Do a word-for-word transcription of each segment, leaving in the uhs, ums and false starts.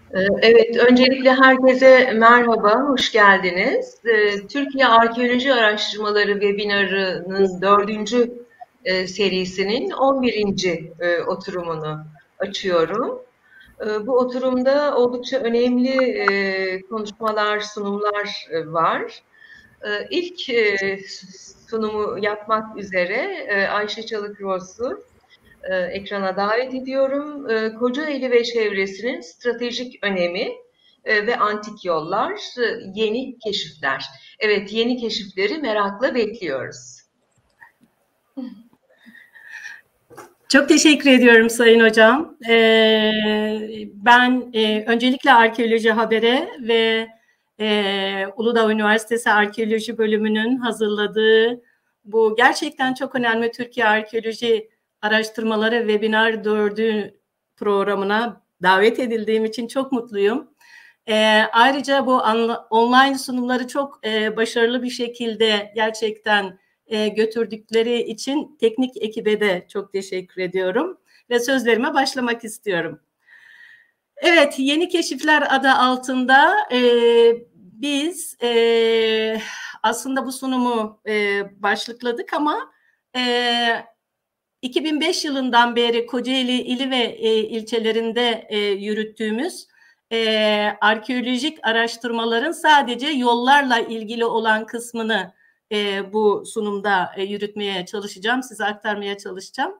Ee, Evet, öncelikle herkese merhaba, hoş geldiniz. Ee, Türkiye Arkeoloji Araştırmaları webinarının dördüncü e, serisinin on birinci e, oturumunu açıyorum. Ee, Bu oturumda oldukça önemli e, konuşmalar, sunumlar e, var. Ee, İlk e, sunumu yapmak üzere e, Ayşe Çalıkroğlu e, ekrana davet ediyorum. E, Kocaeli ve çevresinin stratejik önemi e, ve antik yollar, e, yeni keşifler. Evet, yeni keşifleri merakla bekliyoruz. Çok teşekkür ediyorum Sayın Hocam. Ee, ben e, öncelikle Arkeoloji Haber'e ve e, Uludağ Üniversitesi Arkeoloji Bölümünün hazırladığı bu gerçekten çok önemli Türkiye Arkeoloji Araştırmaları Webinar dördü programına davet edildiğim için çok mutluyum. E, ayrıca bu online sunumları çok e, başarılı bir şekilde gerçekten e, götürdükleri için teknik ekibe de çok teşekkür ediyorum ve sözlerime başlamak istiyorum. Evet, Yeni Keşifler adı altında e, biz e, aslında bu sunumu e, başlıkladık ama e, iki bin beş yılından beri Kocaeli ili ve e, ilçelerinde e, yürüttüğümüz e, arkeolojik araştırmaların sadece yollarla ilgili olan kısmını e, bu sunumda e, yürütmeye çalışacağım, size aktarmaya çalışacağım.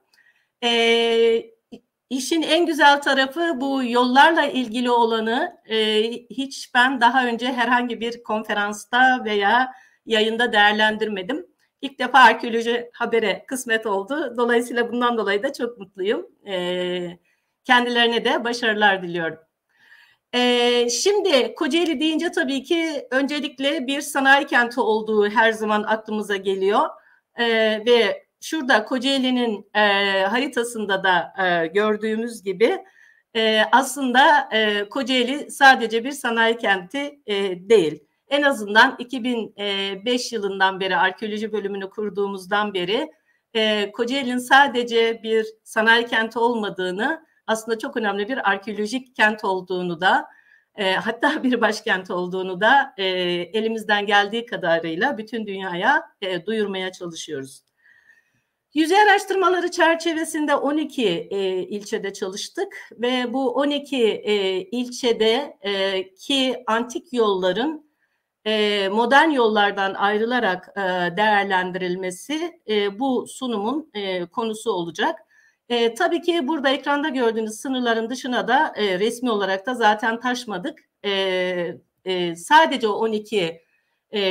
E, işin en güzel tarafı bu yollarla ilgili olanı e, hiç ben daha önce herhangi bir konferansta veya yayında değerlendirmedim. İlk defa Arkeoloji Haber'e kısmet oldu. Dolayısıyla bundan dolayı da çok mutluyum. E, kendilerine de başarılar diliyorum. Ee, şimdi Kocaeli deyince tabii ki öncelikle bir sanayi kenti olduğu her zaman aklımıza geliyor. Ee, ve şurada Kocaeli'nin e, haritasında da e, gördüğümüz gibi e, aslında e, Kocaeli sadece bir sanayi kenti e, değil. En azından iki bin beş yılından beri arkeoloji bölümünü kurduğumuzdan beri e, Kocaeli'nin sadece bir sanayi kenti olmadığını, aslında çok önemli bir arkeolojik kent olduğunu da e, hatta bir başkent olduğunu da e, elimizden geldiği kadarıyla bütün dünyaya e, duyurmaya çalışıyoruz. Yüzey araştırmaları çerçevesinde on iki e, ilçede çalıştık ve bu on iki e, ilçede e, ki antik yolların e, modern yollardan ayrılarak e, değerlendirilmesi e, bu sunumun e, konusu olacak. E, tabii ki burada ekranda gördüğünüz sınırların dışına da e, resmi olarak da zaten taşmadık. E, e, sadece on iki e,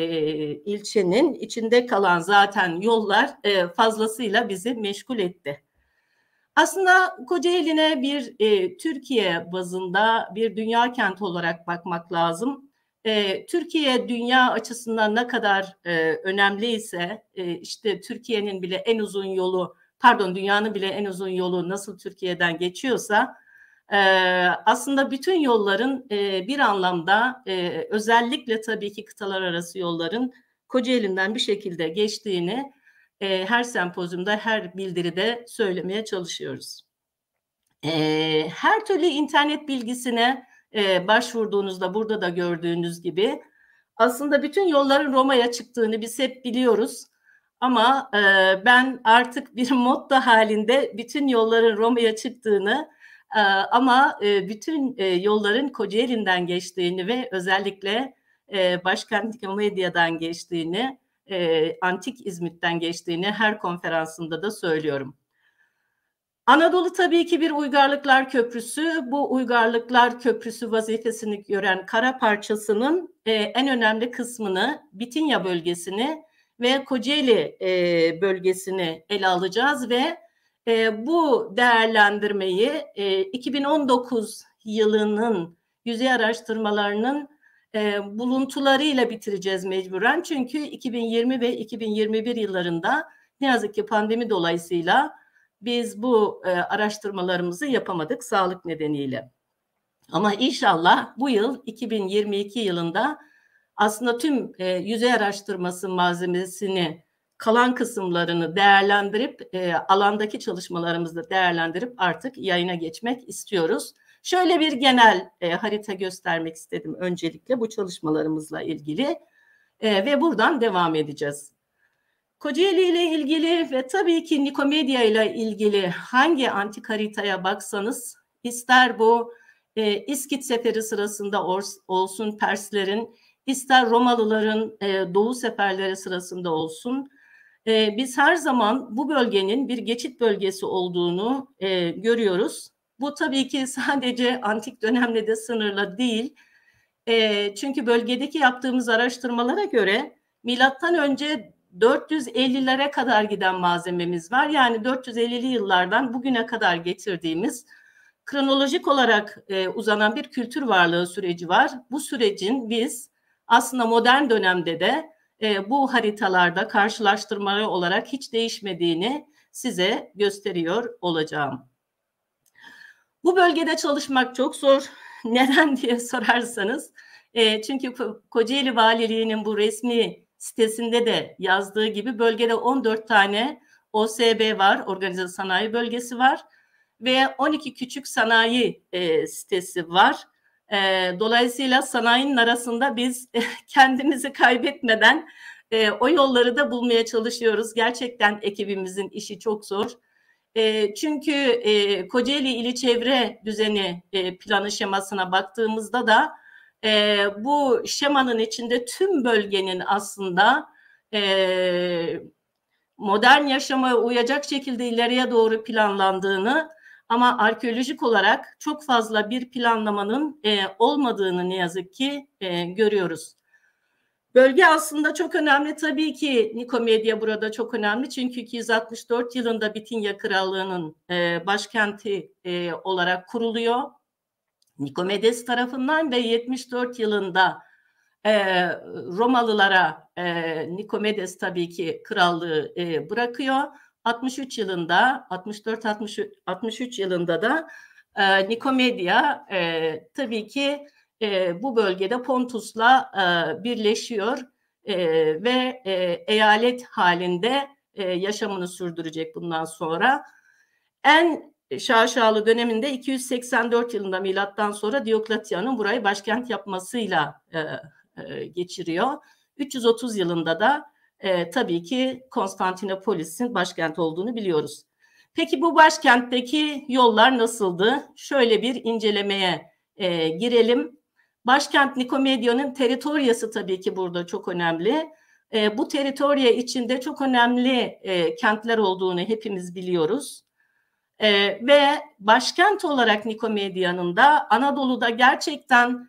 ilçenin içinde kalan zaten yollar e, fazlasıyla bizi meşgul etti. Aslında Kocaeli'ne bir e, Türkiye bazında bir dünya kenti olarak bakmak lazım. E, Türkiye dünya açısından ne kadar e, önemliyse e, işte Türkiye'nin bile en uzun yolu, pardon dünyanın bile en uzun yolu nasıl Türkiye'den geçiyorsa e, aslında bütün yolların e, bir anlamda e, özellikle tabii ki kıtalar arası yolların Kocaeli'nden bir şekilde geçtiğini e, her sempozyumda, her bildiride söylemeye çalışıyoruz. E, her türlü internet bilgisine e, başvurduğunuzda burada da gördüğünüz gibi aslında bütün yolların Roma'ya çıktığını biz hep biliyoruz. Ama e, ben artık bir motto halinde bütün yolların Roma'ya çıktığını e, ama e, bütün e, yolların Kocaeli'nden geçtiğini ve özellikle e, başkent Nikomedya'dan geçtiğini, e, Antik İzmit'ten geçtiğini her konferansımda da söylüyorum. Anadolu tabii ki bir uygarlıklar köprüsü. Bu uygarlıklar köprüsü vazifesini gören kara parçasının e, en önemli kısmını, Bitinya bölgesini ve Kocaeli e, bölgesini ele alacağız ve e, bu değerlendirmeyi e, iki bin on dokuz yılının yüzey araştırmalarının e, buluntularıyla bitireceğiz mecburen. Çünkü iki bin yirmi ve iki bin yirmi bir yıllarında ne yazık ki pandemi dolayısıyla biz bu e, araştırmalarımızı yapamadık sağlık nedeniyle. Ama inşallah bu yıl iki bin yirmi iki yılında aslında tüm e, yüzey araştırması malzemesini, kalan kısımlarını değerlendirip e, alandaki çalışmalarımızı değerlendirip artık yayına geçmek istiyoruz. Şöyle bir genel e, harita göstermek istedim öncelikle bu çalışmalarımızla ilgili e, ve buradan devam edeceğiz. Kocaeli ile ilgili ve tabii ki Nikomedia ile ilgili hangi antik haritaya baksanız, ister bu e, İskit Seferi sırasında olsun Perslerin, ister Romalıların e, Doğu seferleri sırasında olsun, e, biz her zaman bu bölgenin bir geçit bölgesi olduğunu e, görüyoruz. Bu tabii ki sadece antik dönemle de sınırlı değil. E, çünkü bölgedeki yaptığımız araştırmalara göre milattan önce dört yüz ellilere kadar giden malzememiz var. Yani dört yüz ellili yıllardan bugüne kadar getirdiğimiz kronolojik olarak e, uzanan bir kültür varlığı süreci var. Bu sürecin biz aslında modern dönemde de e, bu haritalarda karşılaştırmalı olarak hiç değişmediğini size gösteriyor olacağım. Bu bölgede çalışmak çok zor. Neden diye sorarsanız, e, çünkü Kocaeli Valiliği'nin bu resmi sitesinde de yazdığı gibi bölgede on dört tane O S B var, organize sanayi bölgesi var ve on iki küçük sanayi e, sitesi var. E, dolayısıyla sanayinin arasında biz e, kendimizi kaybetmeden e, o yolları da bulmaya çalışıyoruz. Gerçekten ekibimizin işi çok zor. E, çünkü e, Kocaeli ili çevre düzeni e, planı şemasına baktığımızda da e, bu şemanın içinde tüm bölgenin aslında e, modern yaşama uyacak şekilde ileriye doğru planlandığını ama arkeolojik olarak çok fazla bir planlamanın e, olmadığını ne yazık ki e, görüyoruz. Bölge aslında çok önemli. Tabii ki Nikomedia burada çok önemli. Çünkü iki yüz altmış dört yılında Bitinya Krallığı'nın e, başkenti e, olarak kuruluyor Nikomedes tarafından ve yetmiş dört yılında e, Romalılara e, Nikomedes tabii ki krallığı e, bırakıyor. altmış üç yılında, altmış dört altmış üç yılında da e, Nikomedia e, tabii ki e, bu bölgede Pontus'la e, birleşiyor e, ve e, eyalet halinde e, yaşamını sürdürecek bundan sonra. En şaşalı döneminde iki yüz seksen dört yılında milattan sonra Diokletian'ın burayı başkent yapmasıyla e, e, geçiriyor. üç yüz otuz yılında da e, tabii ki Konstantinopolis'in başkent olduğunu biliyoruz. Peki bu başkentteki yollar nasıldı? Şöyle bir incelemeye e, girelim. Başkent Nikomedia'nın teritoriyası tabii ki burada çok önemli. E, bu teritoriya içinde çok önemli e, kentler olduğunu hepimiz biliyoruz. E, ve başkent olarak Nikomedia'nın da Anadolu'da gerçekten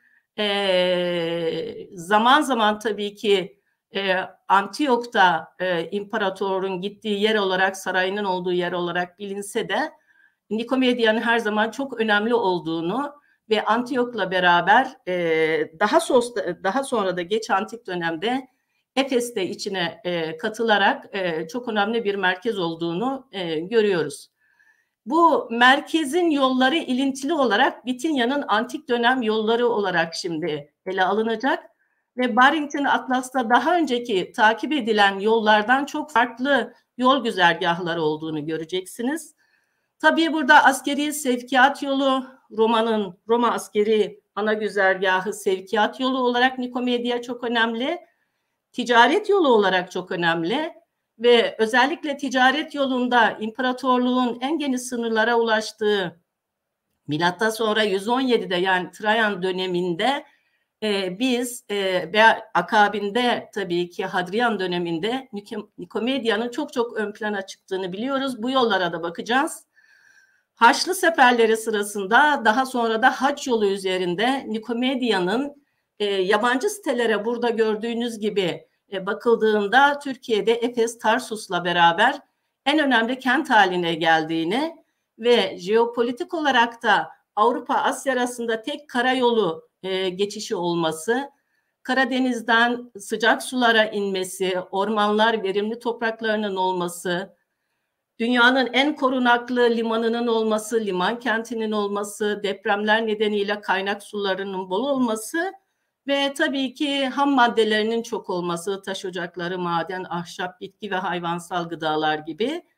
e, zaman zaman tabii ki e, Antiyok'ta e, imparatorun gittiği yer olarak, sarayının olduğu yer olarak bilinse de Nikomedia'nın her zaman çok önemli olduğunu ve Antiyok'la beraber e, daha, sonra, daha sonra da geç antik dönemde Efes'te içine e, katılarak e, çok önemli bir merkez olduğunu e, görüyoruz. Bu merkezin yolları ilintili olarak Bitinya'nın antik dönem yolları olarak şimdi ele alınacak ve Barrington Atlas'ta daha önceki takip edilen yollardan çok farklı yol güzergahları olduğunu göreceksiniz. Tabii burada askeri sevkiyat yolu, Roma'nın Roma askeri ana güzergahı sevkiyat yolu olarak Nikomedia çok önemli. Ticaret yolu olarak çok önemli ve özellikle ticaret yolunda imparatorluğun en geniş sınırlara ulaştığı milattan sonra yüz on yedide yani Trajan döneminde e, biz e, ve akabinde tabii ki Hadrian döneminde Nikomedia'nın çok çok ön plana çıktığını biliyoruz. Bu yollara da bakacağız. Haçlı seferleri sırasında daha sonra da haç yolu üzerinde Nikomedia'nın e, yabancı sitelere burada gördüğünüz gibi e, bakıldığında Türkiye'de Efes, Tarsus'la beraber en önemli kent haline geldiğini ve jeopolitik olarak da Avrupa-Asya arasında tek karayolu e, geçişi olması, Karadeniz'den sıcak sulara inmesi, ormanlar, verimli topraklarının olması, dünyanın en korunaklı limanının olması, liman kentinin olması, depremler nedeniyle kaynak sularının bol olması ve tabii ki ham maddelerinin çok olması, taş ocakları, maden, ahşap, bitki ve hayvansal gıdalar gibi.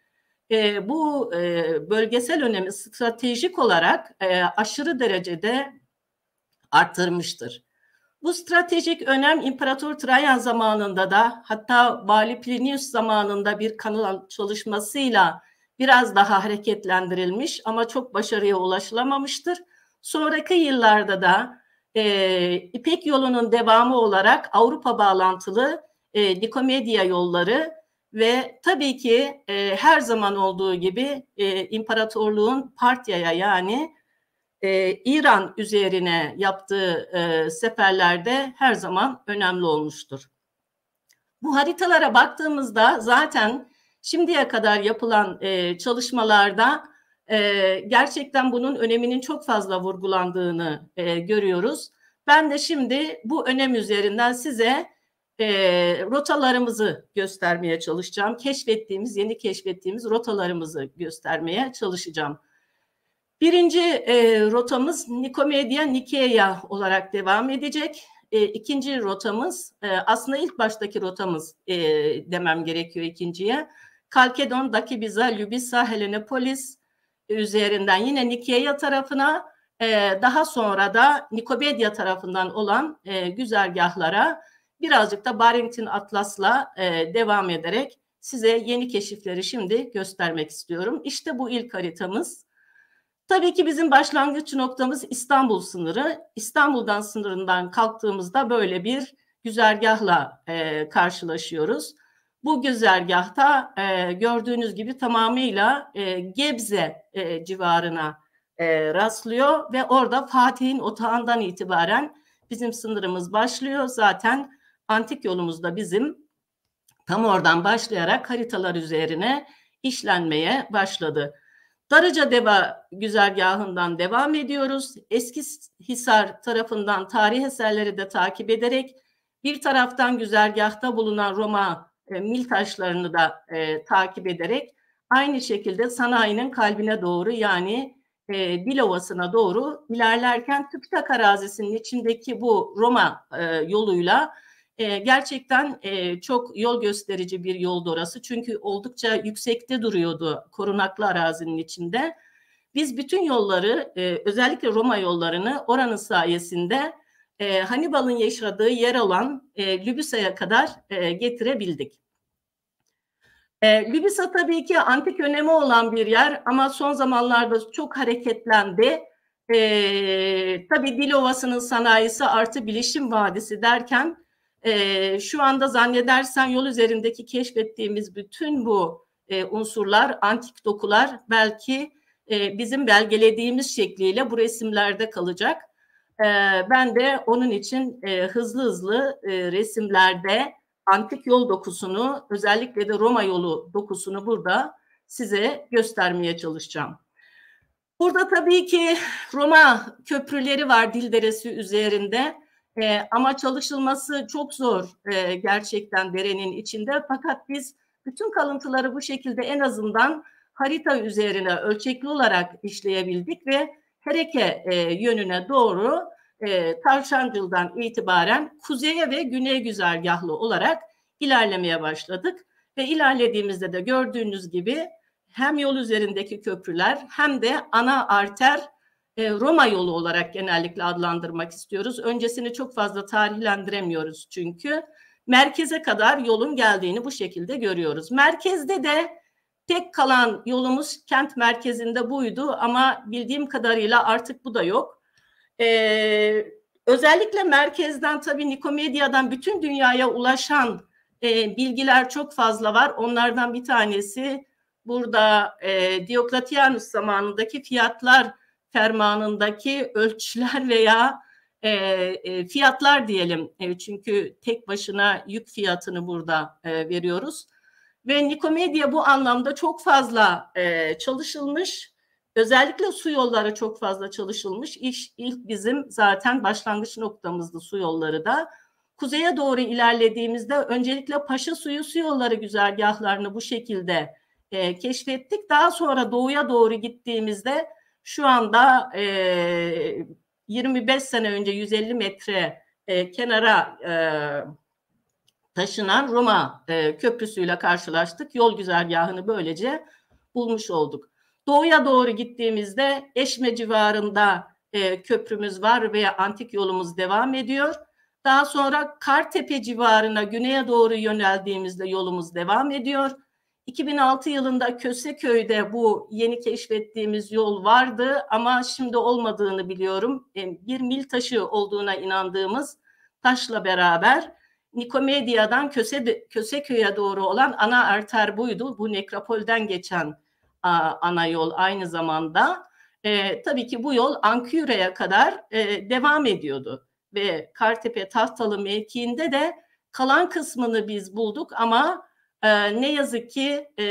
e, bu e, bölgesel önemi stratejik olarak e, aşırı derecede arttırmıştır. Bu stratejik önem İmparator Trajan zamanında da, hatta Vali Plinius zamanında bir kanal çalışmasıyla biraz daha hareketlendirilmiş ama çok başarıya ulaşılamamıştır. Sonraki yıllarda da e, İpek yolunun devamı olarak Avrupa bağlantılı e, Nikomedia yolları ve tabii ki e, her zaman olduğu gibi e, imparatorluğun Partya'ya, yani e, İran üzerine yaptığı e, seferlerde her zaman önemli olmuştur. Bu haritalara baktığımızda zaten şimdiye kadar yapılan e, çalışmalarda e, gerçekten bunun öneminin çok fazla vurgulandığını e, görüyoruz. Ben de şimdi bu önem üzerinden size e, rotalarımızı göstermeye çalışacağım. Keşfettiğimiz, yeni keşfettiğimiz rotalarımızı göstermeye çalışacağım. Birinci e, rotamız Nikomedia Nikeia olarak devam edecek. E, ikinci rotamız, e, aslında ilk baştaki rotamız e, demem gerekiyor ikinciye. Kalkedon, Dakibiza, Lübisa, Helenopolis üzerinden yine Nikeia tarafına, e, daha sonra da Nikomedia tarafından olan e, güzergahlara birazcık da Barrington Atlas'la e, devam ederek size yeni keşifleri şimdi göstermek istiyorum. İşte bu ilk haritamız. Tabii ki bizim başlangıç noktamız İstanbul sınırı. İstanbul'dan sınırından kalktığımızda böyle bir güzergahla e, karşılaşıyoruz. Bu güzergahta e, gördüğünüz gibi tamamıyla e, Gebze e, civarına e, rastlıyor ve orada Fatih'in otağından itibaren bizim sınırımız başlıyor. Zaten antik yolumuz da bizim tam oradan başlayarak haritalar üzerine işlenmeye başladı. Darıcadeva güzergahından devam ediyoruz. Eskihisar tarafından tarih eserleri de takip ederek bir taraftan güzergahta bulunan Roma e, mil taşlarını da e, takip ederek aynı şekilde sanayinin kalbine doğru, yani e, Dilovası'na doğru ilerlerken TÜBİTAK arazisinin içindeki bu Roma e, yoluyla e, gerçekten e, çok yol gösterici bir yoldu orası. Çünkü oldukça yüksekte duruyordu korunaklı arazinin içinde. Biz bütün yolları, e, özellikle Roma yollarını oranın sayesinde e, Hannibal'ın yaşadığı yer olan e, Lübisa'ya kadar e, getirebildik. E, Lübisa tabii ki antik önemi olan bir yer ama son zamanlarda çok hareketlendi. E, tabii Dilovası'nın sanayisi artı Bilişim Vadisi derken e, şu anda zannedersen yol üzerindeki keşfettiğimiz bütün bu e, unsurlar, antik dokular belki e, bizim belgelediğimiz şekliyle bu resimlerde kalacak. E, ben de onun için e, hızlı hızlı e, resimlerde antik yol dokusunu, özellikle de Roma yolu dokusunu burada size göstermeye çalışacağım. Burada tabii ki Roma köprüleri var Dilderesi üzerinde e, ama çalışılması çok zor e, gerçekten derenin içinde. Fakat biz bütün kalıntıları bu şekilde en azından harita üzerine ölçekli olarak işleyebildik ve Hereke e, yönüne doğru e, Tavşancıl'dan itibaren kuzeye ve güney güzergahlı olarak ilerlemeye başladık. Ve ilerlediğimizde de gördüğünüz gibi hem yol üzerindeki köprüler hem de ana arter e, Roma yolu olarak genellikle adlandırmak istiyoruz. Öncesini çok fazla tarihlendiremiyoruz çünkü merkeze kadar yolun geldiğini bu şekilde görüyoruz. Merkezde de tek kalan yolumuz kent merkezinde buydu ama bildiğim kadarıyla artık bu da yok. Ee, özellikle merkezden tabii Nikomedia'dan bütün dünyaya ulaşan e, bilgiler çok fazla var. Onlardan bir tanesi burada e, Diokletianus zamanındaki fiyatlar fermanındaki ölçüler veya e, e, fiyatlar diyelim. E, çünkü tek başına yük fiyatını burada e, veriyoruz. Ve Nikomedia bu anlamda çok fazla e, çalışılmış. Özellikle su yolları çok fazla çalışılmış. İlk, ilk bizim zaten başlangıç noktamızdı su yolları da. Kuzeye doğru ilerlediğimizde öncelikle Paşa Suyu su yolları güzergahlarını bu şekilde e, keşfettik. Daha sonra doğuya doğru gittiğimizde şu anda e, yirmi beş sene önce yüz elli metre e, kenara e, taşınan Roma e, köprüsüyle karşılaştık. Yol güzergahını böylece bulmuş olduk. Doğuya doğru gittiğimizde Eşme civarında e, köprümüz var ve antik yolumuz devam ediyor. Daha sonra Kartepe civarına güneye doğru yöneldiğimizde yolumuz devam ediyor. iki bin altı yılında Köseköy'de bu yeni keşfettiğimiz yol vardı ama şimdi olmadığını biliyorum. Bir mil taşı olduğuna inandığımız taşla beraber Nikomedia'dan Köse, Köseköy'e doğru olan ana arter buydu. Bu nekropolden geçen a, ana yol aynı zamanda. E, tabii ki bu yol Anküre'ye kadar e, devam ediyordu. Ve Kartepe Tahtalı mevkiinde de kalan kısmını biz bulduk ama e, ne yazık ki e,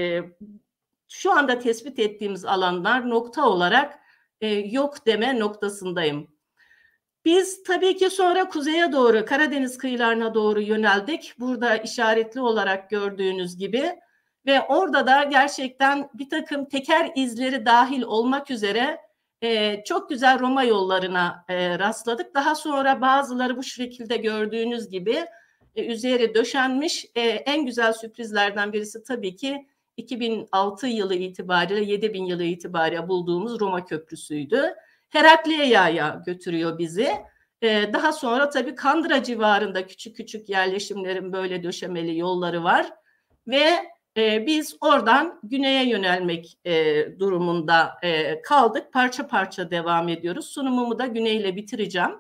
şu anda tespit ettiğimiz alanlar nokta olarak e, yok deme noktasındayım. Biz tabii ki sonra kuzeye doğru, Karadeniz kıyılarına doğru yöneldik. Burada işaretli olarak gördüğünüz gibi ve orada da gerçekten bir takım teker izleri dahil olmak üzere e, çok güzel Roma yollarına e, rastladık. Daha sonra bazıları bu şekilde gördüğünüz gibi e, üzeri döşenmiş. E, en güzel sürprizlerden birisi tabii ki iki bin altı yılı itibariyle yedi bin yılı itibariyle bulduğumuz Roma Köprüsü'ydü. Herakleia'ya götürüyor bizi. Ee, daha sonra tabii Kandıra civarında küçük küçük yerleşimlerin böyle döşemeli yolları var. Ve e, biz oradan güneye yönelmek e, durumunda e, kaldık. Parça parça devam ediyoruz. Sunumumu da güneyle bitireceğim.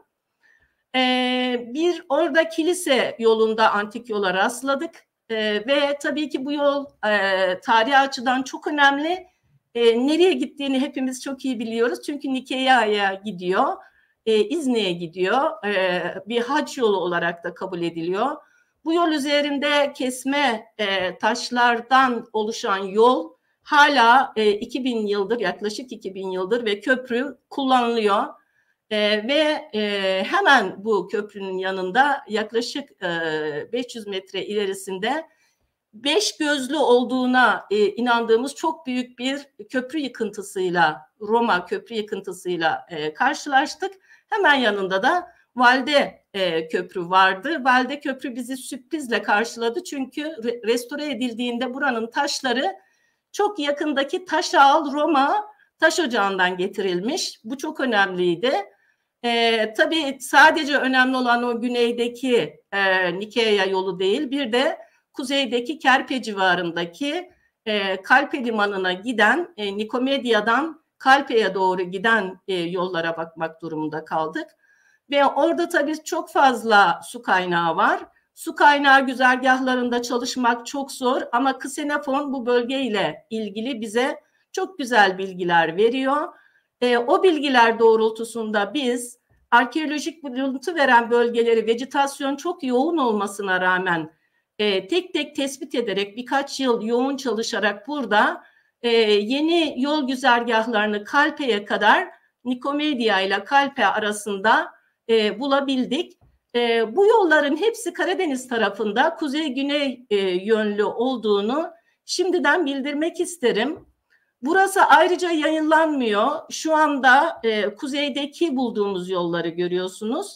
E, bir orada kilise yolunda antik yola rastladık. E, ve tabii ki bu yol e, tarihi açıdan çok önemli. E, nereye gittiğini hepimiz çok iyi biliyoruz. Çünkü Nikea'ya gidiyor, e, İzne'ye gidiyor. E, bir hac yolu olarak da kabul ediliyor. Bu yol üzerinde kesme e, taşlardan oluşan yol hala e, iki bin yıldır, yaklaşık iki bin yıldır ve köprü kullanılıyor. E, ve e, hemen bu köprünün yanında yaklaşık e, beş yüz metre ilerisinde beş gözlü olduğuna e, inandığımız çok büyük bir köprü yıkıntısıyla, Roma köprü yıkıntısıyla e, karşılaştık. Hemen yanında da Valde e, Köprü vardı. Valde Köprü bizi sürprizle karşıladı çünkü re- restore edildiğinde buranın taşları çok yakındaki Taşağıl Roma taş ocağından getirilmiş. Bu çok önemliydi. E, tabii sadece önemli olan o güneydeki e, Nikea yolu değil, bir de kuzeydeki Kerpe civarındaki e, Kalpe limanına giden, e, Nikomedia'dan Kalpe'ye doğru giden e, yollara bakmak durumunda kaldık. Ve orada tabii çok fazla su kaynağı var. Su kaynağı güzergahlarında çalışmak çok zor ama Ksenofon bu bölgeyle ilgili bize çok güzel bilgiler veriyor. E, o bilgiler doğrultusunda biz arkeolojik buluntu veren bölgeleri vejetasyon çok yoğun olmasına rağmen e, tek tek tespit ederek birkaç yıl yoğun çalışarak burada e, yeni yol güzergahlarını Kalpe'ye kadar Nikomedia ile Kalpe arasında e, bulabildik. E, bu yolların hepsi Karadeniz tarafında kuzey-güney e, yönlü olduğunu şimdiden bildirmek isterim. Burası ayrıca yayınlanmıyor. Şu anda e, kuzeydeki bulduğumuz yolları görüyorsunuz.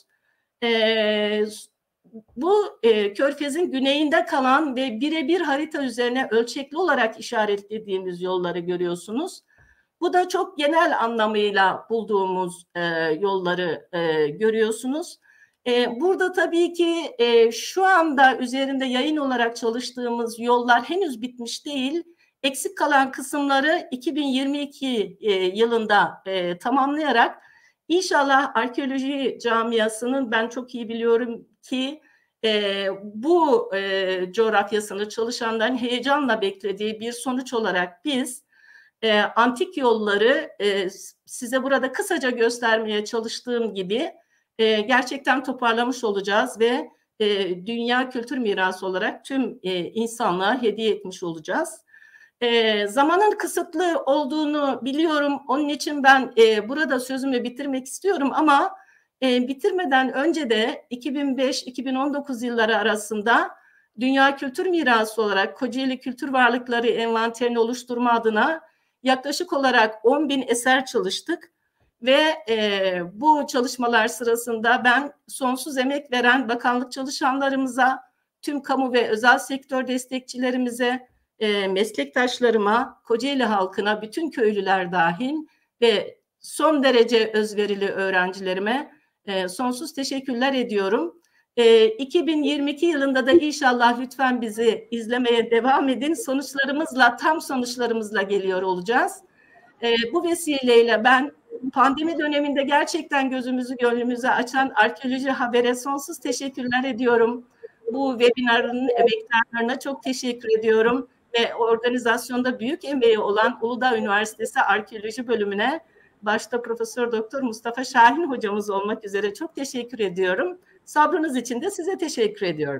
E, bu e, Körfez'in güneyinde kalan ve birebir harita üzerine ölçekli olarak işaretlediğimiz yolları görüyorsunuz. Bu da çok genel anlamıyla bulduğumuz e, yolları e, görüyorsunuz. E, burada tabii ki e, şu anda üzerinde yayın olarak çalıştığımız yollar henüz bitmiş değil. Eksik kalan kısımları iki bin yirmi iki e, yılında e, tamamlayarak inşallah arkeoloji camiasının, ben çok iyi biliyorum ki e, bu e, coğrafyasını çalışanların heyecanla beklediği bir sonuç olarak biz e, antik yolları e, size burada kısaca göstermeye çalıştığım gibi e, gerçekten toparlamış olacağız ve e, dünya kültür mirası olarak tüm e, insanlığa hediye etmiş olacağız. E, zamanın kısıtlı olduğunu biliyorum. Onun için ben e, burada sözümü bitirmek istiyorum ama e, bitirmeden önce de iki bin beş iki bin on dokuz yılları arasında Dünya Kültür Mirası olarak Kocaeli Kültür Varlıkları envanterini oluşturma adına yaklaşık olarak on bin eser çalıştık ve e, bu çalışmalar sırasında ben sonsuz emek veren bakanlık çalışanlarımıza, tüm kamu ve özel sektör destekçilerimize, e, meslektaşlarıma, Kocaeli halkına, bütün köylüler dahil ve son derece özverili öğrencilerime e, sonsuz teşekkürler ediyorum. E, iki bin yirmi iki yılında da inşallah lütfen bizi izlemeye devam edin. Sonuçlarımızla, tam sonuçlarımızla geliyor olacağız. E, bu vesileyle ben pandemi döneminde gerçekten gözümüzü gönlümüzü açan Arkeoloji Haber'e sonsuz teşekkürler ediyorum. Bu webinarın emektarlarına çok teşekkür ediyorum ve organizasyonda büyük emeği olan Uludağ Üniversitesi Arkeoloji Bölümüne başta Profesör Doktor Mustafa Şahin hocamız olmak üzere çok teşekkür ediyorum. Sabrınız için de size teşekkür ediyorum.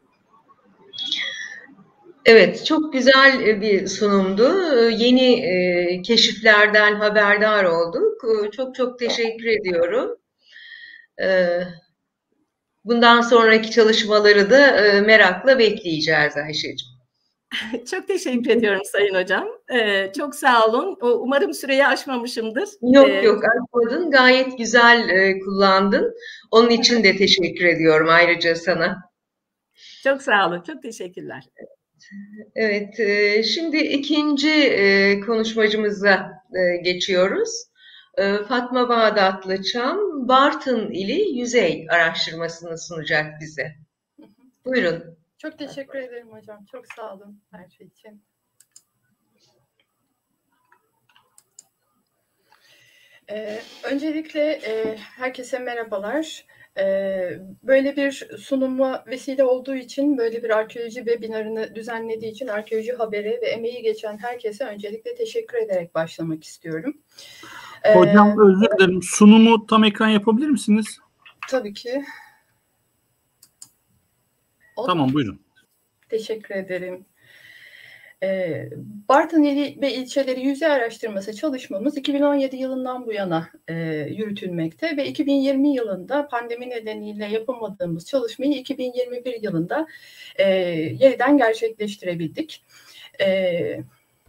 Evet, çok güzel bir sunumdu. Yeni e, keşiflerden haberdar olduk. Çok çok teşekkür ediyorum. E, bundan sonraki çalışmaları da e, merakla bekleyeceğiz Ayşe'ciğim. Çok teşekkür ediyorum Sayın Hocam. Ee, çok sağ olun. Umarım süreyi aşmamışımdır. Yok ee, yok aşmadın. Gayet güzel e, kullandın. Onun için de teşekkür ediyorum ayrıca sana. Çok sağ olun. Çok teşekkürler. Evet, e, şimdi ikinci e, konuşmacımıza e, geçiyoruz. E, Fatma Bağdatlıçam, Bartın ili yüzey araştırmasını sunacak bize. Buyurun. Çok teşekkür ederim hocam. Çok sağ olun her şey için. Ee, öncelikle e, herkese merhabalar. Ee, böyle bir sunuma vesile olduğu için, böyle bir arkeoloji webinarını düzenlediği için Arkeoloji Haberi ve emeği geçen herkese öncelikle teşekkür ederek başlamak istiyorum. Ee, hocam özür dilerim. Sunumu tam ekran yapabilir misiniz? Tabii ki. Olur. Tamam, buyurun. Teşekkür ederim. Ee, Bartın ili ve ilçeleri yüzey araştırması çalışmamız iki bin on yedi yılından bu yana e, yürütülmekte ve iki bin yirmi yılında pandemi nedeniyle yapamadığımız çalışmayı iki bin yirmi bir yılında e, yeniden gerçekleştirebildik. E,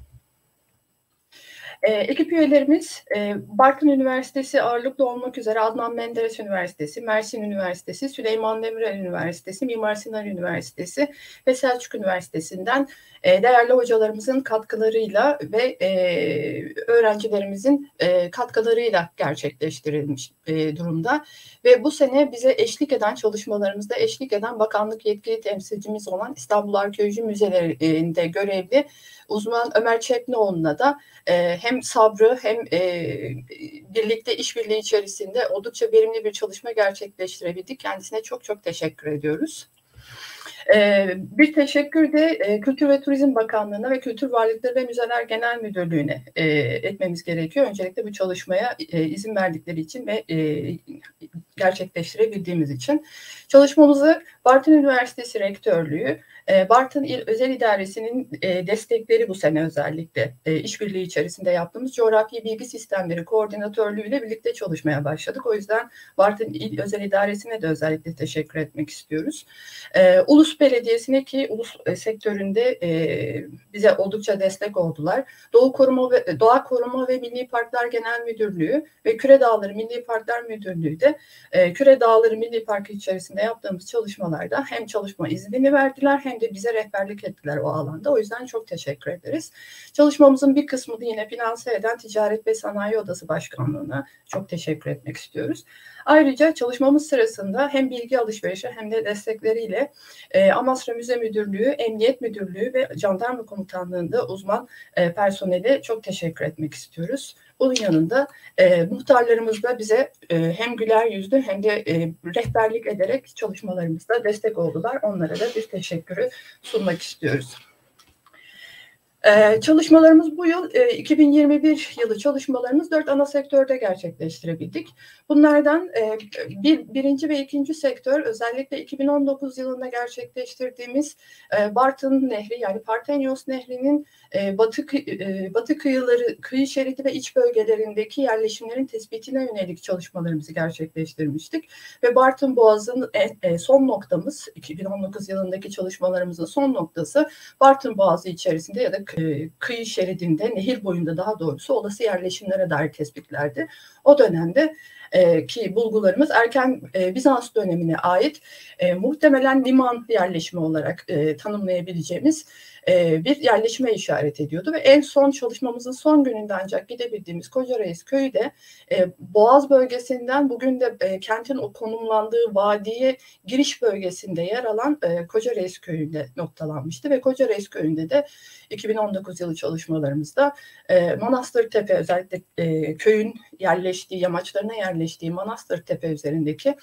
E, ekip üyelerimiz e, Bartın Üniversitesi ağırlıklı olmak üzere Adnan Menderes Üniversitesi, Mersin Üniversitesi, Süleyman Demirel Üniversitesi, Mimar Sinan Üniversitesi ve Selçuk Üniversitesi'nden e, değerli hocalarımızın katkılarıyla ve e, öğrencilerimizin e, katkılarıyla gerçekleştirilmiş e, durumda. Ve bu sene bize eşlik eden, çalışmalarımızda eşlik eden bakanlık yetkili temsilcimiz olan İstanbul Arkeoloji Müzeleri'nde görevli uzman Ömer Çepnioğlu'na da e, hem sabrı hem e, birlikte işbirliği içerisinde oldukça verimli bir çalışma gerçekleştirebildik. Kendisine çok çok teşekkür ediyoruz. Ee, bir teşekkür de e, Kültür ve Turizm Bakanlığı'na ve Kültür Varlıkları ve Müzeler Genel Müdürlüğü'ne e, etmemiz gerekiyor. Öncelikle bu çalışmaya e, izin verdikleri için ve e, gerçekleştirebildiğimiz için. Çalışmamızı Bartın Üniversitesi Rektörlüğü, e, Bartın İl Özel İdaresi'nin e, destekleri bu sene özellikle e, işbirliği içerisinde yaptığımız Coğrafi Bilgi Sistemleri Koordinatörlüğü ile birlikte çalışmaya başladık. O yüzden Bartın İl Özel İdaresi'ne de özellikle teşekkür etmek istiyoruz. E, Ulus Belediyesi'ne ki ulus e, sektöründe e, bize oldukça destek oldular. Doğu Koruma ve Doğa Koruma ve Milli Parklar Genel Müdürlüğü ve Küre Dağları Milli Parklar Müdürlüğü de e, Küre Dağları Milli Parkı içerisinde yaptığımız çalışmalarda hem çalışma iznini verdiler hem de bize rehberlik ettiler o alanda. O yüzden çok teşekkür ederiz. Çalışmamızın bir kısmını yine finanse eden Ticaret ve Sanayi Odası Başkanlığı'na çok teşekkür etmek istiyoruz. Ayrıca çalışmamız sırasında hem bilgi alışverişi hem de destekleriyle e, Amasra Müze Müdürlüğü, Emniyet Müdürlüğü ve Jandarma Komutanlığı'nda uzman e, personele çok teşekkür etmek istiyoruz. Bunun yanında e, muhtarlarımız da bize e, hem güler yüzlü hem de e, rehberlik ederek çalışmalarımızda destek oldular. Onlara da bir teşekkürü sunmak istiyoruz. Ee, çalışmalarımız bu yıl e, iki bin yirmi bir yılı çalışmalarımız dört ana sektörde gerçekleştirebildik. Bunlardan e, bir, birinci ve ikinci sektör özellikle iki bin on dokuz yılında gerçekleştirdiğimiz e, Bartın Nehri yani Parthenos Nehri'nin e, batı e, batı kıyıları, kıyı şeridi ve iç bölgelerindeki yerleşimlerin tespitine yönelik çalışmalarımızı gerçekleştirmiştik. Ve Bartın Boğazı'nın e, e, son noktamız iki bin on dokuz yılındaki çalışmalarımızın son noktası Bartın Boğazı içerisinde ya da kıyı şeridinde, nehir boyunda daha doğrusu olası yerleşimlere dair tespitlerdi. O dönemde e, ki bulgularımız erken e, Bizans dönemine ait e, muhtemelen liman yerleşimi olarak e, tanımlayabileceğimiz e, bir yerleşime işaret ediyordu ve en son çalışmamızın son gününde ancak gidebildiğimiz Kocareis köyü de e, Boğaz bölgesinden bugün de e, kentin o konumlandığı vadiye giriş bölgesinde yer alan e, Kocareis köyünde noktalanmıştı ve Kocareis köyünde de iki bin on dokuz yılı çalışmalarımızda e, Manastırtepe, özellikle e, köyün yerleştiği, yamaçlarına yerleştiği Manastırtepe üzerindeki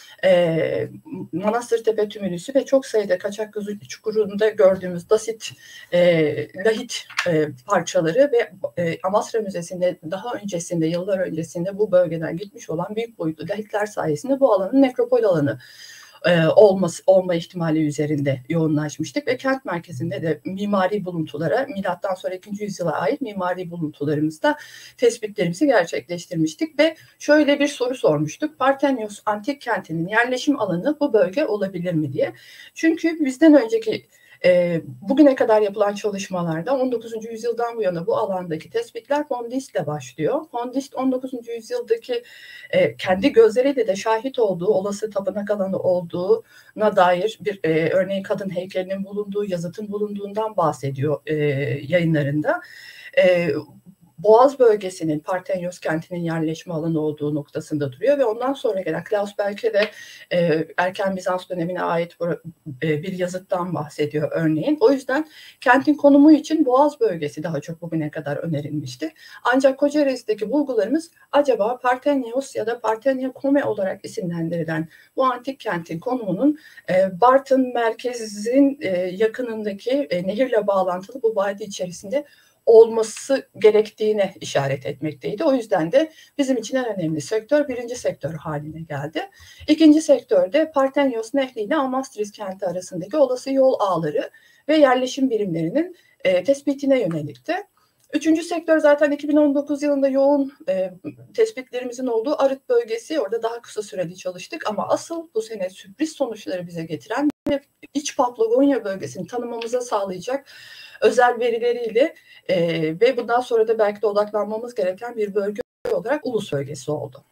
E, Manastırtepe tümülüsü ve çok sayıda Kaçakkuzu çukurunda gördüğümüz dasit, e, lahit e, parçaları ve e, Amasra Müzesi'nde daha öncesinde, yıllar öncesinde bu bölgeden gitmiş olan büyük boyutlu lahitler sayesinde bu alanın nekropol alanı e, olması, olma ihtimali üzerinde yoğunlaşmıştık ve kent merkezinde de mimari buluntulara, milattan sonra ikinci yüzyıla ait mimari buluntularımızda tespitlerimizi gerçekleştirmiştik ve şöyle bir soru sormuştuk. Partenios antik kentinin yerleşim alanı bu bölge olabilir mi diye. Çünkü bizden önceki E, bugüne kadar yapılan çalışmalarda on dokuzuncu yüzyıldan bu yana bu alandaki tespitler Pondist ile başlıyor. Pondist on dokuzuncu yüzyıldaki e, kendi gözleriyle de şahit olduğu, olası tapınak alanı olduğuna dair bir e, örneğin kadın heykelinin bulunduğu, yazıtın bulunduğundan bahsediyor e, yayınlarında. E, Boğaz bölgesinin Partenios kentinin yerleşme alanı olduğu noktasında duruyor ve ondan sonra gelen Klaus Belke de e, erken Bizans dönemine ait bu, e, bir yazıttan bahsediyor örneğin. O yüzden kentin konumu için Boğaz bölgesi daha çok bugüne kadar önerilmişti. Ancak Kocareis'teki bulgularımız acaba Partenios ya da Partenia Kome olarak isimlendirilen bu antik kentin konumunun e, Bartın merkezin e, yakınındaki e, nehirle bağlantılı bu vadi içerisinde olması gerektiğine işaret etmekteydi. O yüzden de bizim için en önemli sektör birinci sektör haline geldi. İkinci sektörde Partenios Nehri ile Amastris kenti arasındaki olası yol ağları ve yerleşim birimlerinin e, tespitine yönelikti. Üçüncü sektör zaten iki bin on dokuz yılında yoğun e, tespitlerimizin olduğu Arıt bölgesi. Orada daha kısa süreli çalıştık ama asıl bu sene sürpriz sonuçları bize getiren ve İç Paphlagonya bölgesini tanımamıza sağlayacak özel verileriyle e, ve bundan sonra da belki de odaklanmamız gereken bir bölge olarak Ulus bölgesi oldu.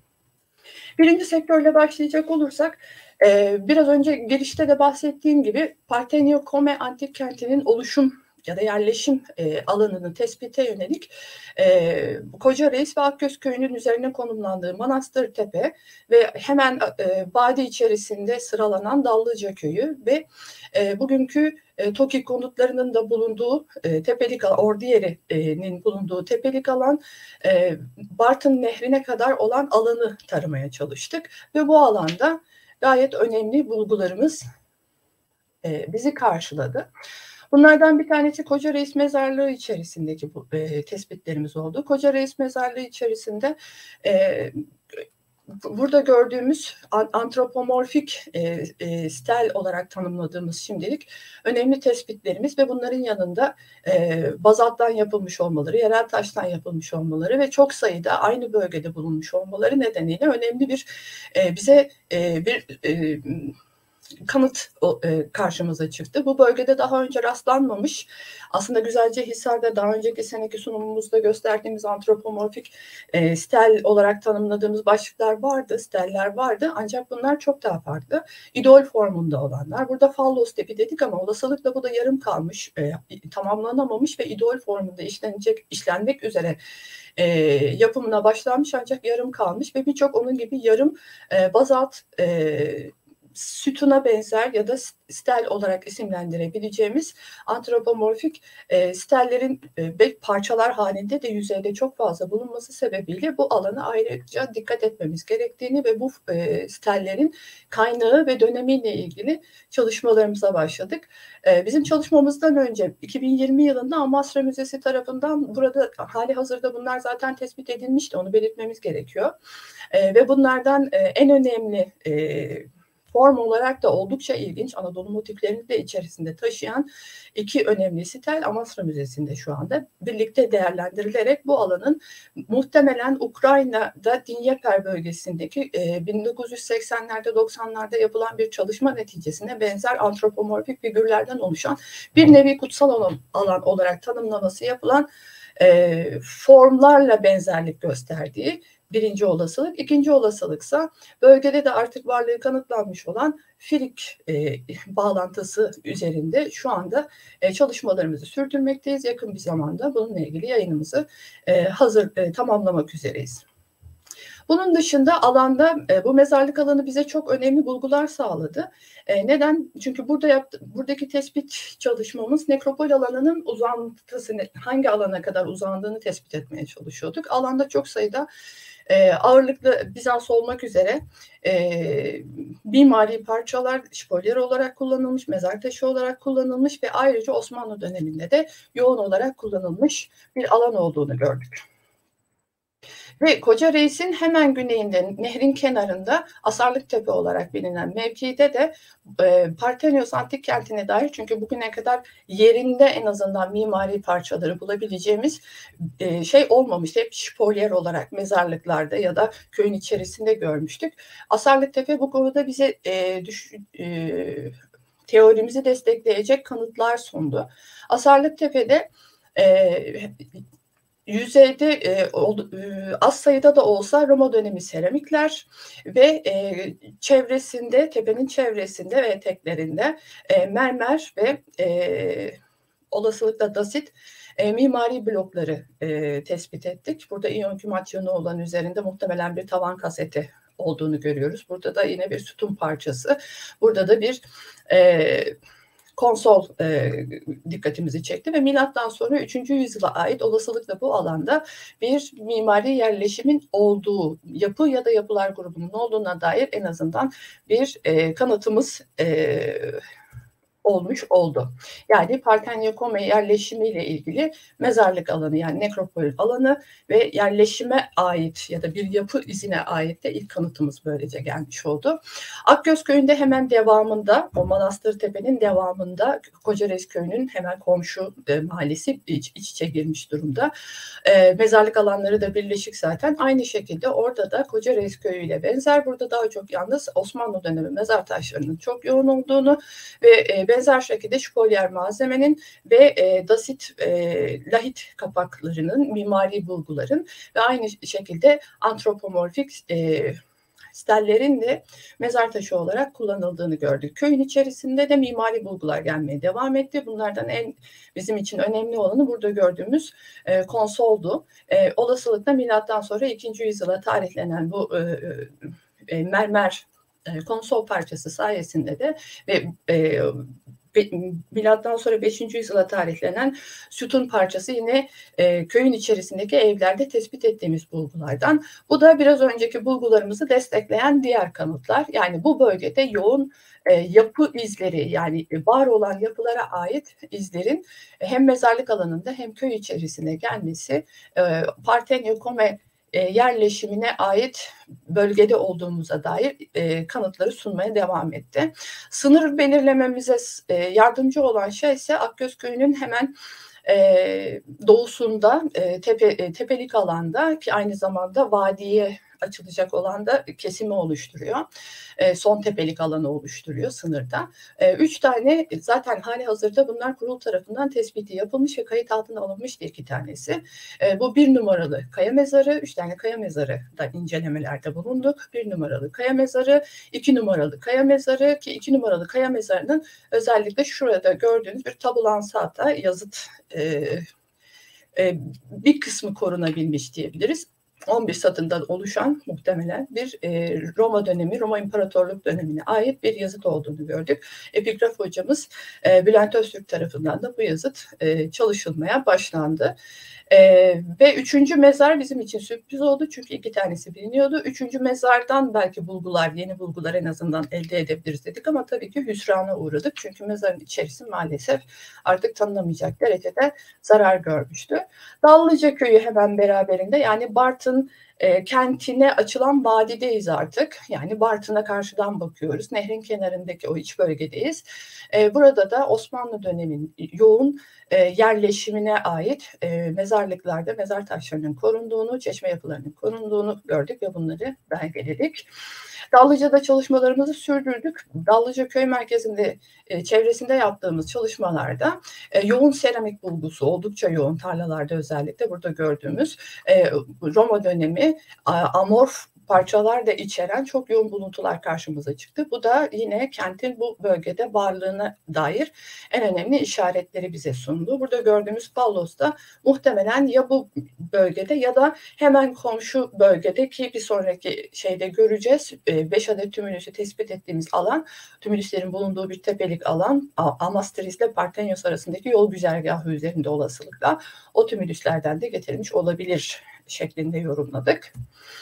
Birinci sektörle başlayacak olursak e, biraz önce girişte de bahsettiğim gibi Partenio Kome antik kentinin oluşum ya da yerleşim e, alanının tespite yönelik e, Kocareis ve Akgöz köyünün üzerine konumlandığı Manastırtepe ve hemen e, vadi içerisinde sıralanan Dallıca köyü ve e, bugünkü e, TOKİ konutlarının da bulunduğu e, tepelik alan, Ordiyeri'nin bulunduğu tepelik alan e, Bartın Nehri'ne kadar olan alanı taramaya çalıştık ve bu alanda gayet önemli bulgularımız e, bizi karşıladı. Bunlardan bir tanesi Kocareis Mezarlığı içerisindeki bu, e, tespitlerimiz oldu. Kocareis Mezarlığı içerisinde e, burada gördüğümüz antropomorfik e, e, stel olarak tanımladığımız şimdilik önemli tespitlerimiz ve bunların yanında e, bazalttan yapılmış olmaları, yerel taştan yapılmış olmaları ve çok sayıda aynı bölgede bulunmuş olmaları nedeniyle önemli bir e, bize e, bir e, kanıt e, karşımıza çıktı. Bu bölgede daha önce rastlanmamış, aslında Güzelcehisar'da daha önceki seneki sunumumuzda gösterdiğimiz antropomorfik e, stel olarak tanımladığımız başlıklar vardı, steller vardı ancak bunlar çok daha farklı. İdol formunda olanlar. Burada fallos tipi dedik ama olasılıkla bu da yarım kalmış, e, tamamlanamamış ve idol formunda işlenecek, işlenmek üzere e, yapımına başlanmış ancak yarım kalmış ve birçok onun gibi yarım e, bazalt e, sütuna benzer ya da stel olarak isimlendirebileceğimiz antropomorfik e, stellerin e, parçalar halinde de yüzeyde çok fazla bulunması sebebiyle bu alana ayrıca dikkat etmemiz gerektiğini ve bu e, stellerin kaynağı ve dönemiyle ilgili çalışmalarımıza başladık. E, bizim çalışmamızdan önce iki bin yirmi yılında Amasra Müzesi tarafından burada hali hazırda bunlar zaten tespit edilmişti, onu belirtmemiz gerekiyor. E, ve bunlardan e, en önemli e, form olarak da oldukça ilginç, Anadolu motiflerini de içerisinde taşıyan iki önemli stel Amasra Müzesi'nde şu anda birlikte değerlendirilerek bu alanın muhtemelen Ukrayna'da Dinyeper bölgesindeki e, bin dokuz yüz seksenlerde doksanlarda yapılan bir çalışma neticesine benzer antropomorfik figürlerden oluşan bir nevi kutsal alan, alan olarak tanımlaması yapılan e, formlarla benzerlik gösterdiği birinci olasılık. İkinci olasılıksa bölgede de artık varlığı kanıtlanmış olan Filik e, bağlantısı üzerinde şu anda e, çalışmalarımızı sürdürmekteyiz. Yakın bir zamanda bununla ilgili yayınımızı e, hazır e, tamamlamak üzereyiz. Bunun dışında alanda e, bu mezarlık alanı bize çok önemli bulgular sağladı. E, neden? Çünkü burada yaptı, buradaki tespit çalışmamız nekropol alanının uzantısını, hangi alana kadar uzandığını tespit etmeye çalışıyorduk. Alanda çok sayıda e, ağırlıklı Bizans olmak üzere e, mimari parçalar şpolyer olarak kullanılmış, mezar taşı olarak kullanılmış ve ayrıca Osmanlı döneminde de yoğun olarak kullanılmış bir alan olduğunu gördük. Ve Koca Reis'in hemen güneyinde, nehrin kenarında Asarlıktepe olarak bilinen mevkide de e, Partenios antik kentine dair, çünkü bugüne kadar yerinde en azından mimari parçaları bulabileceğimiz e, şey olmamıştı. Hep şpolyer olarak mezarlıklarda ya da köyün içerisinde görmüştük. Asarlıktepe bu konuda bize e, düş, e, teorimizi destekleyecek kanıtlar sundu. Asarlıktepe'de e, yüzeyde e, az sayıda da olsa Roma dönemi seramikler ve e, çevresinde, tepenin çevresinde ve eteklerinde e, mermer ve e, olasılıkla dasit e, mimari blokları e, tespit ettik. Burada iyon kümasyonu olan üzerinde muhtemelen bir tavan kaseti olduğunu görüyoruz. Burada da yine bir sütun parçası. Burada da bir e, konsol e, dikkatimizi çekti ve milattan sonra üçüncü yüzyıla ait olasılıkla bu alanda bir mimari yerleşimin olduğu, yapı ya da yapılar grubunun olduğuna dair en azından bir e, kanıtımız e, olmuş oldu. Yani Partenokome yerleşimiyle ilgili mezarlık alanı, yani nekropol alanı ve yerleşime ait ya da bir yapı izine ait de ilk kanıtımız böylece gelmiş oldu. Akgöz köyünde hemen devamında, o Manastır Tepe'nin devamında Kocareis köyünün hemen komşu e, mahallesi iç, iç içe girmiş durumda. E, mezarlık alanları da birleşik zaten. Aynı şekilde orada da Kocareis köyüyle benzer. Burada daha çok yalnız Osmanlı dönemi mezar taşlarının çok yoğun olduğunu ve e, benzer şekilde şpolyer malzemenin ve e, dasit e, lahit kapaklarının, mimari bulguların ve aynı şekilde antropomorfik e, stellerin de mezar taşı olarak kullanıldığını gördük. Köyün içerisinde de mimari bulgular gelmeye devam etti. Bunlardan en bizim için önemli olanı burada gördüğümüz e, konsoldu. E, olasılıkla milattan sonra ikinci yüzyıla tarihlenen bu e, e, mermer e, konsol parçası sayesinde de ve e, milattan sonra beşinci yüzyıla tarihlenen sütun parçası yine e, köyün içerisindeki evlerde tespit ettiğimiz bulgulardan. Bu da biraz önceki bulgularımızı destekleyen diğer kanıtlar. Yani bu bölgede yoğun e, yapı izleri, yani var olan yapılara ait izlerin hem mezarlık alanında hem köy içerisine gelmesi e, Partenokome E, yerleşimine ait bölgede olduğumuza dair e, kanıtları sunmaya devam etti. Sınır belirlememize e, yardımcı olan şey ise Akgöz köyünün hemen e, doğusunda e, tepe, e, tepelik alanda, ki aynı zamanda vadiye açılacak olan da kesimi oluşturuyor. E, son tepelik alanı oluşturuyor sınırda. E, üç tane zaten hali hazırda bunlar kurul tarafından tespiti yapılmış ve kayıt altına alınmıştı iki tanesi. E, bu bir numaralı kaya mezarı, üç tane kaya mezarı da incelemelerde bulunduk. Bir numaralı kaya mezarı, iki numaralı kaya mezarı, ki iki numaralı kaya mezarının özellikle şurada gördüğünüz bir tabulansata yazıt e, e, bir kısmı korunabilmiş diyebiliriz. on bir satırdan oluşan muhtemelen bir e, Roma dönemi, Roma İmparatorluk dönemine ait bir yazıt olduğunu gördük. Epigraf hocamız e, Bülent Öztürk tarafından da bu yazıt e, çalışılmaya başlandı. E, ve üçüncü mezar bizim için sürpriz oldu çünkü iki tanesi biliniyordu. Üçüncü mezardan belki bulgular, yeni bulgular en azından elde edebiliriz dedik ama tabii ki hüsrana uğradık. Çünkü mezarın içerisi maalesef artık tanınamayacak derecede zarar görmüştü. Dallıca köyü hemen beraberinde, yani Bartın e, kentine açılan vadideyiz artık. Yani Bartın'a karşıdan bakıyoruz. Nehrin kenarındaki o iç bölgedeyiz. E, burada da Osmanlı döneminin yoğun e, yerleşimine ait e, mezarlıklarda mezar taşlarının korunduğunu, çeşme yapılarının korunduğunu gördük ve bunları belgeledik. Dallıca'da çalışmalarımızı sürdürdük. Dallıca köy merkezinde, e, çevresinde yaptığımız çalışmalarda e, yoğun seramik bulgusu, oldukça yoğun tarlalarda özellikle burada gördüğümüz e, Roma dönemi amorf parçalar da içeren çok yoğun buluntular karşımıza çıktı. Bu da yine kentin bu bölgede varlığına dair en önemli işaretleri bize sundu. Burada gördüğümüz fallos da muhtemelen ya bu bölgede ya da hemen komşu bölgede, ki bir sonraki şeyde göreceğiz. Beş adet tümülüsü tespit ettiğimiz alan, tümülüslerin bulunduğu bir tepelik alan, Amastris ile Partenios arasındaki yol güzergahı üzerinde olasılıkla o tümülüslerden de getirilmiş olabilir şeklinde yorumladık.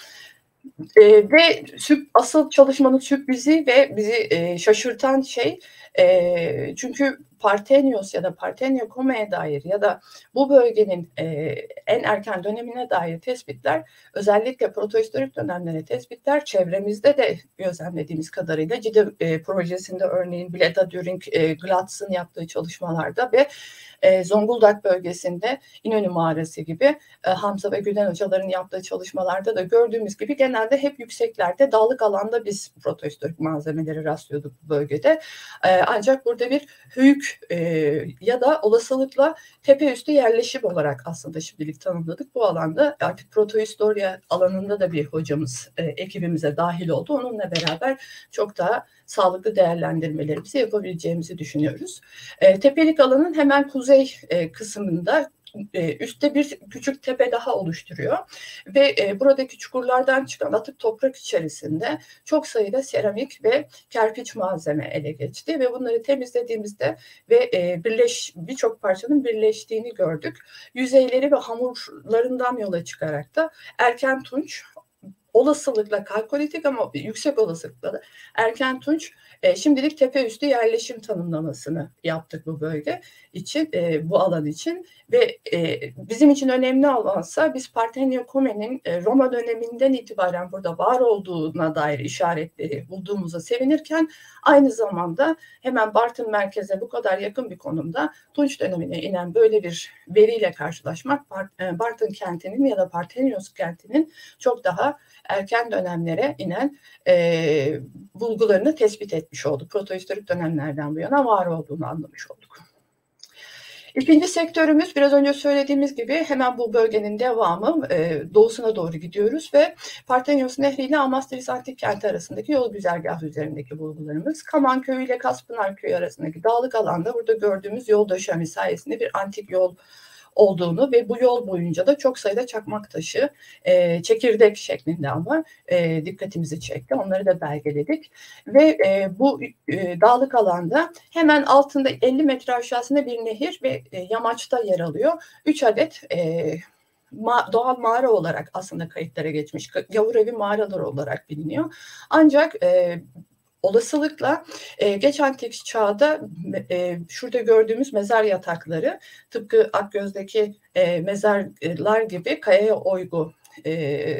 Ee, ve asıl çalışmanın sürprizi ve bizi e, şaşırtan şey, e, çünkü Partenios ya da Parteniokome'ye dair ya da bu bölgenin e, en erken dönemine dair tespitler, özellikle protohistorik dönemlere tespitler çevremizde de gözlemlediğimiz kadarıyla Cide e, projesinde örneğin Bleda Düring, e, Glatz'ın yaptığı çalışmalarda ve e, Zonguldak bölgesinde İnönü Mağarası gibi e, Hamza ve Gülen hocaların yaptığı çalışmalarda da gördüğümüz gibi genelde hep yükseklerde, dağlık alanda biz protohistorik malzemeleri rastlıyorduk bu bölgede. E, ancak burada bir hüyük e, ya da olasılıkla tepe üstü yerleşim olarak aslında şimdilik tanımladık. Bu alanda artık protohistorya alanında da bir hocamız e, ekibimize dahil oldu. Onunla beraber çok daha sağlıklı değerlendirmelerimizi yapabileceğimizi düşünüyoruz. E, tepelik alanın hemen kuzey e, kısmında e, üstte bir küçük tepe daha oluşturuyor ve e, buradaki çukurlardan çıkan atık toprak içerisinde çok sayıda seramik ve kerpiç malzeme ele geçti ve bunları temizlediğimizde ve e, birleş birçok parçanın birleştiğini gördük. Yüzeyleri ve hamurlarından yola çıkarak da erken tunç, olasılıkla kalkolitik ama yüksek olasılıkla da erken tunç, e, şimdilik tepe üstü yerleşim tanımlamasını yaptık bu bölge için, e, bu alan için ve e, bizim için önemli olansa biz Parteniokome'nin e, Roma döneminden itibaren burada var olduğuna dair işaretleri bulduğumuza sevinirken aynı zamanda hemen Bartın merkeze bu kadar yakın bir konumda Tunç dönemine inen böyle bir veriyle karşılaşmak Bartın kentinin ya da Partenios kentinin çok daha erken dönemlere inen e, bulgularını tespit etmiş olduk. Protohistorik dönemlerden bu yana var olduğunu anlamış olduk. İkinci sektörümüz, biraz önce söylediğimiz gibi hemen bu bölgenin devamı, e, doğusuna doğru gidiyoruz ve Partenios Nehri ile Amastris Antik Kenti arasındaki yol güzergahı üzerindeki bulgularımız. Kaman Köyü ile Kaspınar Köyü arasındaki dağlık alanda burada gördüğümüz yol döşemi sayesinde bir antik yol olduğunu ve bu yol boyunca da çok sayıda çakmak taşı, e, çekirdek şeklinde ama e, dikkatimizi çekti. Onları da belgeledik ve e, bu e, dağlık alanda hemen altında elli metre aşağısında bir nehir ve e, yamaçta yer alıyor. Üç adet e, ma- doğal mağara olarak aslında kayıtlara geçmiş. Yavurevi mağaraları olarak biliniyor. Ancak e, olasılıkla e, geç antik çağda e, şurada gördüğümüz mezar yatakları tıpkı Akgöz'deki e, mezarlar gibi kayaya oygu e,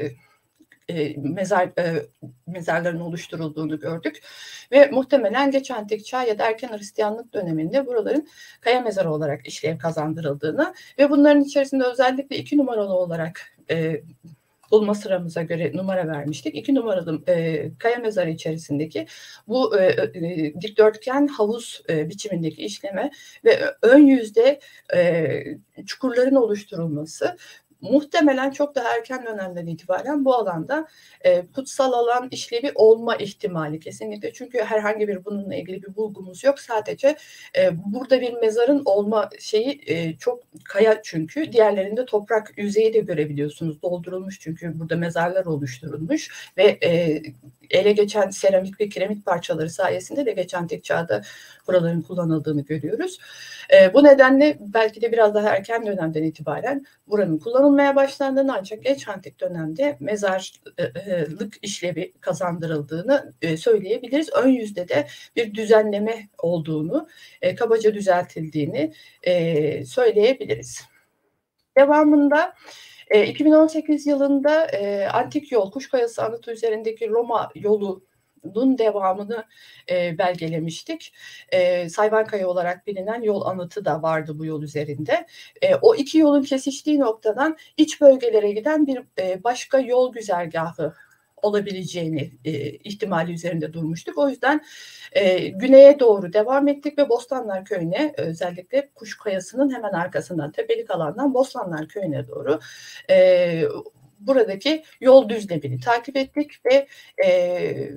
e, mezar e, mezarların oluşturulduğunu gördük ve muhtemelen geç antik çağ ya da erken Hristiyanlık döneminde buraların kaya mezarı olarak işlev kazandırıldığını ve bunların içerisinde özellikle iki numaralı olarak e, bulma sıramıza göre numara vermiştik. İki numaralı e, kaya mezarı içerisindeki bu e, e, dikdörtgen havuz e, biçimindeki işleme ve ön yüzde e, çukurların oluşturulması muhtemelen çok daha erken dönemden itibaren bu alanda e, kutsal alan işlevi olma ihtimali kesinlikle. Çünkü herhangi bir bununla ilgili bir bulgumuz yok. Sadece e, burada bir mezarın olma şeyi e, çok kaya çünkü. Diğerlerinde toprak yüzeyi de görebiliyorsunuz. Doldurulmuş çünkü burada mezarlar oluşturulmuş ve e, ele geçen seramik ve kiremit parçaları sayesinde de geç antik çağda buraların kullanıldığını görüyoruz. E, bu nedenle belki de biraz daha erken dönemden itibaren buranın kullanılmaya başlandığını ancak geç antik dönemde mezarlık işlevi kazandırıldığını e, söyleyebiliriz. Ön yüzde de bir düzenleme olduğunu, e, kabaca düzeltildiğini e, söyleyebiliriz. Devamında e, iki bin on sekiz yılında e, Antik Yol, Kuşkayası Anıtı üzerindeki Roma yolu bunun devamını e, belgelemiştik. E, Sayvankaya olarak bilinen yol anıtı da vardı bu yol üzerinde. E, o iki yolun kesiştiği noktadan iç bölgelere giden bir e, başka yol güzergahı olabileceğini e, ihtimali üzerinde durmuştuk. O yüzden e, güneye doğru devam ettik ve Bostanlar Köyü'ne, özellikle Kuş Kayası'nın hemen arkasından tepelik alandan Bostanlar Köyü'ne doğru e, buradaki yol düzlemini takip ettik ve e,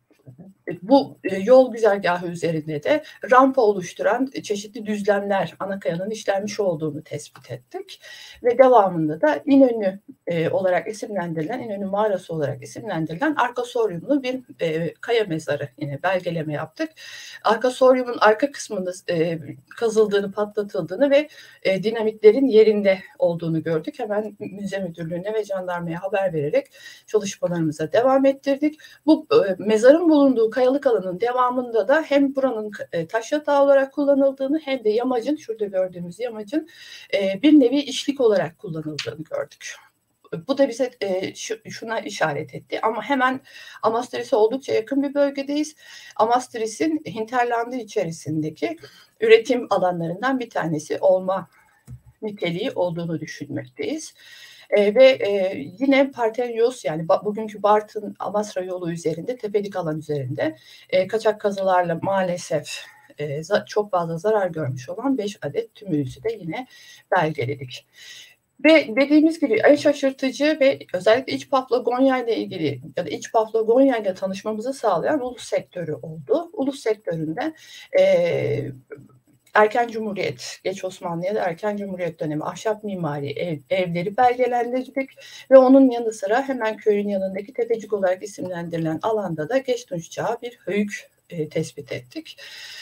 bu yol güzergahı üzerinde de rampa oluşturan çeşitli düzlemler, Anakayanın işlenmiş olduğunu tespit ettik. Ve devamında da İnönü e, olarak isimlendirilen, İnönü Mağarası olarak isimlendirilen Arkasoryumlu bir e, kaya mezarı yine belgeleme yaptık. Arkasoryumun arka kısmında e, kazıldığını, patlatıldığını ve e, dinamitlerin yerinde olduğunu gördük. Hemen müze müdürlüğüne ve jandarmaya haber vererek çalışmalarımıza devam ettirdik. Bu e, mezarın bulunduğu kayalık alanın devamında da hem buranın e, taş yatağı olarak kullanıldığını hem de yamacın, şurada gördüğümüz yamacın e, bir nevi işlik olarak kullanıldığını gördük. Bu da bize e, şu, şuna işaret etti. Ama hemen Amastris'e oldukça yakın bir bölgedeyiz. Amastris'in hinterlandı içerisindeki üretim alanlarından bir tanesi olma niteliği olduğunu düşünmekteyiz. E, ve e, yine Partelyos, yani ba, bugünkü Bartın Amasra yolu üzerinde, tepelik alan üzerinde e, kaçak kazılarla maalesef e, za, çok fazla zarar görmüş olan beş adet tümülüsü de yine belgeledik. Ve dediğimiz gibi en şaşırtıcı ve özellikle İç Paflagonya ile ilgili ya da İç Paflagonya ile tanışmamızı sağlayan ulus sektörü oldu. Ulus sektöründe e, Erken Cumhuriyet, geç Osmanlı ya da Erken Cumhuriyet dönemi ahşap mimari ev, evleri belgelendirdik ve onun yanı sıra hemen köyün yanındaki Tepecik olarak isimlendirilen alanda da Geç Tunç Çağı bir höyük e, tespit ettik.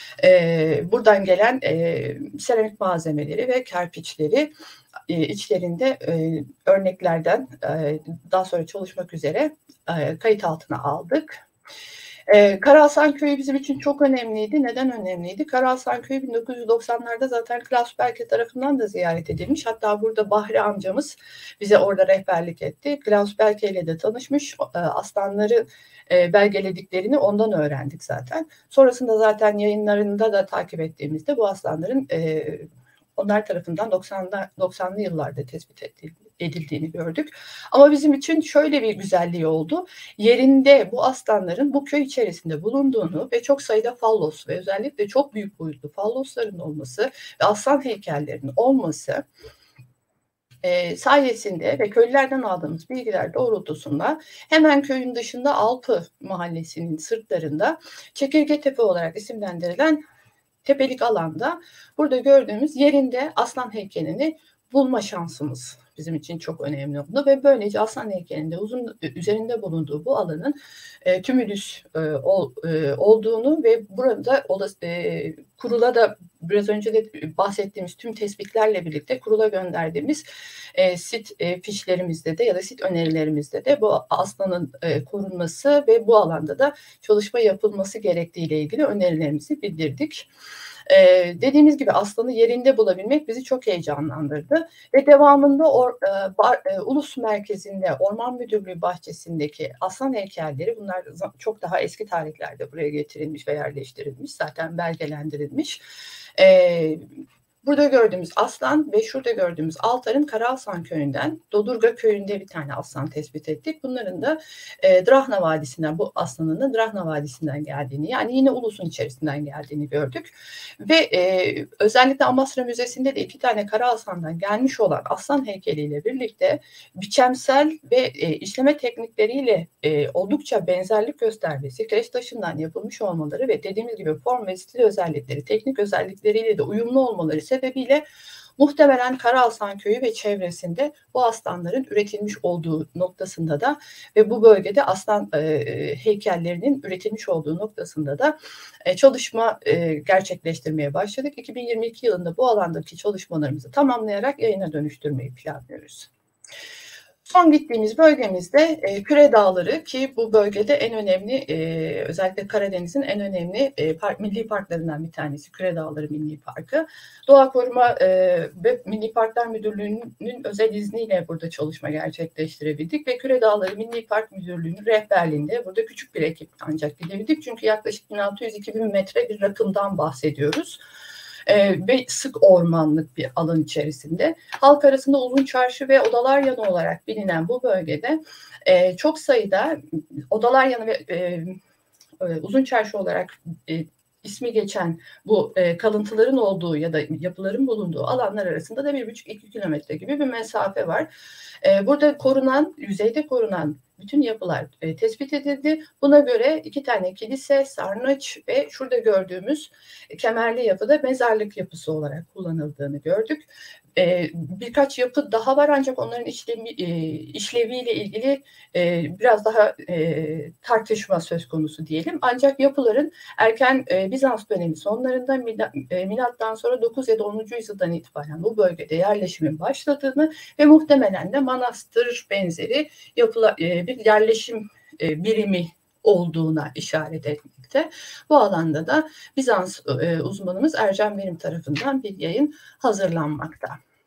E, buradan gelen e, seramik malzemeleri ve kerpiçleri e, içlerinde e, örneklerden e, daha sonra çalışmak üzere e, kayıt altına aldık. Ee, Karahasan Köyü bizim için çok önemliydi. Neden önemliydi? Karahasan Köyü bin dokuz yüz doksanlarda zaten Klaus Berke tarafından da ziyaret edilmiş. Hatta burada Bahri amcamız bize orada rehberlik etti. Klaus Berke ile de tanışmış. E, aslanları e, belgelediklerini ondan öğrendik zaten. Sonrasında zaten yayınlarında da takip ettiğimizde bu aslanların e, onlar tarafından doksanlı yıllarda tespit edildiğini gördük. Ama bizim için şöyle bir güzelliği oldu. Yerinde bu aslanların bu köy içerisinde bulunduğunu ve çok sayıda fallos ve özellikle çok büyük boyutlu fallosların olması ve aslan heykellerinin olması E, sayesinde ve köylülerden aldığımız bilgiler doğrultusunda hemen köyün dışında Alpı mahallesinin sırtlarında Çekirgetepe olarak isimlendirilen tepelik alanda burada gördüğümüz yerinde aslan heykelini bulma şansımız bizim için çok önemli oldu ve böylece aslan heykelinde uzun üzerinde bulunduğu bu alanın e, tümülüs e, ol, e, olduğunu ve burada olası, e, kurula da biraz önce de bahsettiğimiz tüm tespitlerle birlikte kurula gönderdiğimiz e, sit e, fişlerimizde de ya da sit önerilerimizde de bu aslanın e, korunması ve bu alanda da çalışma yapılması gerektiğiyle ilgili önerilerimizi bildirdik. Ee, dediğimiz gibi aslanı yerinde bulabilmek bizi çok heyecanlandırdı ve devamında or, e, bar, e, Ulus Merkezi'nde Orman Müdürlüğü bahçesindeki aslan heykelleri, bunlar çok daha eski tarihlerde buraya getirilmiş ve yerleştirilmiş, zaten belgelendirilmiş. Ee, Burada gördüğümüz aslan ve şurada gördüğümüz altarın Karahasan Köyü'nden, Dodurga Köyü'nde bir tane aslan tespit ettik. Bunların da e, Drahna Vadisi'nden, bu aslanın da Drahna Vadisi'nden geldiğini, yani yine ulusun içerisinden geldiğini gördük. Ve e, özellikle Amasra Müzesi'nde de iki tane Karahasan'dan gelmiş olan aslan heykeliyle birlikte biçemsel ve e, işleme teknikleriyle e, oldukça benzerlik göstermesi, kireç taşından yapılmış olmaları ve dediğimiz gibi form ve stil özellikleri, teknik özellikleriyle de uyumlu olmaları sebebiyle muhtemelen Karahasan Köyü ve çevresinde bu aslanların üretilmiş olduğu noktasında da ve bu bölgede aslan e, heykellerinin üretilmiş olduğu noktasında da e, çalışma e, gerçekleştirmeye başladık. iki bin yirmi iki yılında bu alandaki çalışmalarımızı tamamlayarak yayına dönüştürmeyi planlıyoruz. Son gittiğimiz bölgemizde e, Küre Dağları, ki bu bölgede en önemli, e, özellikle Karadeniz'in en önemli e, park, milli parklarından bir tanesi Küre Dağları Milli Parkı. Doğa Koruma e, ve Milli Parklar Müdürlüğü'nün özel izniyle burada çalışma gerçekleştirebildik ve Küre Dağları Milli Park Müdürlüğü'nün rehberliğinde burada küçük bir ekip ancak gidebildik. Çünkü yaklaşık bin altı yüz iki bin metre bir rakımdan bahsediyoruz. e, ve sık ormanlık bir alan içerisinde. Halk arasında Uzun Çarşı ve Odalar Yanı olarak bilinen bu bölgede e, çok sayıda Odalar Yanı ve e, e, Uzun Çarşı olarak e, ismi geçen bu e, kalıntıların olduğu ya da yapıların bulunduğu alanlar arasında da bir buçuk iki kilometre gibi bir mesafe var. E, burada korunan, yüzeyde korunan bütün yapılar e, tespit edildi. Buna göre iki tane kilise, sarnıç ve şurada gördüğümüz kemerli yapıda mezarlık yapısı olarak kullanıldığını gördük. E, birkaç yapı daha var ancak onların işlevi, e, işleviyle ilgili e, biraz daha e, tartışma söz konusu diyelim. Ancak yapıların erken e, Bizans dönemi sonlarında mila, e, milattan sonra dokuz ya da onuncu yüzyıldan itibaren bu bölgede yerleşimin başladığını ve muhtemelen de manastır benzeri yapılar, e, bir yerleşim e, birimi olduğuna işaret etmekte. Bu alanda da Bizans e, uzmanımız Ercan Verim tarafından bir yayın hazırlanmakta.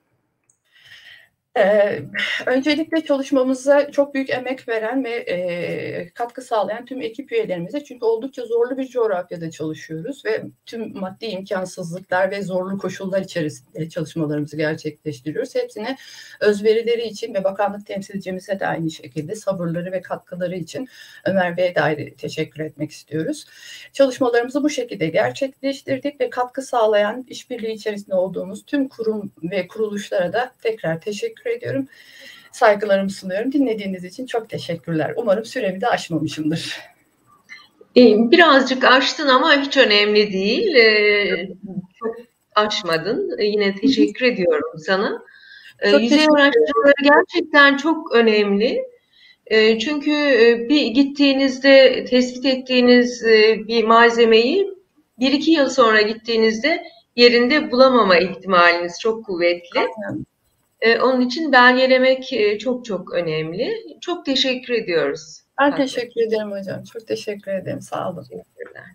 Ee, öncelikle çalışmamıza çok büyük emek veren ve e, katkı sağlayan tüm ekip üyelerimize, çünkü oldukça zorlu bir coğrafyada çalışıyoruz ve tüm maddi imkansızlıklar ve zorlu koşullar içerisinde çalışmalarımızı gerçekleştiriyoruz. Hepsine özverileri için ve bakanlık temsilcimize de aynı şekilde sabırları ve katkıları için Ömer Bey'e de ayrı teşekkür etmek istiyoruz. Çalışmalarımızı bu şekilde gerçekleştirdik ve katkı sağlayan, işbirliği içerisinde olduğumuz tüm kurum ve kuruluşlara da tekrar teşekkür ediyorum. Saygılarımı sunuyorum. Dinlediğiniz için çok teşekkürler. Umarım süremi de aşmamışımdır. Birazcık aştın ama hiç önemli değil. Çok aşmadın. Yine teşekkür ediyorum sana. Çok Yüzey araştırmaları gerçekten çok önemli. Çünkü bir gittiğinizde tespit ettiğiniz bir malzemeyi bir iki yıl sonra gittiğinizde yerinde bulamama ihtimaliniz çok kuvvetli. Aynen. Onun için belgelemek çok çok önemli. Çok teşekkür ediyoruz. Ben Hatta. teşekkür ederim hocam. Çok teşekkür ederim. Sağ olun. Teşekkürler.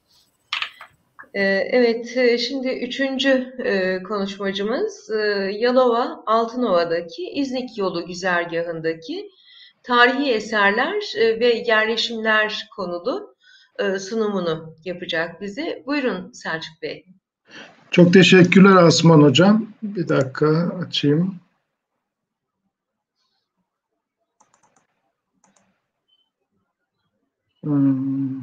Evet, şimdi üçüncü konuşmacımız Yalova Altınova'daki İznik Yolu güzergahındaki tarihi eserler ve yerleşimler konulu sunumunu yapacak bize. Buyurun Selçuk Bey. Çok teşekkürler Asman Hocam. Bir dakika açayım. Hmm.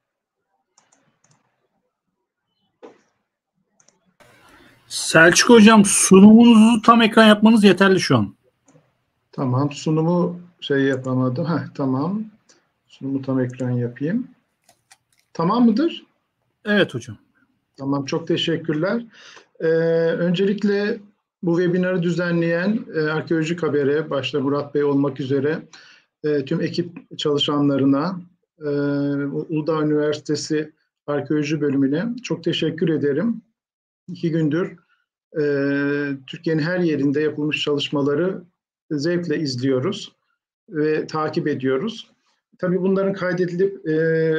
Selçuk Hocam, sunumunuzu tam ekran yapmanız yeterli şu an. Tamam, sunumu şey yapamadım. Heh, tamam. Sunumu tam ekran yapayım. Tamam mıdır? Evet hocam. Tamam, çok teşekkürler. Ee, öncelikle bu webinarı düzenleyen e, Arkeolojik Haber'e, başta Murat Bey olmak üzere e, tüm ekip çalışanlarına, e, Uludağ Üniversitesi Arkeoloji Bölümüne çok teşekkür ederim. İki gündür e, Türkiye'nin her yerinde yapılmış çalışmaları zevkle izliyoruz ve takip ediyoruz. Tabii bunların kaydedilip e,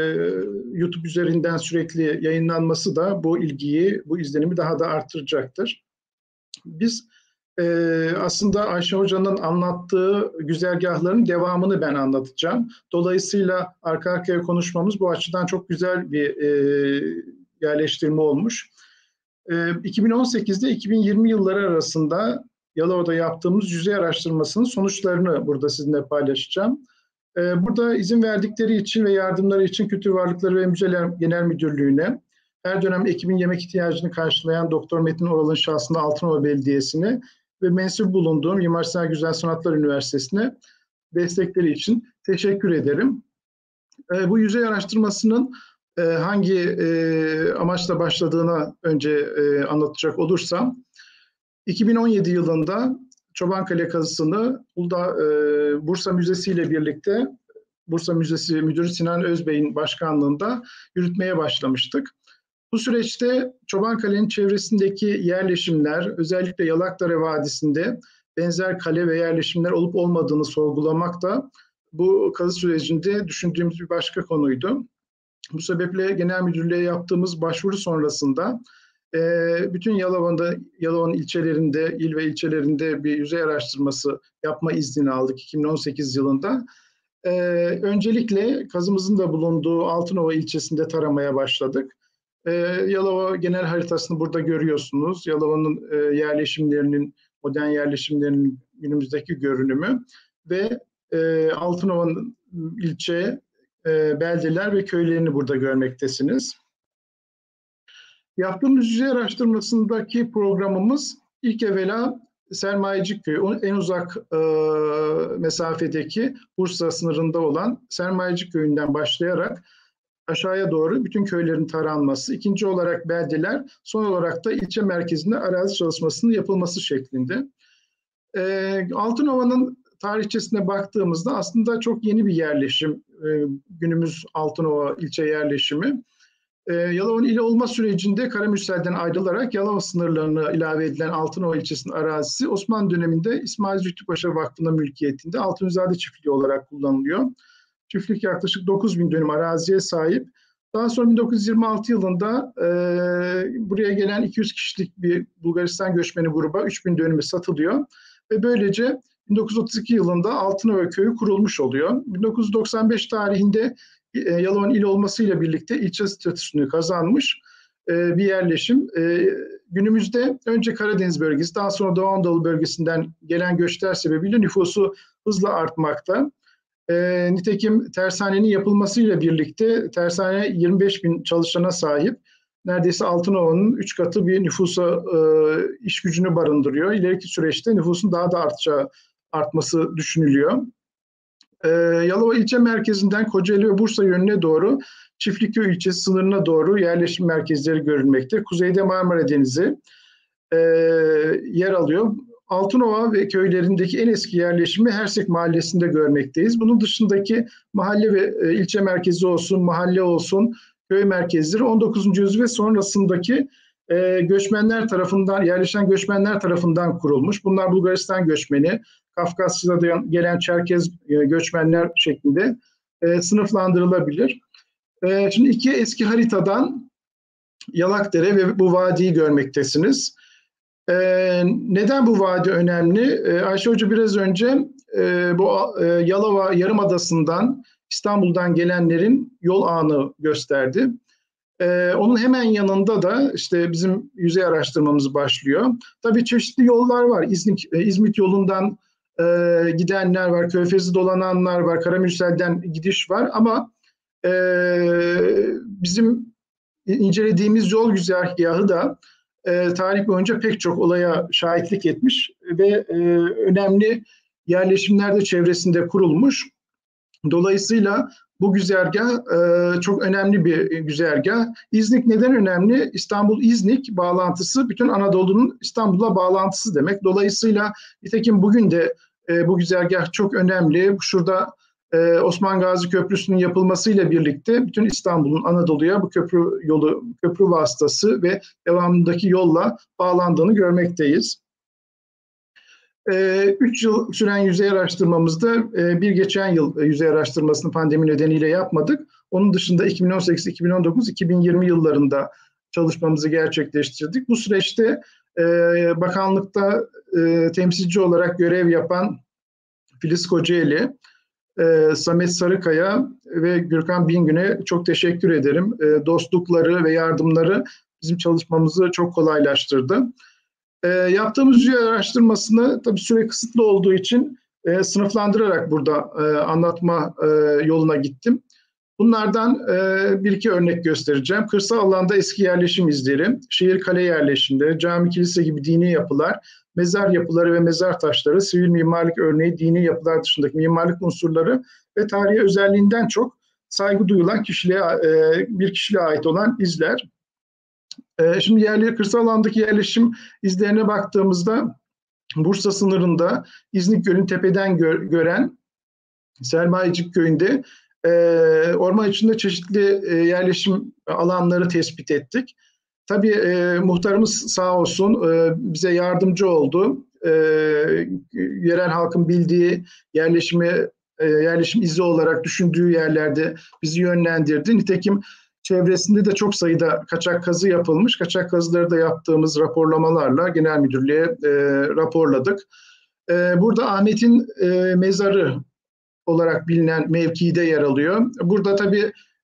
YouTube üzerinden sürekli yayınlanması da bu ilgiyi, bu izlenimi daha da artıracaktır. Biz e, aslında Ayşe Hoca'nın anlattığı güzergahların devamını ben anlatacağım. Dolayısıyla arka arkaya konuşmamız bu açıdan çok güzel bir e, yerleştirme olmuş. E, iki bin on sekizde iki bin yirmi yılları arasında Yalova'da yaptığımız yüzey araştırmasının sonuçlarını burada sizinle paylaşacağım. Burada izin verdikleri için ve yardımları için Kültür Varlıkları ve Müzeler Genel Müdürlüğü'ne, her dönem ekibin yemek ihtiyacını karşılayan Doktor Metin Oral'ın şahsında Altınova Belediyesi'ne ve mensup bulunduğum Mimar Sinan Güzel Sanatlar Üniversitesi'ne destekleri için teşekkür ederim. Bu yüzey araştırmasının hangi amaçla başladığına önce anlatacak olursam, iki bin on yedi yılında Çobankale kazısını Uludağ e, Bursa Müzesi ile birlikte Bursa Müzesi Müdürü Sinan Özbey'in başkanlığında yürütmeye başlamıştık. Bu süreçte Çobankale'nin çevresindeki yerleşimler, özellikle Yalakdere Vadisi'nde benzer kale ve yerleşimler olup olmadığını sorgulamak da bu kazı sürecinde düşündüğümüz bir başka konuydu. Bu sebeple Genel Müdürlüğe yaptığımız başvuru sonrasında bütün Yalova'da, Yalova'nın ilçelerinde, il ve ilçelerinde bir yüzey araştırması yapma iznini aldık iki bin on sekiz yılında. Öncelikle kazımızın da bulunduğu Altınova ilçesinde taramaya başladık. E, Yalova genel haritasını burada görüyorsunuz. Yalova'nın e, yerleşimlerinin, modern yerleşimlerinin günümüzdeki görünümü ve e, Altınova'nın ilçe, e, beldeler ve köylerini burada görmektesiniz. Yaptığımız yüzey araştırmasındaki programımız ilk evvela Sermayecikköy, en uzak e, mesafedeki Bursa sınırında olan Sermayecikköy'ünden başlayarak aşağıya doğru bütün köylerin taranması, ikinci olarak beldeler, son olarak da ilçe merkezinde arazi çalışmasının yapılması şeklinde. E, Altınova'nın tarihçesine baktığımızda aslında çok yeni bir yerleşim, e, günümüz Altınova ilçe yerleşimi. Ee, Yalova'nın ili olma sürecinde Karamürsel'den ayrılarak Yalova sınırlarına ilave edilen Altınova ilçesinin arazisi Osmanlı döneminde İsmail Zühtü Paşa Vakfı'nın mülkiyetinde Altunizade Çiftliği olarak kullanılıyor. Çiftlik yaklaşık dokuz bin dönüm araziye sahip. Daha sonra bin dokuz yüz yirmi altı yılında e, buraya gelen iki yüz kişilik bir Bulgaristan göçmeni gruba üç bin dönümü satılıyor. Ve böylece bin dokuz yüz otuz iki yılında Altınova köyü kurulmuş oluyor. bin dokuz yüz doksan beş tarihinde Yalova'nın il olmasıyla birlikte ilçe statüsünü kazanmış bir yerleşim. Günümüzde önce Karadeniz bölgesi, daha sonra Doğu Anadolu bölgesinden gelen göçler sebebiyle nüfusu hızla artmakta. Nitekim tersanenin yapılmasıyla birlikte tersane yirmi beş bin çalışana sahip. Neredeyse Altınova'nın üç katı bir nüfusa, iş gücünü barındırıyor. İleriki süreçte nüfusun daha da artacağı, artması düşünülüyor. Ee, Yalova ilçe merkezinden Kocaeli ve Bursa yönüne doğru Çiftlikköy ilçesi sınırına doğru yerleşim merkezleri görülmekte. Kuzeyde Marmara Denizi e, yer alıyor. Altınova ve köylerindeki en eski yerleşimi Hersek Mahallesi'nde görmekteyiz. Bunun dışındaki mahalle ve e, ilçe merkezi olsun, mahalle olsun, köy merkezleri on dokuzuncu yüzyıl ve sonrasındaki e, göçmenler tarafından, yerleşen göçmenler tarafından kurulmuş. Bunlar Bulgaristan göçmeni, Kafkasya'dan gelen Çerkez göçmenler şeklinde e, sınıflandırılabilir. E, şimdi iki eski haritadan Yalakdere ve bu vadiyi görmektesiniz. E, neden bu vadi önemli? E, Ayşe Hoca biraz önce e, bu e, Yalova Yarımadası'ndan, İstanbul'dan gelenlerin yol ağını gösterdi. Ee, onun hemen yanında da işte bizim yüzey araştırmamız başlıyor. Tabii çeşitli yollar var. İznik, İzmit yolundan e, gidenler var, Körfez'i dolananlar var, Karamürsel'den gidiş var ama e, bizim incelediğimiz yol güzergahı da e, tarih boyunca pek çok olaya şahitlik etmiş ve e, önemli yerleşimler de çevresinde kurulmuş. Dolayısıyla bu güzergah e, çok önemli bir güzergah. İznik neden önemli? İstanbul-İznik bağlantısı bütün Anadolu'nun İstanbul'la bağlantısı demek. Dolayısıyla nitekim bugün de e, bu güzergah çok önemli. Şurada e, Osman Gazi Köprüsü'nün yapılmasıyla birlikte bütün İstanbul'un Anadolu'ya bu köprü yolu, köprü vasıtası ve devamındaki yolla bağlandığını görmekteyiz. Üç yıl süren yüzey araştırmamızda bir geçen yıl yüzey araştırmasını pandemi nedeniyle yapmadık. Onun dışında iki bin on sekiz, iki bin on dokuz, iki bin yirmi yıllarında çalışmamızı gerçekleştirdik. Bu süreçte bakanlıkta temsilci olarak görev yapan Filiz Kocaeli, Samet Sarıkaya ve Gürkan Bingün'e çok teşekkür ederim. Dostlukları ve yardımları bizim çalışmamızı çok kolaylaştırdı. E, yaptığımız yüzey araştırmasını tabii süre kısıtlı olduğu için e, sınıflandırarak burada e, anlatma e, yoluna gittim. Bunlardan e, bir iki örnek göstereceğim. Kırsal alanda eski yerleşim izleri, şehir kale yerleşimleri, cami, kilise gibi dini yapılar, mezar yapıları ve mezar taşları, sivil mimarlık örneği, dini yapılar dışındaki mimarlık unsurları ve tarihi özelliğinden çok saygı duyulan kişiliğe, e, bir kişiliğe ait olan izler. Şimdi yerli, kırsal alandaki yerleşim izlerine baktığımızda Bursa sınırında İznik Gölü'nü tepeden gö gören Sermayecik Köyü'nde e, orman içinde çeşitli e, yerleşim alanları tespit ettik. Tabii e, muhtarımız sağ olsun e, bize yardımcı oldu. E, yerel halkın bildiği yerleşimi, e, yerleşim izi olarak düşündüğü yerlerde bizi yönlendirdi. Nitekim çevresinde de çok sayıda kaçak kazı yapılmış. Kaçak kazıları da yaptığımız raporlamalarla genel müdürlüğe e, raporladık. E, burada Ahmet'in e, mezarı olarak bilinen mevkide yer alıyor. Burada tabii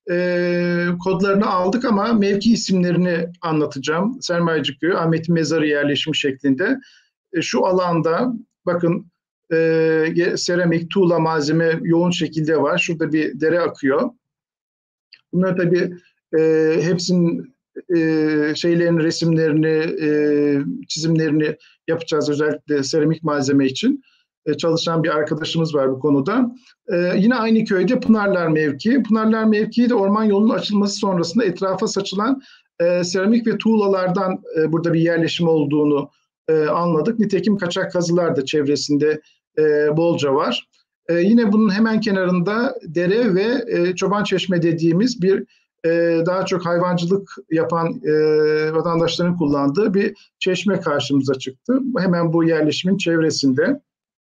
e, kodlarını aldık ama mevki isimlerini anlatacağım. Sermayeci Köyü, Ahmet'in mezarı yerleşimi şeklinde. E, şu alanda bakın e, seramik, tuğla malzeme yoğun şekilde var. Şurada bir dere akıyor. Bunlar tabii e, hepsinin e, şeylerin resimlerini, e, çizimlerini yapacağız özellikle seramik malzeme için. E, çalışan bir arkadaşımız var bu konuda. E, yine aynı köyde Pınarlar mevki. Pınarlar mevkii de orman yolunun açılması sonrasında etrafa saçılan e, seramik ve tuğlalardan e, burada bir yerleşim olduğunu e, anladık. Nitekim kaçak kazılar da çevresinde e, bolca var. E, yine bunun hemen kenarında dere ve e, çoban çeşme dediğimiz bir e, daha çok hayvancılık yapan e, vatandaşların kullandığı bir çeşme karşımıza çıktı. Hemen bu yerleşimin çevresinde.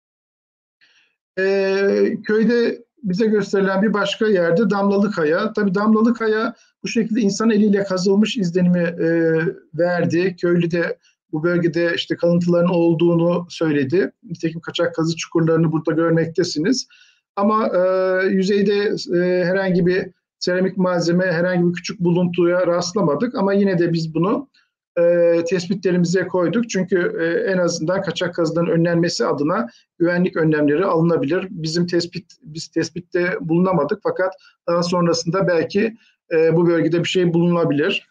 E, köyde bize gösterilen bir başka yerde Damlalı Kaya. Tabii Damlalı Kaya bu şekilde insan eliyle kazılmış izlenimi e, verdi. Köylü de bu bölgede işte kalıntıların olduğunu söyledi. Nitekim kaçak kazı çukurlarını burada görmektesiniz. Ama e, yüzeyde e, herhangi bir seramik malzeme, herhangi bir küçük buluntuya rastlamadık. Ama yine de biz bunu e, tespitlerimize koyduk. Çünkü e, en azından kaçak kazıların önlenmesi adına güvenlik önlemleri alınabilir. Bizim tespit, biz tespitte bulunamadık fakat daha sonrasında belki e, bu bölgede bir şey bulunabilir.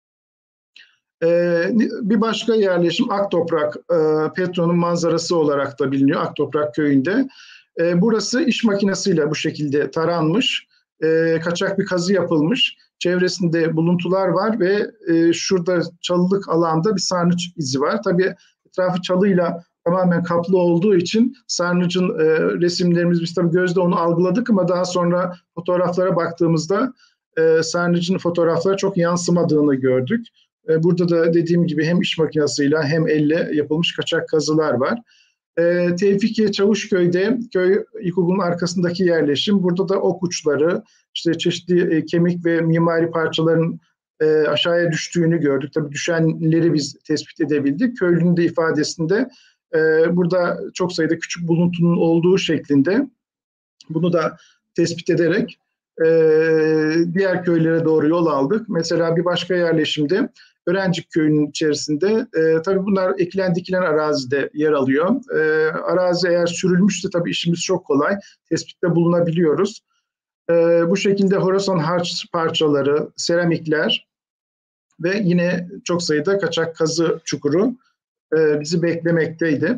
Ee, bir başka yerleşim Aktoprak, e, Petro'nun manzarası olarak da biliniyor Aktoprak köyünde. E, burası iş makinesiyle bu şekilde taranmış, e, kaçak bir kazı yapılmış. Çevresinde buluntular var ve e, şurada çalılık alanda bir sarnıç izi var. Tabii etrafı çalıyla tamamen kaplı olduğu için sarnıcın e, resimlerimiz, biz tabii gözle onu algıladık ama daha sonra fotoğraflara baktığımızda e, sarnıcın fotoğraflara çok yansımadığını gördük. Burada da dediğim gibi hem iş makinesiyle hem elle yapılmış kaçak kazılar var. E, Tevfikiye Çavuşköy'de köy ilkokulun arkasındaki yerleşim. Burada da ok uçları, işte çeşitli e, kemik ve mimari parçaların e, aşağıya düştüğünü gördük. Tabii düşenleri biz tespit edebildik. Köylünün de ifadesinde e, burada çok sayıda küçük buluntunun olduğu şeklinde bunu da tespit ederek e, diğer köylere doğru yol aldık. Mesela bir başka yerleşimde Örencik köyünün içerisinde e, tabii bunlar ekilen dikilen arazide yer alıyor. E, arazi eğer sürülmüşse tabii işimiz çok kolay. Tespitte bulunabiliyoruz. E, bu şekilde Horasan harç parçaları, seramikler ve yine çok sayıda kaçak kazı çukuru e, bizi beklemekteydi.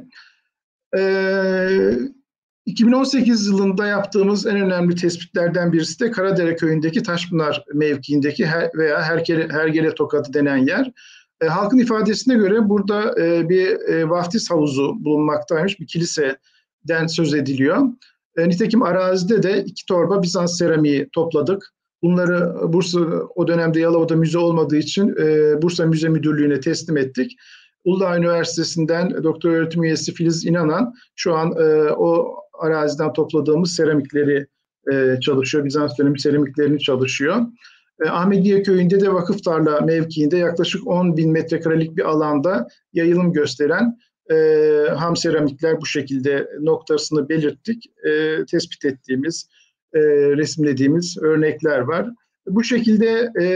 E, iki bin on sekiz yılında yaptığımız en önemli tespitlerden birisi de Karadere köyündeki Taşpınar mevkiindeki her, veya Hergele, Hergele Tokadı denen yer. E, halkın ifadesine göre burada e, bir e, vaftiz havuzu bulunmaktaymış, bir kiliseden söz ediliyor. E, nitekim arazide de iki torba Bizans seramiği topladık. Bunları Bursa, o dönemde Yalova'da müze olmadığı için e, Bursa Müze Müdürlüğü'ne teslim ettik. Uludağ Üniversitesi'nden doktor öğretim üyesi Filiz İnanan şu an e, o araziden topladığımız seramikleri e, çalışıyor. Bizans dönemi seramiklerini çalışıyor. E, Ahmediye köyünde de Vakıftarla mevkiinde yaklaşık on bin metrekarelik bir alanda yayılım gösteren e, ham seramikler bu şekilde noktasını belirttik. E, tespit ettiğimiz, e, resimlediğimiz örnekler var. Bu şekilde e,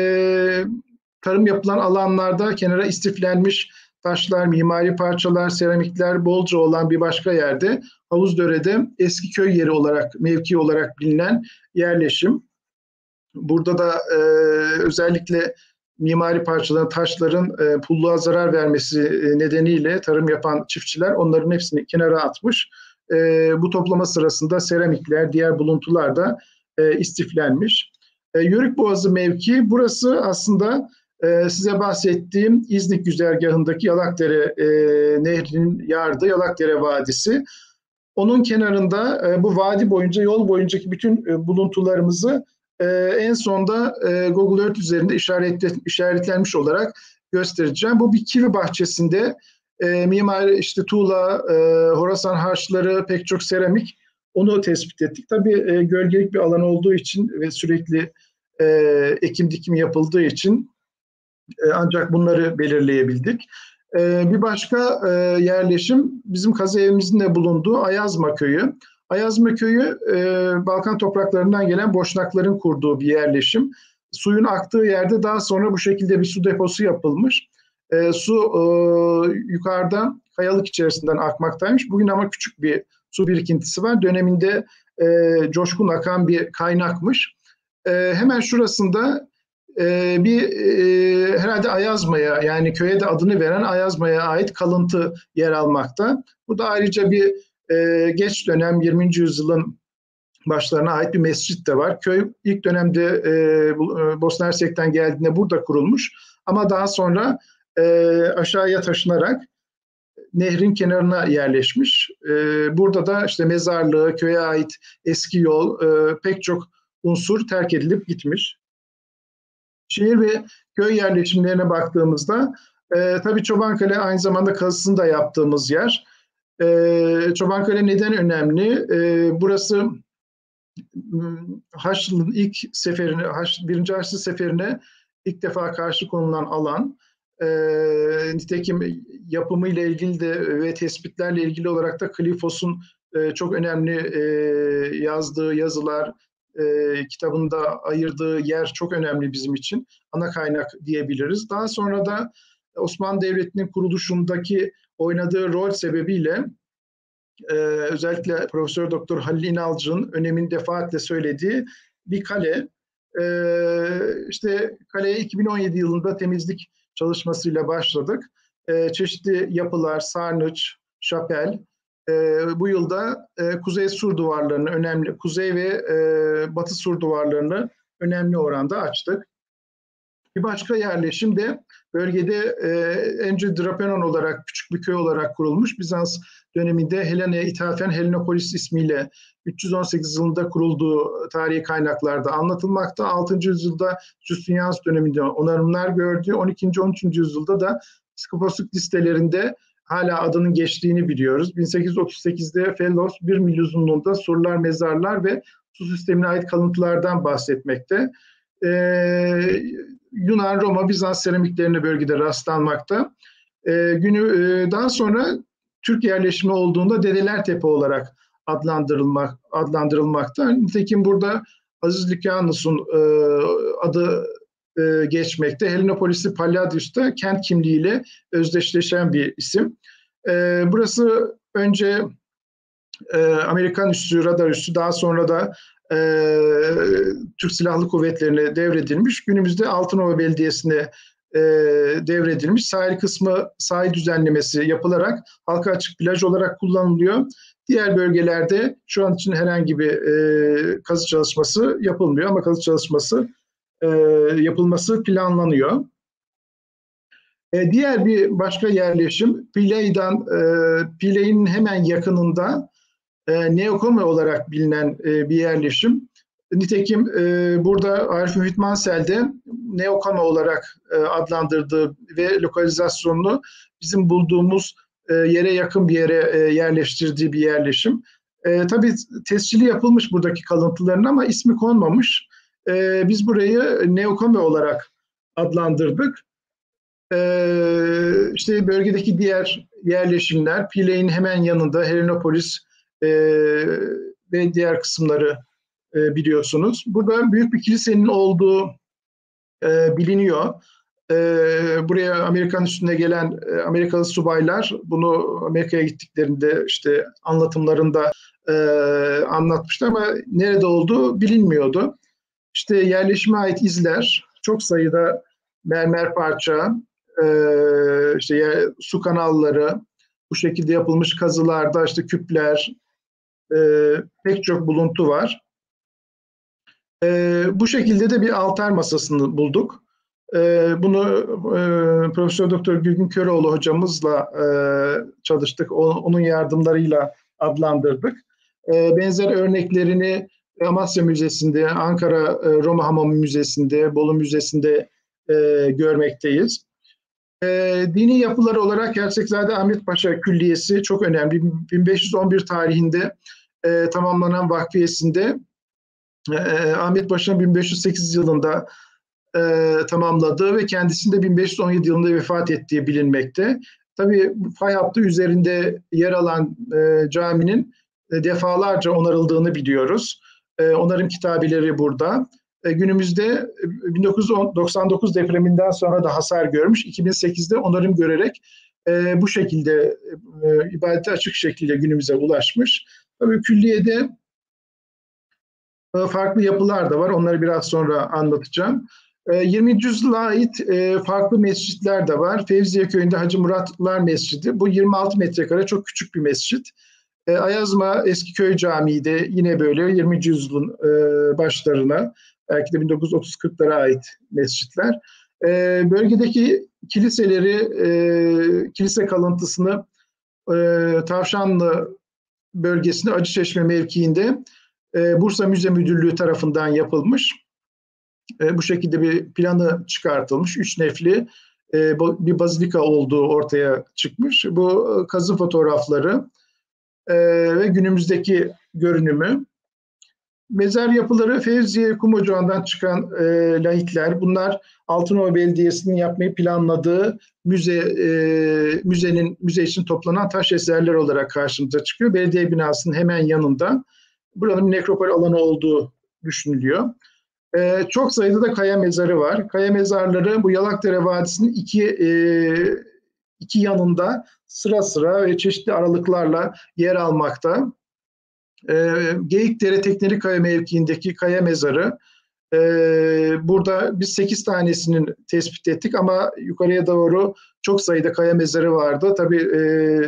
tarım yapılan alanlarda kenara istiflenmiş taşlar, mimari parçalar, seramikler bolca olan bir başka yerde Havuzdere'de eski köy yeri olarak, mevki olarak bilinen yerleşim. Burada da e, özellikle mimari parçaların, taşların e, pulluğa zarar vermesi nedeniyle tarım yapan çiftçiler onların hepsini kenara atmış. E, bu toplama sırasında seramikler, diğer buluntular da e, istiflenmiş. E, Yörükboğazı mevki, burası aslında Ee, size bahsettiğim İznik güzergahındaki Yalakdere e, nehrinin yardığı Yalakdere Vadisi. Onun kenarında e, bu vadi boyunca, yol boyuncaki bütün e, buluntularımızı e, en sonda e, Google Earth üzerinde işaretle, işaretlenmiş olarak göstereceğim. Bu bir kivi bahçesinde e, mimari işte tuğla, e, Horasan harçları, pek çok seramik, onu tespit ettik. Tabii e, gölgelik bir alan olduğu için ve sürekli e, ekim dikim yapıldığı için ancak bunları belirleyebildik. Bir başka yerleşim bizim kazı evimizin de bulunduğu Ayazma Köyü. Ayazma Köyü Balkan topraklarından gelen Boşnakların kurduğu bir yerleşim. suyun aktığı yerde daha sonra bu şekilde bir su deposu yapılmış. E, su e, yukarıda kayalık içerisinden akmaktaymış. Bugün ama küçük bir su birikintisi var. Döneminde e, coşkun akan bir kaynakmış. E, hemen şurasında e, bir e, herhalde Ayazma'ya, yani köye de adını veren Ayazma'ya ait kalıntı yer almakta. Burada ayrıca bir e, geç dönem yirminci yüzyılın başlarına ait bir mescit de var. Köy ilk dönemde e, Bosna Hersek'ten geldiğinde burada kurulmuş. Ama daha sonra e, aşağıya taşınarak nehrin kenarına yerleşmiş. E, burada da işte mezarlığı, köye ait eski yol, e, pek çok unsur terk edilip gitmiş. Şehir ve köy yerleşimlerine baktığımızda e, tabii Çobankale aynı zamanda kazısını da yaptığımız yer. E, Çobankale neden önemli? E, burası Haçlı'nın ilk seferine, Haç, birinci Haçlı seferine ilk defa karşı konulan alan. E, nitekim yapımıyla ilgili de ve tespitlerle ilgili olarak da Klifos'un e, çok önemli e, yazdığı yazılar, e, kitabında ayırdığı yer çok önemli bizim için. Ana kaynak diyebiliriz. Daha sonra da Osmanlı Devleti'nin kuruluşundaki oynadığı rol sebebiyle Ee, özellikle Profesör Doktor Halil İnalcı'nın önemini defaatle söylediği bir kale. Ee, işte kaleye iki bin on yedi yılında temizlik çalışmasıyla başladık. Ee, çeşitli yapılar, sarnıç, şapel. Ee, bu yılda e, kuzey sur duvarlarını önemli, kuzey ve e, batı sur duvarlarını önemli oranda açtık. Bir başka yerleşim de bölgede e, Enci Drapenon olarak küçük bir köy olarak kurulmuş. Bizans döneminde Helene'ye ithafen Helenopolis ismiyle üç yüz on sekiz yılında kurulduğu tarihi kaynaklarda anlatılmakta. altıncı yüzyılda Justinianus döneminde onarımlar gördü. on ikinci on üçüncü yüzyılda da psikoposluk listelerinde hala adının geçtiğini biliyoruz. bin sekiz yüz otuz sekizde Fellos bir mil uzunluğunda surlar, mezarlar ve su sistemine ait kalıntılardan bahsetmekte. Ee, Yunan, Roma, Bizans seramiklerine bölgede rastlanmakta. Ee, günü e, daha sonra Türk yerleşimi olduğunda Dedelertepe olarak adlandırılmak adlandırılmakta. Nitekim burada Aziz Lükanus'un e, adı e, geçmekte. Helenopolis'i Palladius'ta kent kimliğiyle özdeşleşen bir isim. E, burası önce e, Amerikan üssü, radar üssü, daha sonra da Ee, Türk Silahlı Kuvvetleri'ne devredilmiş. Günümüzde Altınova Belediyesi'ne e, devredilmiş. Sahil kısmı sahil düzenlemesi yapılarak halka açık plaj olarak kullanılıyor. Diğer bölgelerde şu an için herhangi bir e, kazı çalışması yapılmıyor ama kazı çalışması e, yapılması planlanıyor. E, diğer bir başka yerleşim Piley'den, e, Piley'in hemen yakınında E, Neokome olarak bilinen e, bir yerleşim. Nitekim e, burada Arif Müfit Mansell de Neokome olarak e, adlandırdığı ve lokalizasyonunu bizim bulduğumuz e, yere yakın bir yere e, yerleştirdiği bir yerleşim. E, tabii tescili yapılmış buradaki kalıntıların ama ismi konmamış. E, biz burayı Neokome olarak adlandırdık. E, işte bölgedeki diğer yerleşimler, Piley'in hemen yanında Helenopolis Ee, ve diğer kısımları e, biliyorsunuz. Burada büyük bir kilisenin olduğu e, biliniyor. E, buraya Amerikan üstüne gelen e, Amerikalı subaylar bunu Amerika'ya gittiklerinde işte anlatımlarında e, anlatmışlar ama nerede olduğu bilinmiyordu. İşte yerleşime ait izler, çok sayıda mermer parça, e, işte su kanalları, bu şekilde yapılmış kazılarda işte küpler, e, pek çok buluntu var. E, bu şekilde de bir altar masasını bulduk. E, bunu e, Profesör Doktor Gülgün Köroğlu hocamızla e, çalıştık. O, onun yardımlarıyla adlandırdık. E, benzer örneklerini Amasya Müzesi'nde, Ankara e, Roma Hamamı Müzesi'nde, Bolu Müzesi'nde e, görmekteyiz. E, dini yapılar olarak Hersekzade Ahmet Paşa Külliyesi çok önemli. bin beş yüz on bir tarihinde e, tamamlanan vakfiyesinde e, Ahmet Paşa'nın bin beş yüz sekiz yılında e, tamamladığı ve kendisinde bin beş yüz on yedi yılında vefat ettiği bilinmekte. Tabii fay hattı üzerinde yer alan e, caminin e, defalarca onarıldığını biliyoruz. E, onarım kitabeleri burada. e, günümüzde bin dokuz yüz doksan dokuz depreminden sonra da hasar görmüş. iki bin sekizde onarım görerek e, bu şekilde e, ibadete açık şekilde günümüze ulaşmış. Tabii külliyede e, farklı yapılar da var. Onları biraz sonra anlatacağım. yirminci yüzyıla ait farklı mescitler de var. Fevziye Köyü'nde Hacı Muratlar Mescidi. Bu yirmi altı metrekare çok küçük bir mescit. Ayazma Eskiköy Camii de yine böyle yirminci yüzyılın başlarına, belki de bin dokuz yüz otuz kırklara ait mescitler. Bölgedeki kiliseleri, kilise kalıntısını Tavşanlı bölgesinde Acıçeşme mevkiinde Bursa Müze Müdürlüğü tarafından yapılmış. Bu şekilde bir planı çıkartılmış. Üç nefli bir bazilika olduğu ortaya çıkmış. Bu kazı fotoğrafları ve günümüzdeki görünümü. Mezar yapıları Fevziye Kum Ocağı'ndan çıkan lahitler. Bunlar Altınova Belediyesi'nin yapmayı planladığı müze müzenin müze için toplanan taş eserler olarak karşımıza çıkıyor. Belediye binasının hemen yanında. Buranın bir nekropol alanı olduğu düşünülüyor. Ee, çok sayıda da kaya mezarı var. Kaya mezarları bu Yalakdere Vadisi'nin iki, e, iki yanında sıra sıra ve çeşitli aralıklarla yer almakta. Ee, Geyikdere Tekneli Kaya mevkiindeki kaya mezarı. Ee, burada biz sekiz tanesinin tespit ettik ama yukarıya doğru çok sayıda kaya mezarı vardı. Tabii e,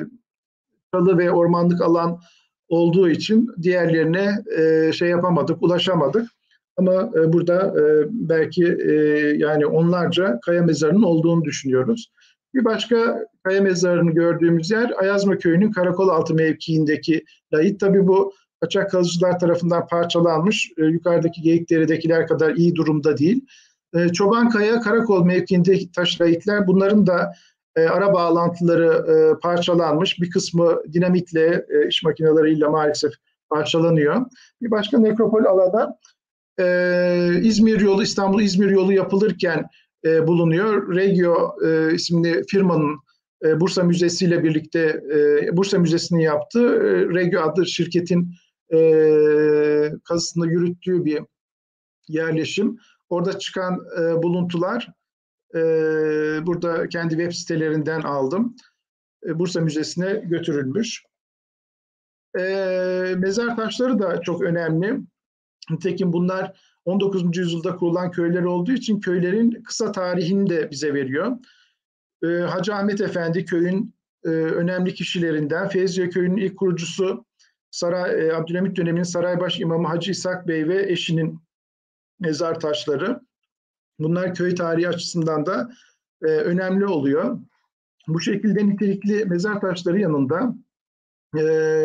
çalı ve ormanlık alan olduğu için diğerlerine e, şey yapamadık, ulaşamadık. Ama e, burada e, belki e, yani onlarca kaya mezarının olduğunu düşünüyoruz. Bir başka kaya mezarını gördüğümüz yer Ayazma Köyü'nün Karakolaltı mevkiindeki lahit. Tabii bu kaçak kazıcılar tarafından parçalanmış. E, yukarıdaki Geyikdere'dekiler kadar iyi durumda değil. E, Çobankaya Karakol mevkiindeki taş lahitler, bunların da e, ara bağlantıları e, parçalanmış. Bir kısmı dinamitle, e, iş makineleriyle maalesef parçalanıyor. Bir başka nekropol alanda Ee, İzmir yolu, İstanbul-İzmir yolu yapılırken e, bulunuyor. Regio e, isimli firmanın e, Bursa Müzesi ile birlikte e, Bursa Müzesi'nin yaptığı e, Regio adlı şirketin e, kazısında yürüttüğü bir yerleşim. Orada çıkan e, buluntular e, burada kendi web sitelerinden aldım. E, Bursa Müzesi'ne götürülmüş. E, mezar taşları da çok önemli. Nitekim bunlar on dokuzuncu yüzyılda kurulan köyler olduğu için köylerin kısa tarihini de bize veriyor. Ee, Hacı Ahmet Efendi köyün e, önemli kişilerinden. Fevziye Köyü'nün ilk kurucusu Saray, e, Abdülhamit döneminin Saraybaş İmamı Hacı İshak Bey ve eşinin mezar taşları. Bunlar köy tarihi açısından da e, önemli oluyor. Bu şekilde nitelikli mezar taşları yanında e,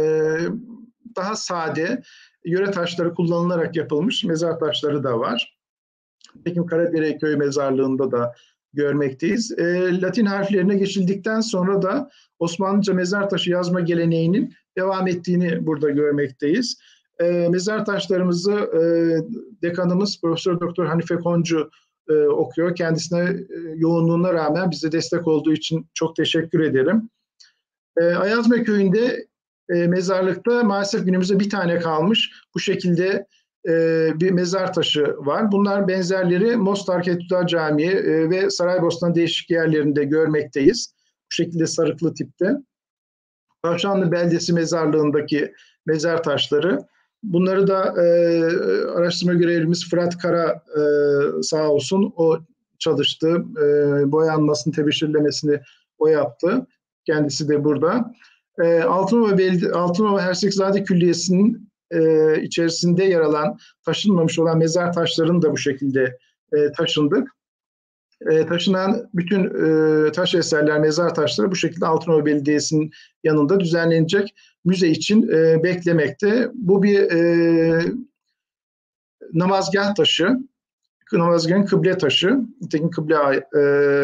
daha sade yöre taşları kullanılarak yapılmış mezar taşları da var. Nitekim Karadere Köy Mezarlığı'nda da görmekteyiz. E, Latin harflerine geçildikten sonra da Osmanlıca mezar taşı yazma geleneğinin devam ettiğini burada görmekteyiz. E, mezar taşlarımızı e, dekanımız Profesör Doktor Hanife Koncu e, okuyor. Kendisine e, yoğunluğuna rağmen bize destek olduğu için çok teşekkür ederim. E, Ayazma Köyü'nde E, mezarlıkta maalesef günümüzde bir tane kalmış. Bu şekilde e, bir mezar taşı var. Bunlar benzerleri Mostar Ketüda Camii e, ve Saraybosna değişik yerlerinde görmekteyiz. Bu şekilde sarıklı tipte. Tavşanlı Beldesi Mezarlığı'ndaki mezar taşları. Bunları da e, araştırma görevlimiz Fırat Kara e, sağ olsun o çalıştı. E, boyanmasını, tebeşirlemesini o yaptı. Kendisi de burada. E, Altınova, Beledi- Altınova Hersekzade Külliyesi'nin e, içerisinde yer alan, taşınmamış olan mezar taşlarını da bu şekilde e, taşındık. E, taşınan bütün e, taş eserler, mezar taşları bu şekilde Altınova Belediyesi'nin yanında düzenlenecek müze için e, beklemekte. Bu bir e, namazgah taşı, namazgahın kıble taşı, nitekim kıble e,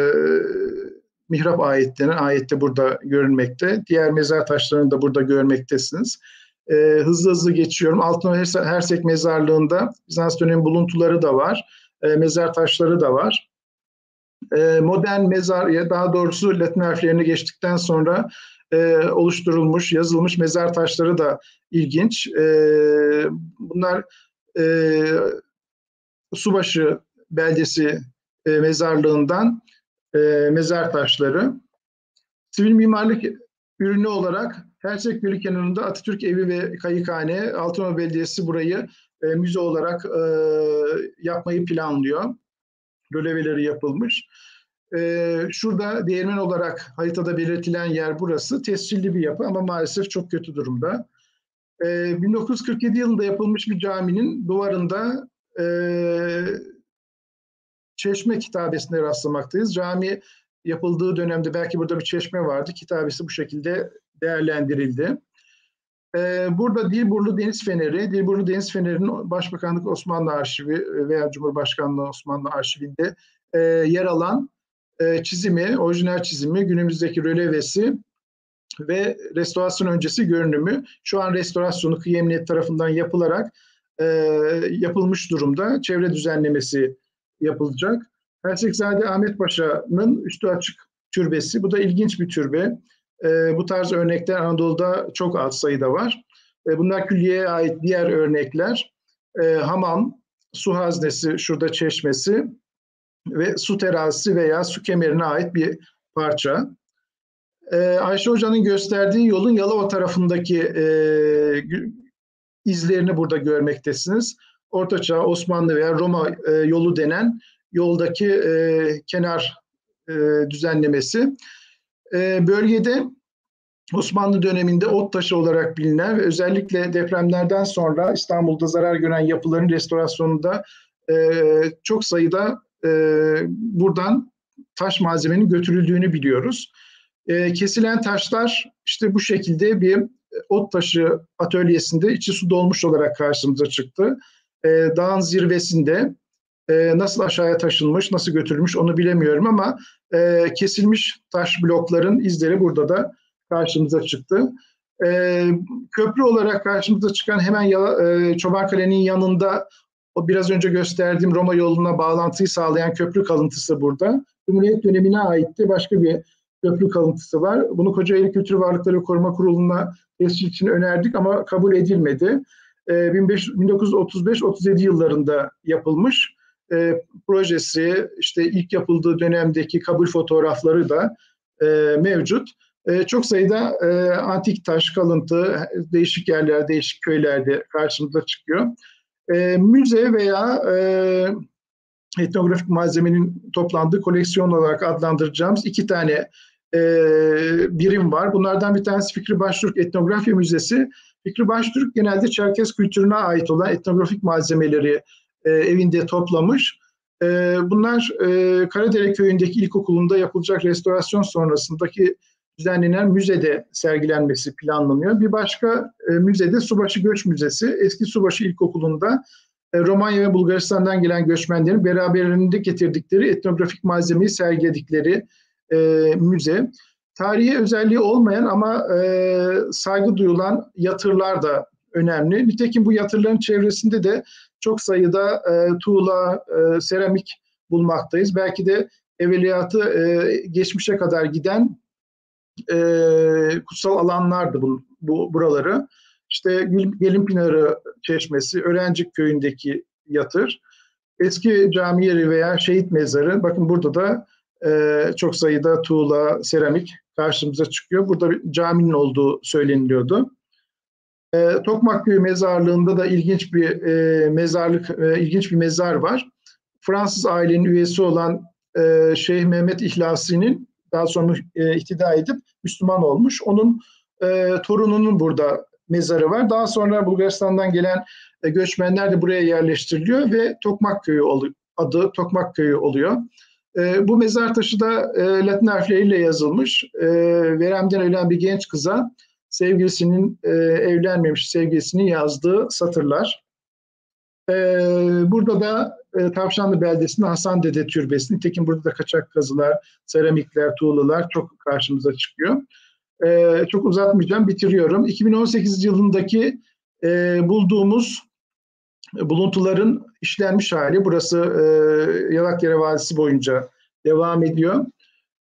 mihrap ayetlerinin ayette burada görünmekte. Diğer mezar taşlarını da burada görmektesiniz. E, hızlı hızlı geçiyorum. Altınova Hersek Mezarlığı'nda Bizans dönemi buluntuları da var. E, mezar taşları da var. E, modern mezar, daha doğrusu Latin harflerini geçtikten sonra e, oluşturulmuş, yazılmış mezar taşları da ilginç. E, bunlar e, Subaşı beldesi e, mezarlığından e, mezar taşları. Sivil mimarlık ürünü olarak Hersek Gölü kenarında Atatürk Evi ve Kayıkhane, Altınoluk Belediyesi burayı e, müze olarak e, yapmayı planlıyor. Röleveleri yapılmış. E, şurada değirmen olarak haritada belirtilen yer burası. Tescilli bir yapı ama maalesef çok kötü durumda. E, bin dokuz yüz kırk yedi yılında yapılmış bir caminin duvarında e, çeşme kitabesine rastlamaktayız. Cami yapıldığı dönemde belki burada bir çeşme vardı. Kitabesi bu şekilde değerlendirildi. Ee, burada Dilburnu Deniz Feneri, Dilburnu Deniz Feneri'nin Başbakanlık Osmanlı Arşivi veya Cumhurbaşkanlığı Osmanlı Arşivinde e, yer alan e, çizimi, orijinal çizimi, günümüzdeki rölevesi ve restorasyon öncesi görünümü şu an restorasyonu Kıyı Emniyet tarafından yapılarak e, yapılmış durumda. Çevre düzenlemesi yapılacak. Hersekzade Ahmet Paşa'nın üstü açık türbesi. Bu da ilginç bir türbe. E, bu tarz örnekler Anadolu'da çok az sayıda var. E, bunlar külliyeye ait diğer örnekler. E, hamam, su haznesi, şurada çeşmesi ve su terazisi veya su kemerine ait bir parça. E, Ayşe Hoca'nın gösterdiği yolun Yalova tarafındaki e, izlerini burada görmektesiniz. Ortaçağ, Osmanlı veya Roma e, yolu denen yoldaki e, kenar e, düzenlemesi. E, bölgede Osmanlı döneminde ot taşı olarak bilinen ve özellikle depremlerden sonra İstanbul'da zarar gören yapıların restorasyonunda e, çok sayıda e, buradan taş malzemenin götürüldüğünü biliyoruz. E, kesilen taşlar işte bu şekilde bir ot taşı atölyesinde içi su dolmuş olarak karşımıza çıktı. E, dağın zirvesinde e, nasıl aşağıya taşınmış, nasıl götürülmüş onu bilemiyorum ama e, kesilmiş taş blokların izleri burada da karşımıza çıktı. E, köprü olarak karşımıza çıkan hemen e, Çobankale'nin yanında o biraz önce gösterdiğim Roma yoluna bağlantıyı sağlayan köprü kalıntısı burada. Cumhuriyet dönemine aitti. Başka bir köprü kalıntısı var. Bunu Kocaeli Kültür Varlıkları Koruma Kurulu'na tescil için önerdik ama kabul edilmedi. E, bin dokuz yüz otuz beş otuz yedi yıllarında yapılmış. E, projesi, işte ilk yapıldığı dönemdeki kabul fotoğrafları da e, mevcut. E, çok sayıda e, antik taş, kalıntı, değişik yerler, değişik köylerde karşımıza çıkıyor. E, müze veya e, etnografik malzemenin toplandığı koleksiyon olarak adlandıracağımız iki tane e, birim var. Bunlardan bir tanesi Fikri Baştürk Etnografya Müzesi. Fikri Baştürk genelde Çerkez kültürüne ait olan etnografik malzemeleri e, evinde toplamış. E, bunlar e, Karadere Köyü'ndeki ilkokulunda yapılacak restorasyon sonrasındaki düzenlenen müzede sergilenmesi planlanıyor. Bir başka e, müzede Subaşı Göç Müzesi. Eski Subaşı İlkokulu'nda e, Romanya ve Bulgaristan'dan gelen göçmenlerin beraberinde getirdikleri etnografik malzemeyi sergiledikleri e, müze. Tarihi özelliği olmayan ama e, saygı duyulan yatırlar da önemli. Nitekim bu yatırların çevresinde de çok sayıda e, tuğla, e, seramik bulmaktayız. Belki de evveliyatı e, geçmişe kadar giden e, kutsal alanlardı bu, bu buraları. İşte Gelinpınarı Çeşmesi, Öğrencik Köyü'ndeki yatır, eski cami yeri veya şehit mezarı. Bakın burada da e, çok sayıda tuğla, seramik karşımıza çıkıyor. Burada bir caminin olduğu söyleniliyordu. E, Tokmakköy mezarlığında da ilginç bir e, mezarlık, e, ilginç bir mezar var. Fransız ailenin üyesi olan e, Şeyh Mehmet İhlasi'nin daha sonra e, ihtida edip Müslüman olmuş. Onun e, torununun burada mezarı var. Daha sonra Bulgaristan'dan gelen e, göçmenler de buraya yerleştiriliyor ve Tokmakköy'ü adı Tokmakköy'ü oluyor. E, bu mezar taşı da e, Latin harfleriyle yazılmış. E, veremden ölen bir genç kıza sevgilisinin e, evlenmemiş sevgilisinin yazdığı satırlar. E, burada da e, Tavşanlı beldesinde Hasan Dede Türbesi. Nitekim burada da kaçak kazılar, seramikler, tuğlalar çok karşımıza çıkıyor. E, çok uzatmayacağım, bitiriyorum. iki bin on sekiz yılındaki e, bulduğumuz buluntuların işlenmiş hali. Burası e, Yalakyere Vadisi boyunca devam ediyor.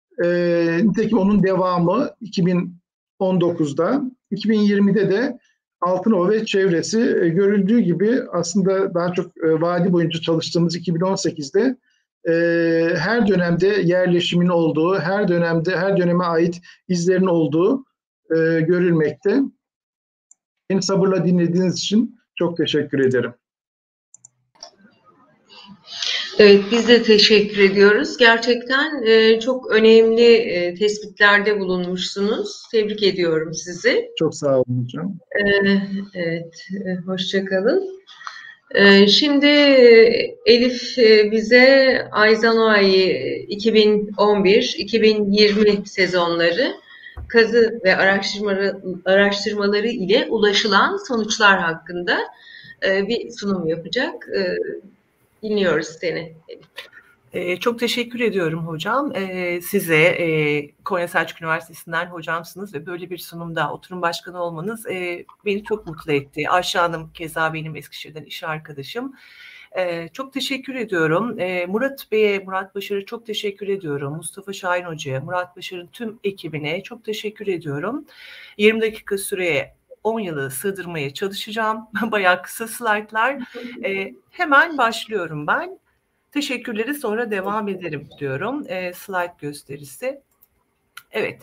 E, nitekim onun devamı iki bin on dokuzda, iki bin yirmide de Altınova ve çevresi e, görüldüğü gibi aslında daha çok e, vadi boyunca çalıştığımız iki bin on sekizde e, her dönemde yerleşimin olduğu, her dönemde her döneme ait izlerin olduğu e, görülmekte. Beni sabırla dinlediğiniz için çok teşekkür ederim. Evet, biz de teşekkür ediyoruz. Gerçekten e, çok önemli e, tespitlerde bulunmuşsunuz. Tebrik ediyorum sizi. Çok sağ olun hocam. E, evet, e, hoşça kalın. E, şimdi Elif e, bize Ayzanoa'yı iki bin on bir iki bin yirmi sezonları kazı ve araştırmaları, araştırmaları ile ulaşılan sonuçlar hakkında e, bir sunum yapacak. E, dinliyoruz seni. Ee, çok teşekkür ediyorum hocam. Ee, size e, Konya Selçuk Üniversitesi'nden hocamsınız ve böyle bir sunumda oturum başkanı olmanız e, beni çok mutlu etti. Ayşe Hanım keza benim Eskişehir'den iş arkadaşım. Ee, çok teşekkür ediyorum. Ee, Murat Bey'e, Murat Başar'a çok teşekkür ediyorum. Mustafa Şahin Hoca'ya, Murat Başar'ın tüm ekibine çok teşekkür ediyorum. yirmi dakika süreye on yılı sığdırmaya çalışacağım. Bayağı kısa slaytlar. Ee, hemen başlıyorum ben. Teşekkürleri sonra devam ederim diyorum. E, slide gösterisi. Evet.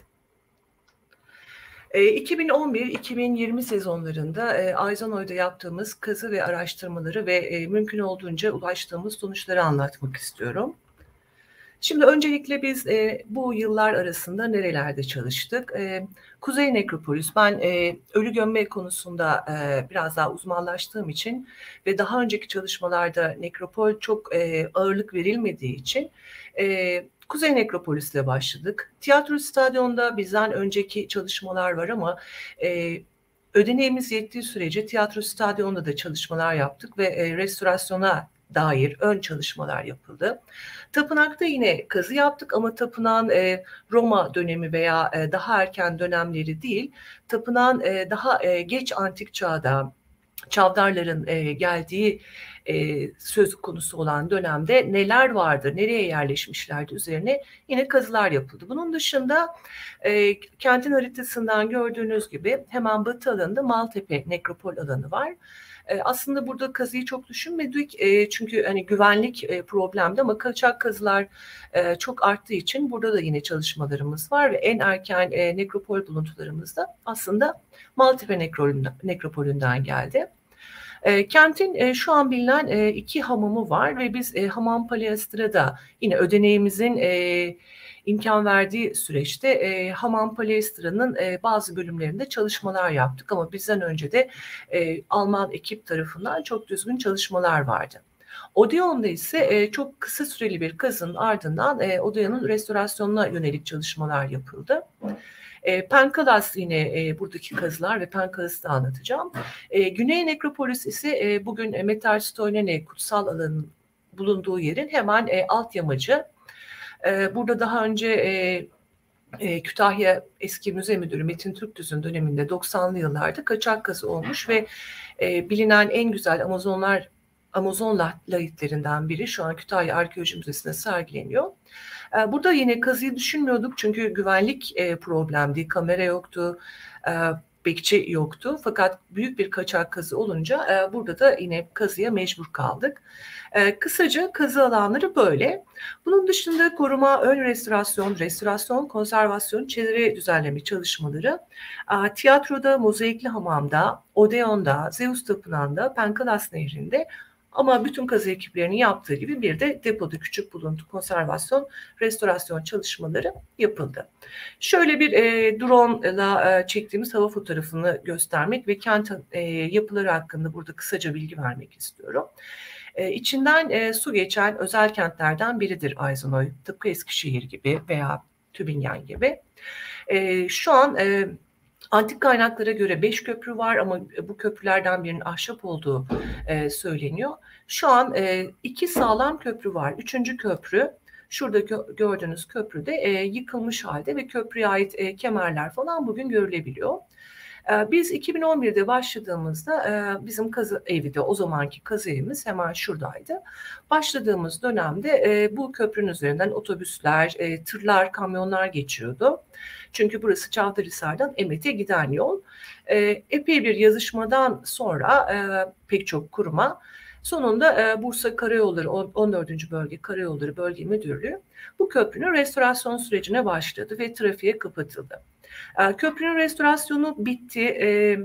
E, iki bin on bir iki bin yirmi sezonlarında e, Ayzanoy'da yaptığımız kazı ve araştırmaları ve e, mümkün olduğunca ulaştığımız sonuçları anlatmak istiyorum. Şimdi öncelikle biz e, bu yıllar arasında nerelerde çalıştık? E, Kuzey Nekropolis, ben e, ölü gömme konusunda e, biraz daha uzmanlaştığım için ve daha önceki çalışmalarda nekropol çok e, ağırlık verilmediği için e, Kuzey Nekropolis'le başladık. Tiyatro Stadyon'da bizden önceki çalışmalar var ama e, ödeneğimiz yettiği sürece Tiyatro Stadyon'da da çalışmalar yaptık ve e, restorasyona dair ön çalışmalar yapıldı. Tapınakta yine kazı yaptık ama tapınağın e, Roma dönemi veya e, daha erken dönemleri değil, tapınağın e, daha e, geç antik çağda Çavdarların e, geldiği e, söz konusu olan dönemde neler vardı, nereye yerleşmişlerdi üzerine yine kazılar yapıldı. Bunun dışında e, kentin haritasından gördüğünüz gibi hemen batı alanında Maltepe Nekropol alanı var. Aslında burada kazıyı çok düşünmedik çünkü hani güvenlik problemdi ama kaçak kazılar çok arttığı için burada da yine çalışmalarımız var ve en erken nekropol buluntularımız da aslında Maltepe Nekropolü'nden geldi. Kentin şu an bilinen iki hamamı var ve biz Hamam Paleastra'da yine ödeneğimizin imkan verdiği süreçte e, Hamam Paleastra'nın e, bazı bölümlerinde çalışmalar yaptık ama bizden önce de e, Alman ekip tarafından çok düzgün çalışmalar vardı. Odeon'da ise e, çok kısa süreli bir kazının ardından e, Odeon'un restorasyonuna yönelik çalışmalar yapıldı. E, Penkalas yine e, buradaki kazılar ve Penkalas'ı da anlatacağım. E, Güney Nekropolis ise e, bugün e, Metarstoinene kutsal alanın bulunduğu yerin hemen e, alt yamacı. Burada daha önce e, e, Kütahya eski müze müdürü Metin Türktüz'ün döneminde doksanlı yıllarda kaçak kazı olmuş ve e, bilinen en güzel Amazonlar Amazon lahitlerinden biri şu an Kütahya Arkeoloji Müzesi'nde sergileniyor. E, burada yine kazıyı düşünmüyorduk çünkü güvenlik e, problemdi, kamera yoktu, e, bekçi yoktu. Fakat büyük bir kaçak kazı olunca e, burada da yine kazıya mecbur kaldık. E, kısaca kazı alanları böyle. Bunun dışında koruma, ön restorasyon, restorasyon, konservasyon, çevre düzenleme çalışmaları e, tiyatroda, mozaikli hamamda, Odeon'da, Zeus Tapınağı'nda, Penkalas Nehri'nde ama bütün kazı ekiplerinin yaptığı gibi bir de depoda küçük buluntu, konservasyon, restorasyon çalışmaları yapıldı. Şöyle bir e, drone ile e, çektiğimiz hava fotoğrafını göstermek ve kent e, yapıları hakkında burada kısaca bilgi vermek istiyorum. E, içinden e, su geçen özel kentlerden biridir Ayzanoy, tıpkı Eskişehir gibi veya Tübingen gibi. E, şu an e, antik kaynaklara göre beş köprü var ama bu köprülerden birinin ahşap olduğu e, söyleniyor. Şu an e, iki sağlam köprü var. Üçüncü köprü, şurada gö- gördüğünüz köprüde e, yıkılmış halde ve köprüye ait e, kemerler falan bugün görülebiliyor. Biz iki bin on birde başladığımızda bizim kazı evi de o zamanki kazı evimiz hemen şuradaydı. Başladığımız dönemde bu köprünün üzerinden otobüsler, tırlar, kamyonlar geçiyordu. Çünkü burası Çavdarhisar'dan Emet'e giden yol. Epey bir yazışmadan sonra pek çok kuruma sonunda Bursa Karayolları on dördüncü Bölge Karayolları Bölge Müdürlüğü bu köprünün restorasyon sürecine başladı ve trafiğe kapatıldı. Köprünün restorasyonu bitti.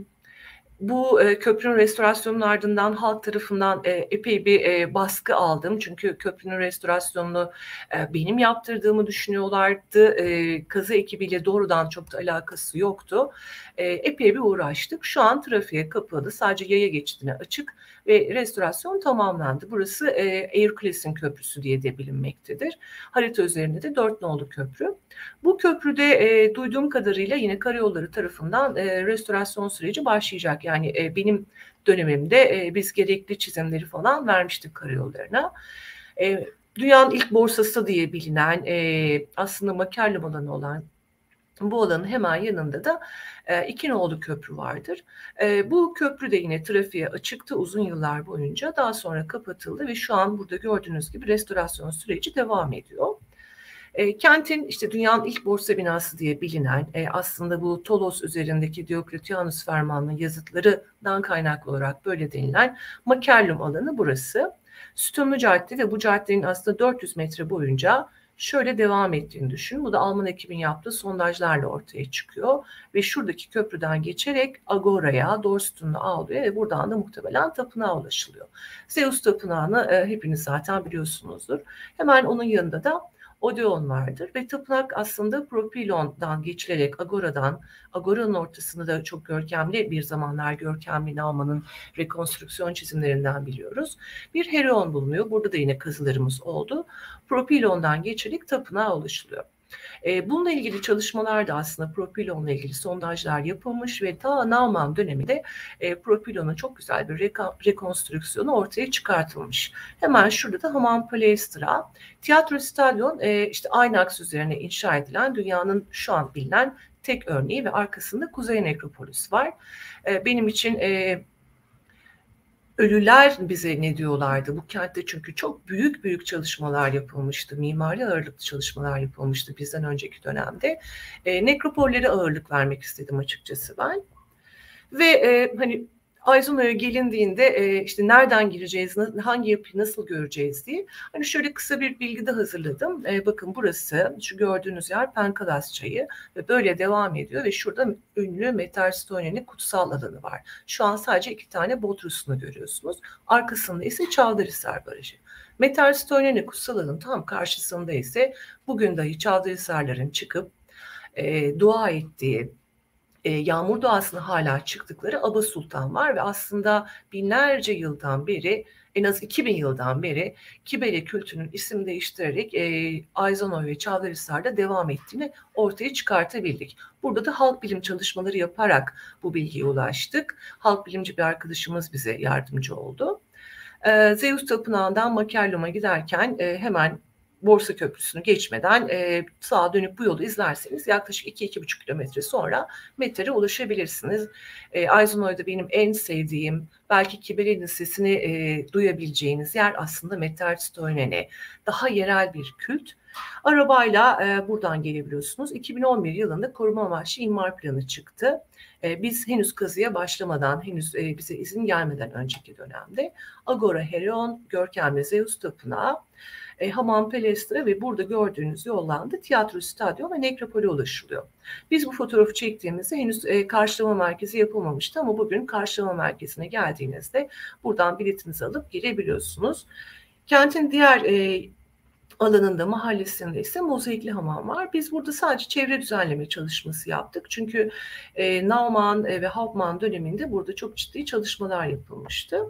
Bu köprünün restorasyonunun ardından halk tarafından epey bir baskı aldım. Çünkü köprünün restorasyonunu benim yaptırdığımı düşünüyorlardı. Kazı ekibiyle doğrudan çok da alakası yoktu. Epey bir uğraştık. Şu an trafiğe kapalı. Sadece yaya geçidine açık ve restorasyon tamamlandı. Burası Eyüp Köprüsü diye de bilinmektedir. Harita üzerinde de dört nolu köprü. Bu köprüde e, duyduğum kadarıyla yine karayolları tarafından e, restorasyon süreci başlayacak. Yani e, benim dönemimde e, biz gerekli çizimleri falan vermiştik karayollarına. E, dünyanın ilk borsası diye bilinen e, aslında makerlum alanı olan bu alanın hemen yanında da e, iki nolu köprü vardır. E, bu köprü de yine trafiğe açıktı uzun yıllar boyunca. Daha sonra kapatıldı ve şu an burada gördüğünüz gibi restorasyon süreci devam ediyor. E, kentin işte dünyanın ilk borsa binası diye bilinen e, aslında bu Tolos üzerindeki Diokletianus Ferman'ın yazıtlarından kaynaklı olarak böyle denilen Makerlum alanı burası. Sütunlu cadde ve bu caddenin aslında dört yüz metre boyunca şöyle devam ettiğini düşün. Bu da Alman ekibin yaptığı sondajlarla ortaya çıkıyor ve şuradaki köprüden geçerek Agora'ya, Dorst'un Avlu'ya ve buradan da muhtemelen tapınağa ulaşılıyor. Zeus tapınağını e, hepiniz zaten biliyorsunuzdur. Hemen onun yanında da Odeon vardır ve tapınak aslında Propylon'dan geçilerek Agora'dan, Agora'nın ortasında da çok görkemli bir zamanlar görkemli Nauman'ın rekonstrüksiyon çizimlerinden biliyoruz. Bir Hereon bulunuyor. Burada da yine kazılarımız oldu. Propylon'dan geçerek tapınağa ulaşılıyor. E, bununla ilgili çalışmalar da aslında Propylon'la ilgili sondajlar yapılmış ve ta Nauman döneminde e, Propylon'un çok güzel bir reka- rekonstrüksiyonu ortaya çıkartılmış. Hemen şurada da Hamam Palaestra, Tiyatro Stadyon e, işte aynı aks üzerine inşa edilen dünyanın şu an bilinen tek örneği ve arkasında Kuzey Nekropolis var. E, benim için e, Ölüler bize ne diyorlardı? Bu kentte çünkü çok büyük büyük çalışmalar yapılmıştı. Mimari ağırlıklı çalışmalar yapılmıştı bizden önceki dönemde. E, nekropollere ağırlık vermek istedim açıkçası ben. Ve e, hani Ayzono'ya gelindiğinde e, işte nereden gireceğiz, hangi yapıyı nasıl göreceğiz diye. Hani şöyle kısa bir bilgi de hazırladım. E, bakın burası, şu gördüğünüz yer Penkalas çayı ve böyle devam ediyor ve şurada ünlü Metersitone'nin kutsal alanı var. Şu an sadece iki tane Bodrus'unu görüyorsunuz. Arkasında ise Çavdarhisar Barajı. Metersitone'nin kutsal alanın tam karşısında ise bugün dahi Çavdarhisarların çıkıp e, dua ettiği, E, yağmur doğasına hala çıktıkları Aba Sultan var ve aslında binlerce yıldan beri, en az iki bin yıldan beri Kibele kültünün isim değiştirerek e, Ayzanoy ve Çavdarhisar'da devam ettiğini ortaya çıkartabildik. Burada da halk bilim çalışmaları yaparak bu bilgiye ulaştık. Halk bilimci bir arkadaşımız bize yardımcı oldu. E, Zeus Tapınağı'ndan Makerlum'a giderken e, hemen Borsa Köprüsü'nü geçmeden e, sağa dönüp bu yolu izlerseniz yaklaşık iki iki buçuk kilometre sonra Meter'e ulaşabilirsiniz. E, Ayzonoy'da benim en sevdiğim, belki Kibele'nin sesini e, duyabileceğiniz yer aslında Metersitone'ne. Daha yerel bir kült. Arabayla e, buradan gelebiliyorsunuz. iki bin on bir yılında koruma amaçlı imar planı çıktı. E, biz henüz kazıya başlamadan, henüz e, bize izin gelmeden önceki dönemde Agora Hereon, görkemli Zeus Tapınağı, E, Hamam Palaestra ve burada gördüğünüz yoldan da Tiyatro Stadyon ve Nekropol'e ulaşılıyor. Biz bu fotoğrafı çektiğimizde henüz e, karşılama merkezi yapılmamıştı ama bugün karşılama merkezine geldiğinizde buradan biletinizi alıp girebiliyorsunuz. Kentin diğer e, alanında, mahallesinde ise mozaikli hamam var. Biz burada sadece çevre düzenleme çalışması yaptık. Çünkü e, Naumann e, ve Hauptmann döneminde burada çok ciddi çalışmalar yapılmıştı.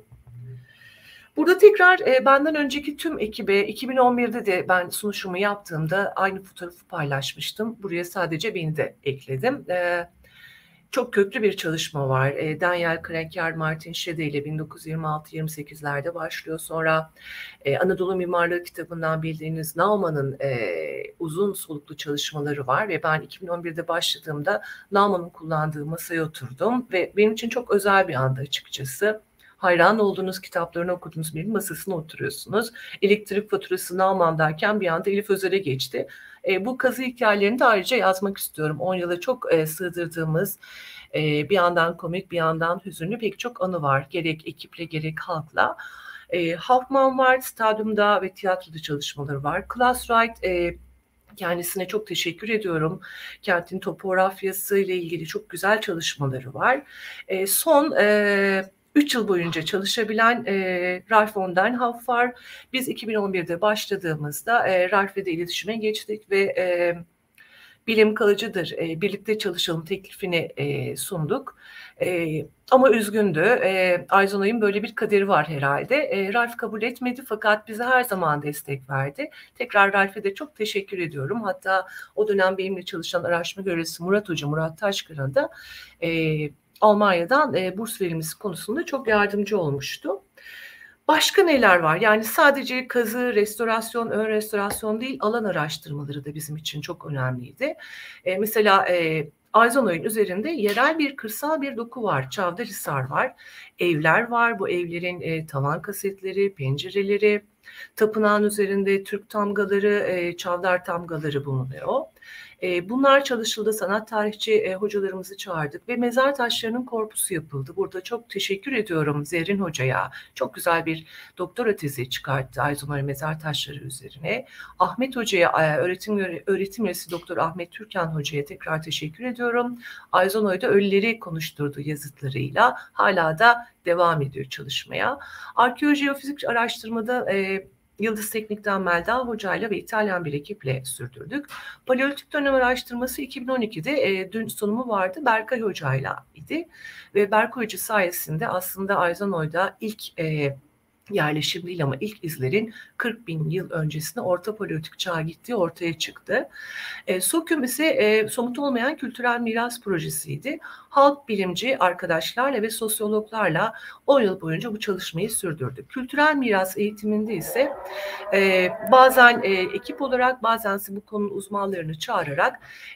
Burada tekrar e, benden önceki tüm ekibe iki bin on birde de ben sunuşumu yaptığımda aynı fotoğrafı paylaşmıştım. Buraya sadece beni de ekledim. E, çok köklü bir çalışma var. E, Daniel Krenker, Martin Schede ile bin dokuz yüz yirmi altı yirmi sekizlerde başlıyor. Sonra e, Anadolu Mimarlığı kitabından bildiğiniz Naumann'ın e, uzun soluklu çalışmaları var ve ben iki bin on birde başladığımda Naumann'ın kullandığı masaya oturdum ve benim için çok özel bir anda açıkçası. Hayran olduğunuz kitaplarını okuduğunuz birinin masasına oturuyorsunuz. Elektrik faturası Naumann'dayken bir anda Elif Özer'e geçti. E, bu kazı hikayelerini de ayrıca yazmak istiyorum. on yıla çok e, sığdırdığımız, e, bir yandan komik bir yandan hüzünlü pek çok anı var. Gerek ekiple gerek halkla. E, Hoffman var, stadyumda ve tiyatroda çalışmaları var. Klaus Wright, e, kendisine çok teşekkür ediyorum. Kentin topografyası ile ilgili çok güzel çalışmaları var. E, son e, üç yıl boyunca çalışabilen e, Ralf von den Hoff var. Biz iki bin on birde başladığımızda e, Ralf'le de iletişime geçtik ve e, bilim kalıcıdır, e, birlikte çalışalım teklifini e, sunduk. E, ama üzgündü. E, Eisenhower'ın böyle bir kaderi var herhalde. E, Ralf kabul etmedi fakat bize her zaman destek verdi. Tekrar Ralf'e de çok teşekkür ediyorum. Hatta o dönem benimle çalışan araştırma görevlisi Murat Hoca, Murat Taşkıran da e, Almanya'dan e, burs verilmesi konusunda çok yardımcı olmuştu. Başka neler var? Yani sadece kazı, restorasyon, ön restorasyon değil, alan araştırmaları da bizim için çok önemliydi. E, mesela e, Eisenhower'ın üzerinde yerel bir kırsal bir doku var. Çavdarhisar var, evler var. Bu evlerin e, tavan kasetleri, pencereleri, tapınağın üzerinde Türk tamgaları, e, Çavdar tamgaları bulunuyor. E, bunlar çalışıldı. Sanat tarihçi e, hocalarımızı çağırdık ve mezar taşlarının korpusu yapıldı. Burada çok teşekkür ediyorum Zerrin Hoca'ya. Çok güzel bir doktora tezi çıkarttı Eisenhower mezar taşları üzerine. Ahmet Hoca'ya, e, öğretim öğretim üyesi Doktor Ahmet Türkan Hoca'ya tekrar teşekkür ediyorum. Eisenhower'da ölüleri konuşturdu yazıtlarıyla. Hala da devam ediyor çalışmaya. Arkeoloji ve fizik araştırmada e, Yıldız Teknik'ten Melda Hoca'yla ve İtalyan bir ekiple sürdürdük. Paleolitik dönem araştırması iki bin on ikide e, dün sunumu vardı. Berkay Hoca'yla idi. Ve Berkay Hoca sayesinde aslında Eisenhower'da ilk e, yerleşim değil ama ilk izlerin kırk bin yıl öncesine Orta Paleolitik çağa gittiği ortaya çıktı. E, SOKÜM ise e, somut olmayan kültürel miras projesiydi. Halk bilimci arkadaşlarla ve sosyologlarla on yıl boyunca bu çalışmayı sürdürdük. Kültürel miras eğitiminde ise e, bazen e, ekip olarak bazen ise bu konunun uzmanlarını çağırarak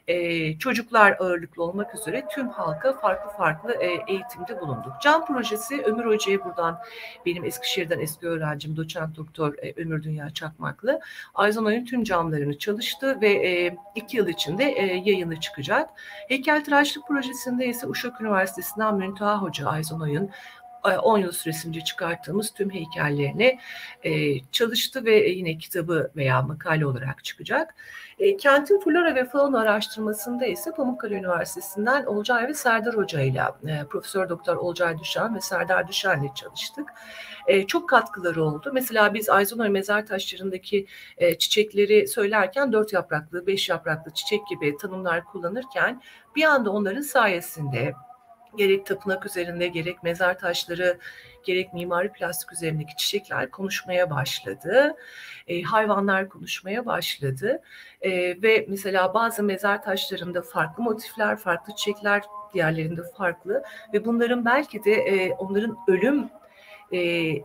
e, çocuklar ağırlıklı olmak üzere tüm halka farklı farklı e, eğitimde bulunduk. Can projesi Ömür Hoca'ya buradan benim Eskişehir'den eski öğrencim doçent doktor e, Ömür Dünya Çakmaklı Eisenhower'ın tüm camlarını çalıştı ve e, iki yıl içinde e, yayını çıkacak. Heykeltıraşlık projesinde ise Uşak Üniversitesi'nden Müntaha Hoca Eisenhower'ın on yıl süresince çıkarttığımız tüm heykellerine e, çalıştı ve yine kitabı veya makale olarak çıkacak. E, kentin flora ve fauna araştırmasında ise Pamukkale Üniversitesi'nden Olcay ve Serdar Hoca ile e, Profesör Doktor Olcay Düşen ve Serdar Düşen ile çalıştık. E, çok katkıları oldu. Mesela biz Eisenhower mezar taşlarındaki e, çiçekleri söylerken dört yapraklı, beş yapraklı çiçek gibi tanımlar kullanırken bir anda onların sayesinde gerek tapınak üzerinde, gerek mezar taşları, gerek mimari plastik üzerindeki çiçekler konuşmaya başladı. E, hayvanlar konuşmaya başladı. E, ve mesela bazı mezar taşlarında farklı motifler, farklı çiçekler, diğerlerinde farklı. Ve bunların belki de e, onların ölüm e,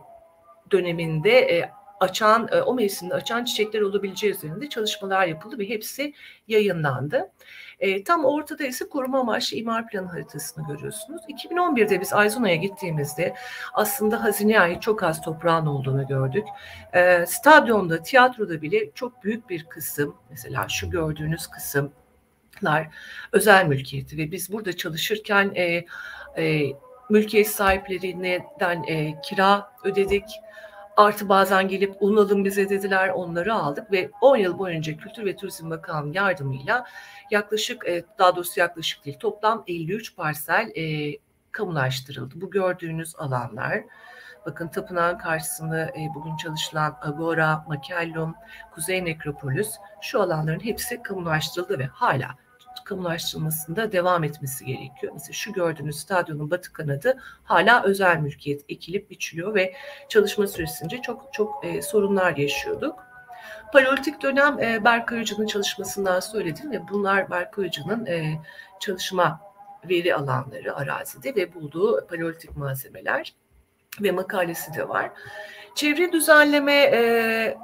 döneminde e, açan, e, o mevsimde açan çiçekler olabileceği üzerinde çalışmalar yapıldı ve hepsi yayınlandı. E, tam ortada ise koruma amaçlı imar planı haritasını görüyorsunuz. iki bin on birde biz Eisenhower'a gittiğimizde aslında hazineye ait çok az toprağın olduğunu gördük. E, stadyumda, tiyatroda bile çok büyük bir kısım, mesela şu gördüğünüz kısımlar özel mülkiyeti ve biz burada çalışırken e, e, mülkiyet sahiplerinden e, kira ödedik. Artı bazen gelip un alın bize dediler, onları aldık ve on yıl boyunca Kültür ve Turizm Bakanlığı yardımıyla yaklaşık, daha doğrusu yaklaşık değil, toplam elli üç parsel e, kamulaştırıldı. Bu gördüğünüz alanlar, bakın tapınağın karşısında e, bugün çalışılan Agora, Makellum, Kuzey Nekropolis, şu alanların hepsi kamulaştırıldı ve hala kamulaştırılmasında devam etmesi gerekiyor. Mesela şu gördüğünüz stadyumun batı kanadı hala özel mülkiyet, ekilip biçiliyor ve çalışma süresince çok çok e, sorunlar yaşıyorduk. Paleolitik dönem e, Berkay Hoca'nın çalışmasından söyledim ve bunlar Berkay Hoca'nın e, çalışma veri alanları arazide ve bulduğu paleolitik malzemeler ve makalesi de var. Çevre düzenleme e,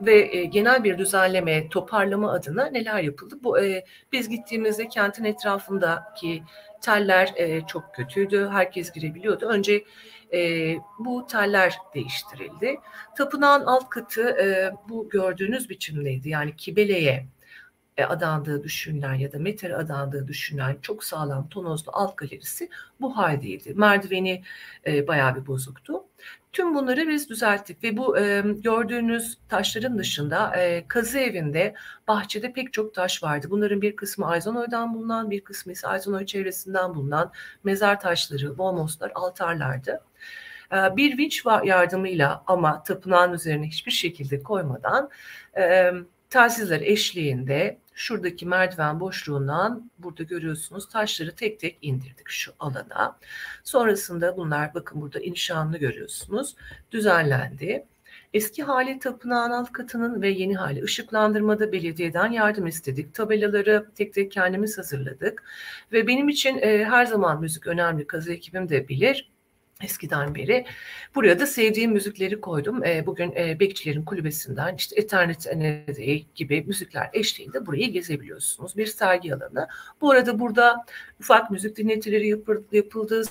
ve e, genel bir düzenleme, toparlama adına neler yapıldı? Bu e, biz gittiğimizde kentin etrafındaki teller e, çok kötüydü. Herkes girebiliyordu. Önce e, bu teller değiştirildi. Tapınağın alt katı e, bu gördüğünüz biçimdeydi. Yani Kibele'ye e, adandığı düşünülen ya da Meter'e adandığı düşünülen çok sağlam tonozlu alt galerisi bu haldeydi. Merdiveni e, bayağı bir bozuktu. Tüm bunları biz düzelttik ve bu e, gördüğünüz taşların dışında e, kazı evinde bahçede pek çok taş vardı. Bunların bir kısmı Ayzanoy'dan bulunan, bir kısmı ise Ayzanoy çevresinden bulunan mezar taşları, volmoslar, altarlardı. E, bir vinç yardımıyla ama tapınağın üzerine hiçbir şekilde koymadan e, telsizler eşliğinde şuradaki merdiven boşluğundan burada görüyorsunuz taşları tek tek indirdik şu alana. Sonrasında bunlar bakın burada inşaatını görüyorsunuz düzenlendi. Eski hali tapınağın alt katının ve yeni hali ışıklandırmada belediyeden yardım istedik. Tabelaları tek tek kendimiz hazırladık ve benim için e, her zaman müzik önemli. Kazı ekibim de bilir. Eskiden beri. Buraya da sevdiğim müzikleri koydum. E, bugün e, Bekçilerin Kulübesi'nden işte Eternity Another gibi müzikler eşliğinde burayı gezebiliyorsunuz. Bir sergi alanı. Bu arada burada ufak müzik dinletileri yapıldı, yapıldı.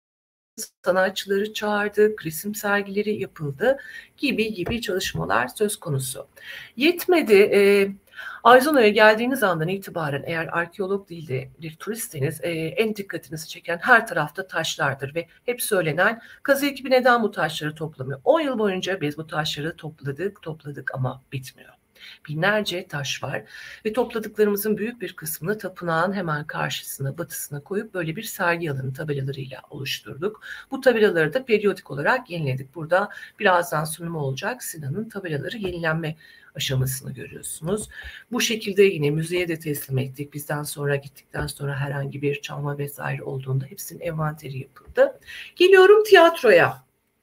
Sanatçıları çağırdık, resim sergileri yapıldı gibi gibi çalışmalar söz konusu. Yetmedi. E, Ayzanoy'a geldiğiniz andan itibaren eğer arkeolog değil de bir turistseniz e, en dikkatinizi çeken her tarafta taşlardır ve hep söylenen kazı ekibi neden bu taşları toplamıyor? on yıl boyunca biz bu taşları topladık, topladık ama bitmiyor. Binlerce taş var ve topladıklarımızın büyük bir kısmını tapınağın hemen karşısına, batısına koyup böyle bir sergi alanı tabelalarıyla oluşturduk. Bu tabelaları da periyodik olarak yeniledik. Burada birazdan sunumu olacak. Sinan'ın tabelaları yenilenme aşamasını görüyorsunuz. Bu şekilde yine müzeye de teslim ettik. Bizden sonra gittikten sonra herhangi bir çalma vesaire olduğunda hepsinin envanteri yapıldı. Geliyorum tiyatroya.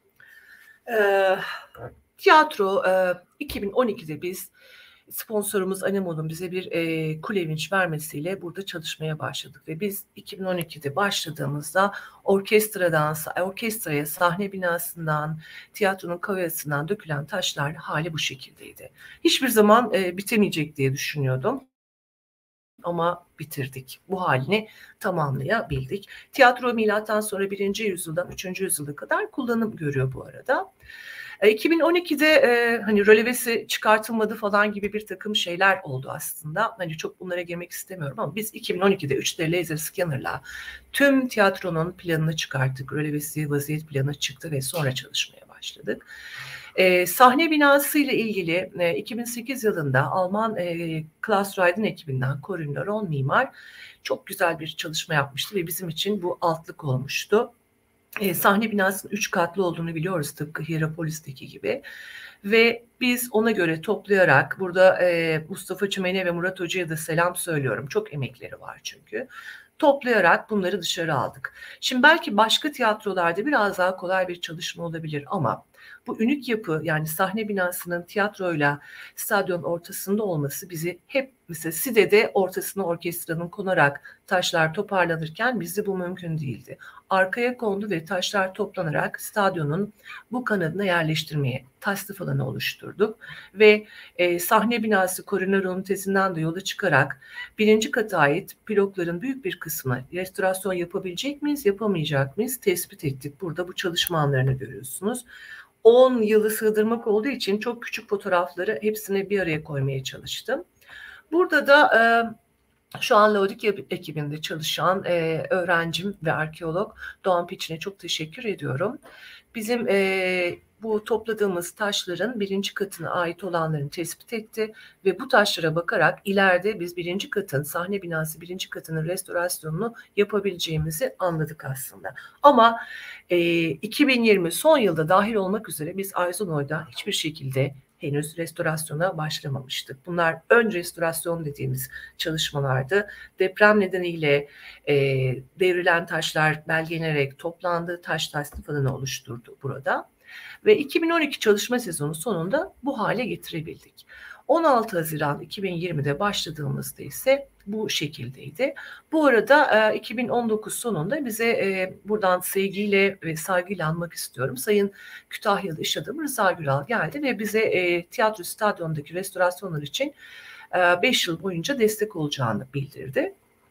Ee, tiyatro e, iki bin on ikide biz sponsorumuz Anemo'nun bize bir e, kulevinç vermesiyle burada çalışmaya başladık ve biz iki bin on ikide başladığımızda orkestradan, orkestraya sahne binasından, tiyatronun kavyasından dökülen taşlar hali bu şekildeydi. Hiçbir zaman e, bitemeyecek diye düşünüyordum. Ama bitirdik. Bu halini tamamlayabildik. Tiyatro milattan sonra birinci yüzyıldan üçüncü yüzyıla kadar kullanım görüyor bu arada. iki bin on ikide e, hani rölevesi çıkartılmadı falan gibi bir takım şeyler oldu aslında. Hani çok bunlara girmek istemiyorum ama biz iki bin on ikide üç D laser scanner'la tüm tiyatronun planını çıkarttık. Rölevesi, vaziyet planı çıktı ve sonra çalışmaya başladık. E, sahne binası ile ilgili e, iki bin sekiz yılında Alman e, Klaus Reiden ekibinden Corinne Laron mimar çok güzel bir çalışma yapmıştı ve bizim için bu altlık olmuştu. E, sahne binasının üç katlı olduğunu biliyoruz tıpkı Hierapolis'teki gibi ve biz ona göre toplayarak burada e, Mustafa Çimene ve Murat Hoca'ya da selam söylüyorum. Çok emekleri var çünkü. Toplayarak bunları dışarı aldık. Şimdi belki başka tiyatrolarda biraz daha kolay bir çalışma olabilir ama bu ünik yapı yani sahne binasının tiyatroyla stadyumun ortasında olması bizi hep mesela Side'de ortasına orkestranın konarak taşlar toparlanırken bizde bu mümkün değildi. Arkaya kondu ve taşlar toplanarak stadyumun bu kanadına yerleştirmeye tasnif alanı oluşturduk ve e, sahne binası koridorun tesinden de yola çıkarak birinci kata ait blokların büyük bir kısmı restorasyon yapabilecek miyiz, yapamayacak mıyız tespit ettik. Burada bu çalışma anlarını görüyorsunuz. on yılı sığdırmak olduğu için çok küçük fotoğrafları hepsini bir araya koymaya çalıştım. Burada da e, şu an Laodikya ekibinde çalışan e, öğrencim ve arkeolog Doğan Piçin'e çok teşekkür ediyorum. Bizim e, bu topladığımız taşların birinci katına ait olanlarını tespit etti ve bu taşlara bakarak ileride biz birinci katın, sahne binası birinci katının restorasyonunu yapabileceğimizi anladık aslında. Ama e, iki bin yirmi son yılda dahil olmak üzere biz Ayzanoy'da hiçbir şekilde henüz restorasyona başlamamıştık. Bunlar ön restorasyon dediğimiz çalışmalardı. Deprem nedeniyle e, devrilen taşlar belgelenerek toplandı, taş tasnif alanı oluşturdu burada. Ve iki bin on iki çalışma sezonu sonunda bu hale getirebildik. on altı Haziran iki bin yirmide başladığımızda ise bu şekildeydi. Bu arada e, iki bin on dokuz sonunda bize e, buradan sevgiyle ve saygıyla anmak istiyorum. Sayın Kütahyalı iş adamı Rıza Güral geldi ve bize e, tiyatro stadyumundaki restorasyonlar için beş yıl boyunca destek olacağını bildirdi.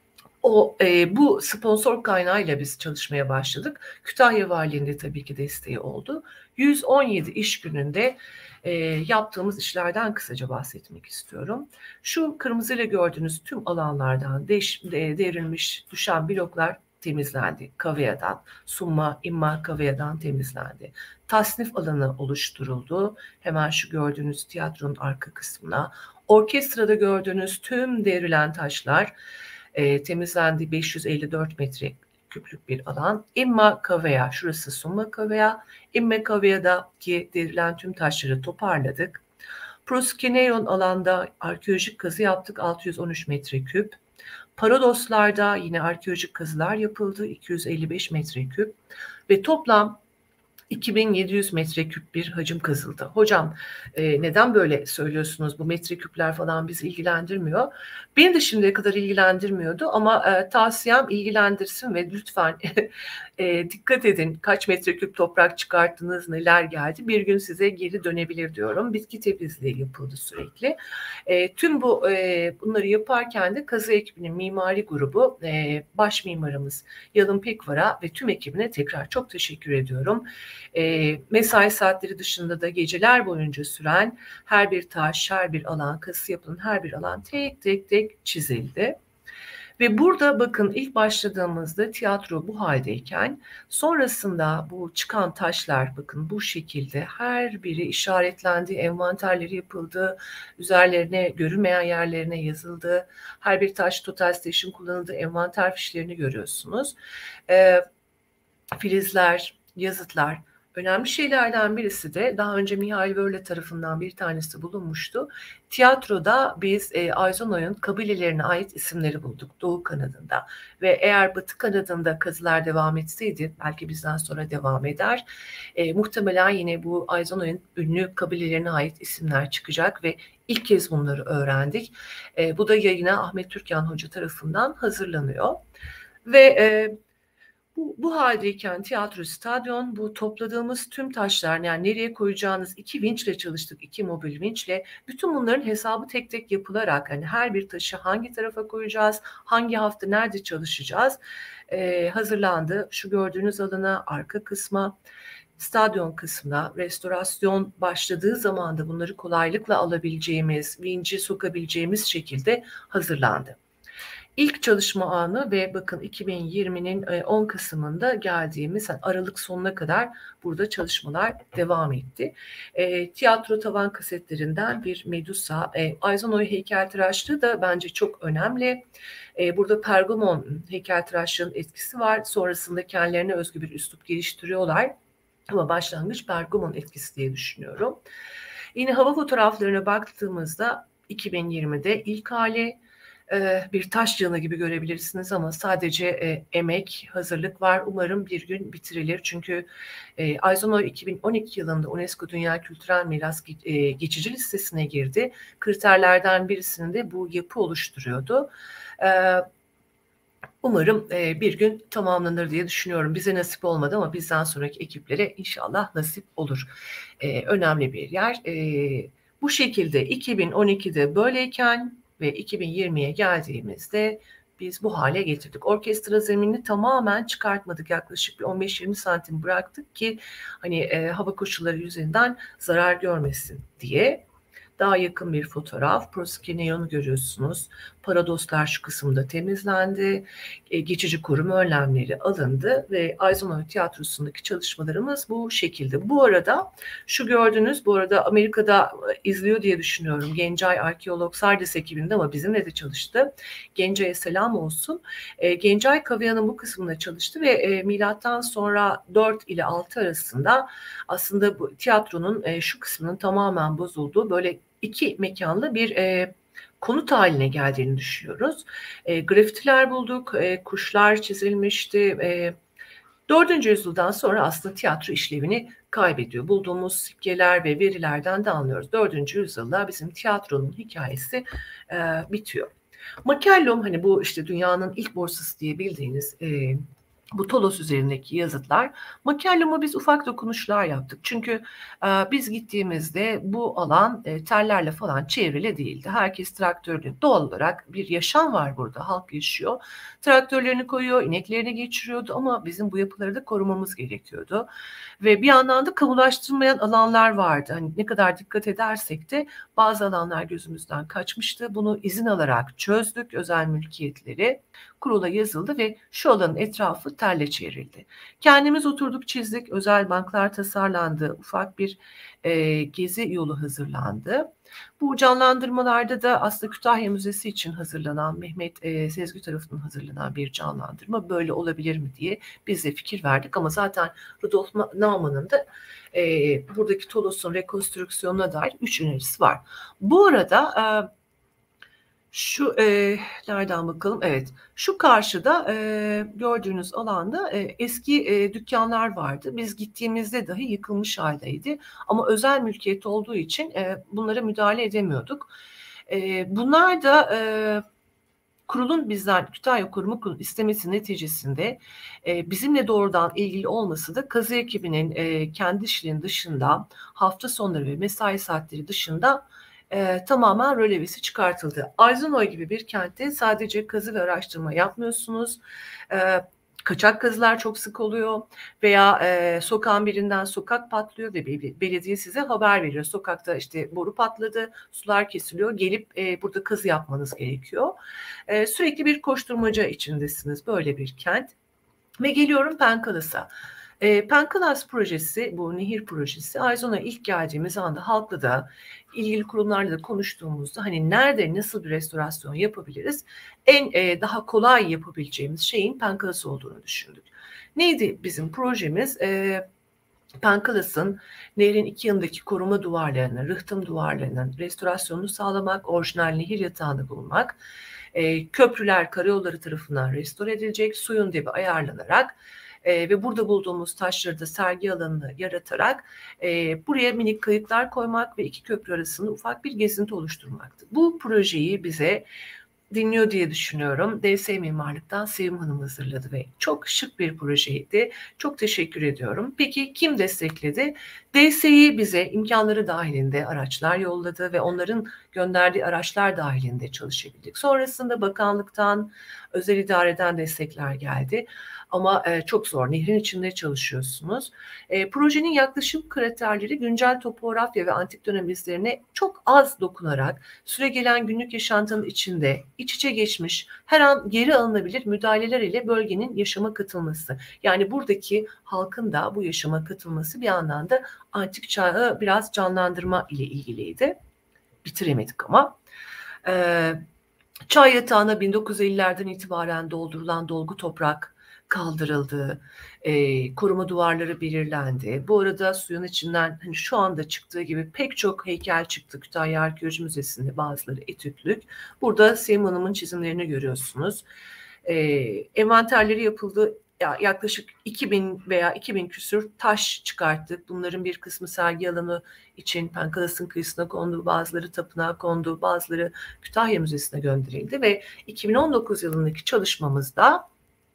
O e, bu sponsor kaynağıyla biz çalışmaya başladık. Kütahya Valiliği'nin de tabii ki desteği oldu. yüz on yedi iş gününde e, yaptığımız işlerden kısaca bahsetmek istiyorum. Şu kırmızıyla gördüğünüz tüm alanlardan deş, de, devrilmiş düşen bloklar temizlendi. Kavea'dan, Summa, İmma Kavea'dan temizlendi. Tasnif alanı oluşturuldu. Hemen şu gördüğünüz tiyatronun arka kısmına. Orkestrada gördüğünüz tüm devrilen taşlar e, temizlendi. beş yüz elli dört metre küplük bir alan. İmma Kavea, şurası Summa Kavea. İmme Kavea'daki devrilen tüm taşları toparladık. Proskeneion alanda arkeolojik kazı yaptık. altı yüz on üç metreküp. Parodoslarda yine arkeolojik kazılar yapıldı. iki yüz elli beş metreküp ve toplam iki bin yedi yüz metreküp bir hacim kazıldı. Hocam e, neden böyle söylüyorsunuz? Bu metreküpler falan bizi ilgilendirmiyor. Beni de şimdiye kadar ilgilendirmiyordu ama e, tavsiyem ilgilendirsin ve lütfen e, dikkat edin. Kaç metreküp toprak çıkarttınız, neler geldi? Bir gün size geri dönebilir diyorum. Bitki temizliği yapıldı sürekli. E, tüm bu e, bunları yaparken de kazı ekibinin mimari grubu, e, baş mimarımız Yalın Pekvar'a ve tüm ekibine tekrar çok teşekkür ediyorum. E, mesai saatleri dışında da geceler boyunca süren her bir taş, her bir alan, kazı yapılan her bir alan tek tek tek çizildi. Ve burada bakın ilk başladığımızda tiyatro bu haldeyken sonrasında bu çıkan taşlar bakın bu şekilde her biri işaretlendi, envanterleri yapıldı, üzerlerine görünmeyen yerlerine yazıldı. Her bir taş Total Station kullanıldı, envanter fişlerini görüyorsunuz. E, filizler, yazıtlar. Önemli şeylerden birisi de daha önce Mihail Wörle tarafından bir tanesi bulunmuştu. Tiyatroda biz e, Aizono'nun kabilelerine ait isimleri bulduk Doğu kanadında ve eğer Batı kanadında kazılar devam etseydi belki bizden sonra devam eder. E, muhtemelen yine bu Aizono'nun ünlü kabilelerine ait isimler çıkacak ve ilk kez bunları öğrendik. E, bu da yayına Ahmet Türkan Hoca tarafından hazırlanıyor ve e, Bu, bu haldeyken tiyatro stadyon bu topladığımız tüm taşlar yani nereye koyacağınız iki vinçle çalıştık iki mobil vinçle bütün bunların hesabı tek tek yapılarak hani her bir taşı hangi tarafa koyacağız hangi hafta nerede çalışacağız ee, hazırlandı. Şu gördüğünüz alana arka kısma stadyon kısmına restorasyon başladığı zaman da bunları kolaylıkla alabileceğimiz vinci sokabileceğimiz şekilde hazırlandı. İlk çalışma anı ve bakın iki bin yirminin on Kasım'ında geldiğimiz yani Aralık sonuna kadar burada çalışmalar devam etti. E, tiyatro tavan kasetlerinden bir Medusa, e, Aizonoy heykeltıraşlığı da bence çok önemli. E, burada Pergamon heykeltıraşlığının etkisi var. Sonrasında kendilerine özgü bir üslup geliştiriyorlar. Ama başlangıç Pergamon etkisi diye düşünüyorum. Yine hava fotoğraflarına baktığımızda iki bin yirmide ilk hali bir taş yığını gibi görebilirsiniz ama sadece e, emek, hazırlık var. Umarım bir gün bitirilir. Çünkü e, Aizonoy iki bin on iki yılında UNESCO Dünya Kültürel Miras e, geçici listesine girdi. Kriterlerden birisini de bu yapı oluşturuyordu. E, umarım e, bir gün tamamlanır diye düşünüyorum. Bize nasip olmadı ama bizden sonraki ekiplere inşallah nasip olur. E, önemli bir yer. E, bu şekilde iki bin on ikide böyleyken ve iki bin yirmiye geldiğimizde biz bu hale getirdik. Orkestra zeminini tamamen çıkartmadık. Yaklaşık bir on beş yirmi santim bıraktık ki hani e, hava koşulları yüzünden zarar görmesin diye. Daha yakın bir fotoğraf. Proskeneion'u görüyorsunuz. Paradoslar şu kısımda temizlendi. E, geçici koruma önlemleri alındı ve Aizonoy Tiyatrosu'ndaki çalışmalarımız bu şekilde. Bu arada şu gördüğünüz, bu arada Amerika'da izliyor diye düşünüyorum. Gencay Arkeolog Sardes ekibinde ama bizimle de çalıştı. Gencay'a selam olsun. E, Gencay Kavea'nın bu kısmında çalıştı ve e, milattan sonra dört ile altı arasında aslında bu tiyatronun e, şu kısmının tamamen bozulduğu böyle iki mekanlı bir e, konut haline geldiğini düşünüyoruz. E, grafitiler bulduk, e, kuşlar çizilmişti, e, Dördüncü yüzyıldan sonra aslında tiyatro işlevini kaybediyor. Bulduğumuz sikkeler ve verilerden de anlıyoruz. Dördüncü yüzyılda bizim tiyatronun hikayesi e, bitiyor. Makellum, hani bu işte dünyanın ilk borsası diye bildiğiniz e, bu Tolos üzerindeki yazıtlar, Makellum'a biz ufak dokunuşlar yaptık. Çünkü e, biz gittiğimizde bu alan e, tellerle falan çevrili değildi. Herkes traktörlü. Doğal olarak bir yaşam var burada. Halk yaşıyor. Traktörlerini koyuyor, ineklerini geçiriyordu ama bizim bu yapıları da korumamız gerekiyordu. Ve bir yandan da kamulaştırılmayan alanlar vardı. Hani ne kadar dikkat edersek de bazı alanlar gözümüzden kaçmıştı. Bunu izin alarak çözdük, özel mülkiyetleri. Kurula yazıldı ve şu alanın etrafı telle çevrildi. Kendimiz oturduk, çizdik, özel banklar tasarlandı, ufak bir e, gezi yolu hazırlandı. Bu canlandırmalarda da aslında Kütahya Müzesi için hazırlanan, Mehmet e, Sezgü tarafından hazırlanan bir canlandırma böyle olabilir mi diye biz de fikir verdik. Ama zaten Rudolf Naumann'ın da e, buradaki Tolos'un rekonstrüksiyonuna dair üç önerisi var. Bu arada e, Şu e, nereden bakalım? Evet, şu karşıda e, gördüğünüz alanda e, eski e, dükkanlar vardı. Biz gittiğimizde dahi yıkılmış haldeydi. Ama özel mülkiyet olduğu için e, bunlara müdahale edemiyorduk. E, bunlar da e, kurulun bizden, Kütahya Koruma Kurulu istemesi neticesinde e, bizimle doğrudan ilgili olması da kazı ekibinin e, kendi işlerinin dışında, hafta sonları ve mesai saatleri dışında E, tamamen rölevesi çıkartıldı. Ayzanoy gibi bir kentte sadece kazı ve araştırma yapmıyorsunuz. E, kaçak kazılar çok sık oluyor veya e, sokağın birinden sokak patlıyor ve belediye size haber veriyor. Sokakta işte boru patladı, sular kesiliyor, gelip e, burada kazı yapmanız gerekiyor. E, sürekli bir koşturmaca içindesiniz, böyle bir kent. Ve geliyorum Penkalas'a. E, Penkalas projesi, bu nehir projesi, Ayzanoy'a ilk geldiğimiz anda halkla da, ilgili kurumlarla da konuştuğumuzda hani nerede nasıl bir restorasyon yapabiliriz, en e, daha kolay yapabileceğimiz şeyin Penkalas olduğunu düşündük. Neydi bizim projemiz? E, Penkalas'ın nehrin iki yanındaki koruma duvarlarının, rıhtım duvarlarının restorasyonunu sağlamak, orijinal nehir yatağını bulmak, e, köprüler karayolları tarafından restore edilecek, suyun debi ayarlanarak e, ve burada bulduğumuz taşları da sergi alanını yaratarak e, buraya minik kayıklar koymak ve iki köprü arasında ufak bir gezinti oluşturmaktı. Bu projeyi bize dinliyor diye düşünüyorum. D S Mimarlık'tan Sevim Hanım hazırladı ve çok şık bir projeydi. Çok teşekkür ediyorum. Peki kim destekledi? D S'yi bize imkanları dahilinde araçlar yolladı ve onların gönderdiği araçlar dahilinde çalışabildik. Sonrasında bakanlıktan, özel idareden destekler geldi. Ama e, çok zor. Nehrin içinde çalışıyorsunuz. E, projenin yaklaşım kriterleri güncel topografya ve antik dönem izlerine çok az dokunarak süregelen günlük yaşantının içinde iç içe geçmiş, her an geri alınabilir müdahaleler ile bölgenin yaşama katılması. Yani buradaki halkın da bu yaşama katılması bir yandan da antik çağı biraz canlandırma ile ilgiliydi. Bitiremedik ama. E, çay yatağına bin dokuz yüz ellilerden itibaren doldurulan dolgu toprak kaldırıldı, e, koruma duvarları belirlendi. Bu arada suyun içinden hani şu anda çıktığı gibi pek çok heykel çıktı. Kütahya Arkeoloji Müzesi'nde bazıları etütlük. Burada Sevim Hanım'ın çizimlerini görüyorsunuz. E, envanterleri yapıldı. Ya, yaklaşık iki bin veya iki bin küsür taş çıkarttık. Bunların bir kısmı sergi alanı için Penkalas'ın kıyısına kondu, bazıları tapınağa kondu, bazıları Kütahya Müzesi'ne gönderildi ve iki bin on dokuz yılındaki çalışmamızda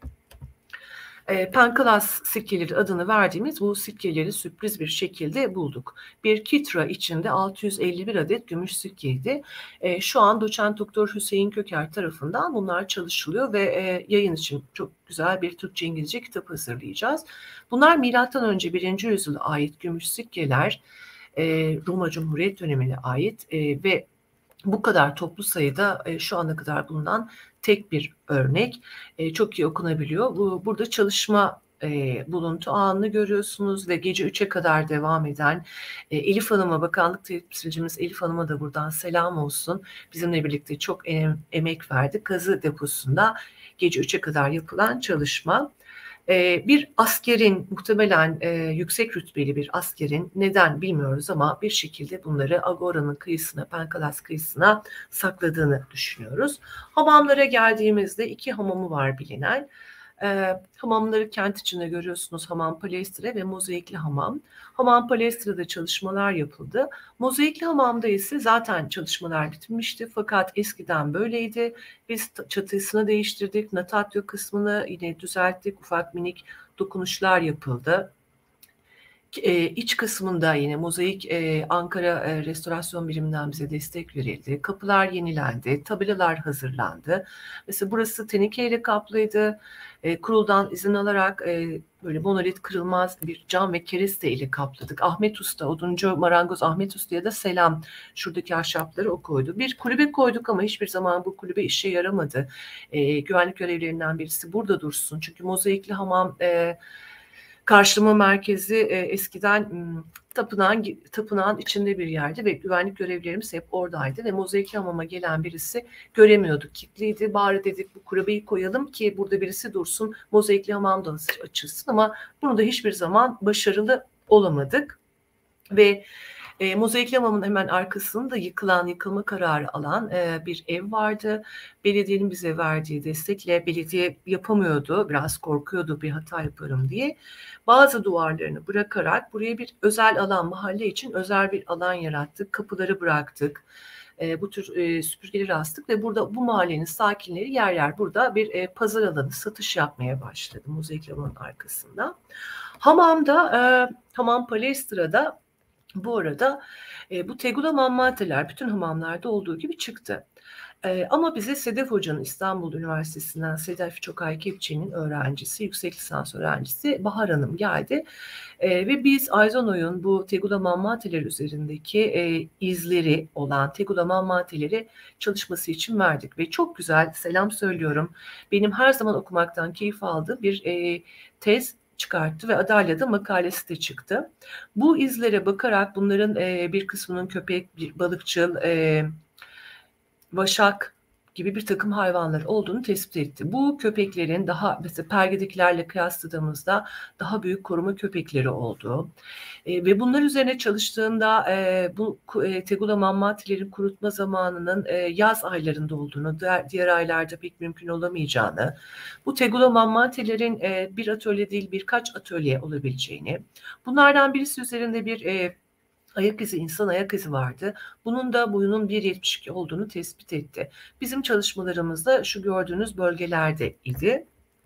Penkalas sikkeleri adını verdiğimiz bu sikkeleri sürpriz bir şekilde bulduk. Bir kitra içinde altı yüz elli bir adet gümüş sikkeydi. E, şu an doçent doktor Hüseyin Köker tarafından bunlar çalışılıyor ve e, yayın için çok güzel bir Türkçe İngilizce kitap hazırlayacağız. Bunlar milattan önce birinci yüzyıla ait gümüş sikkeler, e, Roma Cumhuriyet dönemine ait e, ve bu kadar toplu sayıda e, şu ana kadar bulunan tek bir örnek, e, çok iyi okunabiliyor. Bu, burada çalışma e, buluntu anını görüyorsunuz ve gece üçe kadar devam eden e, Elif Hanım'a, bakanlık temsilcimiz Elif Hanım'a da buradan selam olsun. Bizimle birlikte çok em, emek verdi. Kazı deposunda gece üçe kadar yapılan çalışma. Bir askerin, muhtemelen e, yüksek rütbeli bir askerin, neden bilmiyoruz ama bir şekilde bunları Agora'nın kıyısına, Penkalas kıyısına sakladığını düşünüyoruz. Hamamlara geldiğimizde iki hamamı var bilinen. E, hamamları kent içinde görüyorsunuz. Hamam Palestra ve Mozaikli Hamam. Hamam Palestra'da çalışmalar yapıldı. Mozaikli Hamam'da ise zaten çalışmalar bitmişti. Fakat eskiden böyleydi. Biz çatısını değiştirdik. Natatio kısmını yine düzelttik. Ufak minik dokunuşlar yapıldı. E, iç kısmında yine mozaik e, Ankara e, Restorasyon Biriminden bize destek verildi. Kapılar yenilendi, tabelalar hazırlandı. Mesela burası tenikeyle kaplıydı. E, kuruldan izin alarak e, böyle monolit kırılmaz bir cam ve kereste ile kapladık. Ahmet Usta, oduncu marangoz Ahmet Usta'ya da selam. Şuradaki ahşapları o koydu. Bir kulübe koyduk ama hiçbir zaman bu kulübe işe yaramadı. E, güvenlik görevlilerinden birisi burada dursun. Çünkü mozaikli hamam... E, Karşılama merkezi e, eskiden m, tapınağın, tapınağın içinde bir yerdi ve güvenlik görevlilerimiz hep oradaydı ve mozaikli hamama gelen birisi göremiyorduk. Kilitliydi. Bari dedik bu kulübeyi koyalım ki burada birisi dursun, mozaikli hamam da açılsın, ama bunu da hiçbir zaman başarılı olamadık. Ve E, Mozaikli Hamam'ın hemen arkasında yıkılan, yıkılma kararı alan e, bir ev vardı. Belediyenin bize verdiği destekle belediye yapamıyordu, biraz korkuyordu bir hata yaparım diye. Bazı duvarlarını bırakarak buraya bir özel alan, mahalle için özel bir alan yarattık. Kapıları bıraktık. E, bu tür e, süpürgeleri astık ve burada bu mahallenin sakinleri yer yer burada bir e, pazar alanı, satış yapmaya başladı Mozaikli Hamam'ın arkasında. Hamamda, e, Hamam Palestra'da bu arada e, bu tegula mammateler bütün hamamlarda olduğu gibi çıktı. E, ama bize Sedef Hoca'nın, İstanbul Üniversitesi'nden Sedef Çokay Kepçe'nin öğrencisi, yüksek lisans öğrencisi Bahar Hanım geldi. E, ve biz Aizonoy'un bu tegula mammateler üzerindeki e, izleri olan tegula mammateleri çalışması için verdik. Ve çok güzel, selam söylüyorum, benim her zaman okumaktan keyif aldığım bir e, tez çıkarttı ve Adalya'da makalesi de çıktı. Bu izlere bakarak bunların e, bir kısmının köpek, bir balıkçıl, e, vaşak gibi bir takım hayvanlar olduğunu tespit etti. Bu köpeklerin daha mesela pergedekilerle kıyasladığımızda daha büyük koruma köpekleri olduğu e, ve bunlar üzerine çalıştığında e, bu e, tegula mammatilerin kurutma zamanının e, yaz aylarında olduğunu, diğer, diğer aylarda pek mümkün olamayacağını, bu tegula mammatilerin e, bir atölye değil birkaç atölye olabileceğini, bunlardan birisi üzerinde bir e, ayak izi, insan ayak izi vardı. Bunun da boyunun bir yetmiş iki olduğunu tespit etti. Bizim çalışmalarımızda şu gördüğünüz bölgelerde idi.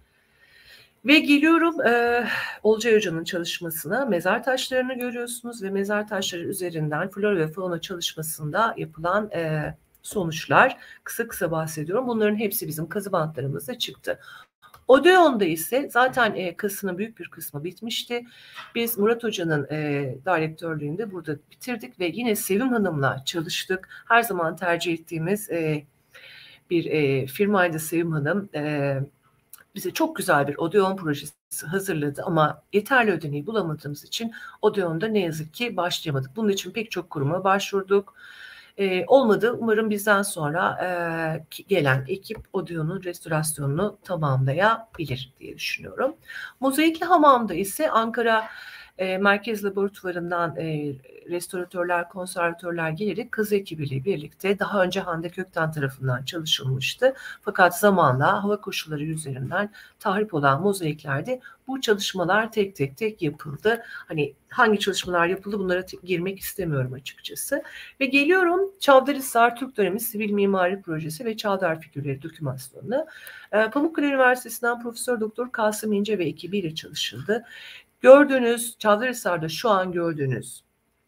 Ve geliyorum e, Olcay Hoca'nın çalışmasına. Mezar taşlarını görüyorsunuz ve mezar taşları üzerinden flora ve fauna çalışmasında yapılan e, sonuçlar. Kısa kısa bahsediyorum. Bunların hepsi bizim kazı bantlarımızda çıktı. Odeon'da ise zaten e, kasının büyük bir kısmı bitmişti. Biz Murat Hoca'nın e, direktörlüğünde burada bitirdik ve yine Sevim Hanım'la çalıştık. Her zaman tercih ettiğimiz e, bir e, firmaydı Sevim Hanım. E, bize çok güzel bir Odeon projesi hazırladı ama yeterli ödeneği bulamadığımız için Odeon'da ne yazık ki başlayamadık. Bunun için pek çok kuruma başvurduk. Ee, olmadı. Umarım bizden sonra e, gelen ekip Odeon'un restorasyonunu tamamlayabilir diye düşünüyorum. Mozaikli Hamam'da ise Ankara e, Merkez Laboratuvarı'ndan e, restoratörler, konservatörler gelerek kazı ekibiyle birlikte daha önce Hande Kökten tarafından çalışılmıştı. Fakat zamanla hava koşulları üzerinden tahrip olan mozaiklerde bu çalışmalar tek tek tek yapıldı. Hani hangi çalışmalar yapıldı bunlara girmek istemiyorum açıkçası. Ve geliyorum Çavdarhisar Türk Dönemi Sivil Mimari Projesi ve Çavdar Figürleri Dokümasyonu. E, Pamukkale Üniversitesi'nden Profesör Doktor Kasım İnce ve ekibiyle çalışıldı. Gördüğünüz Çavdarhisar'da şu an gördüğünüz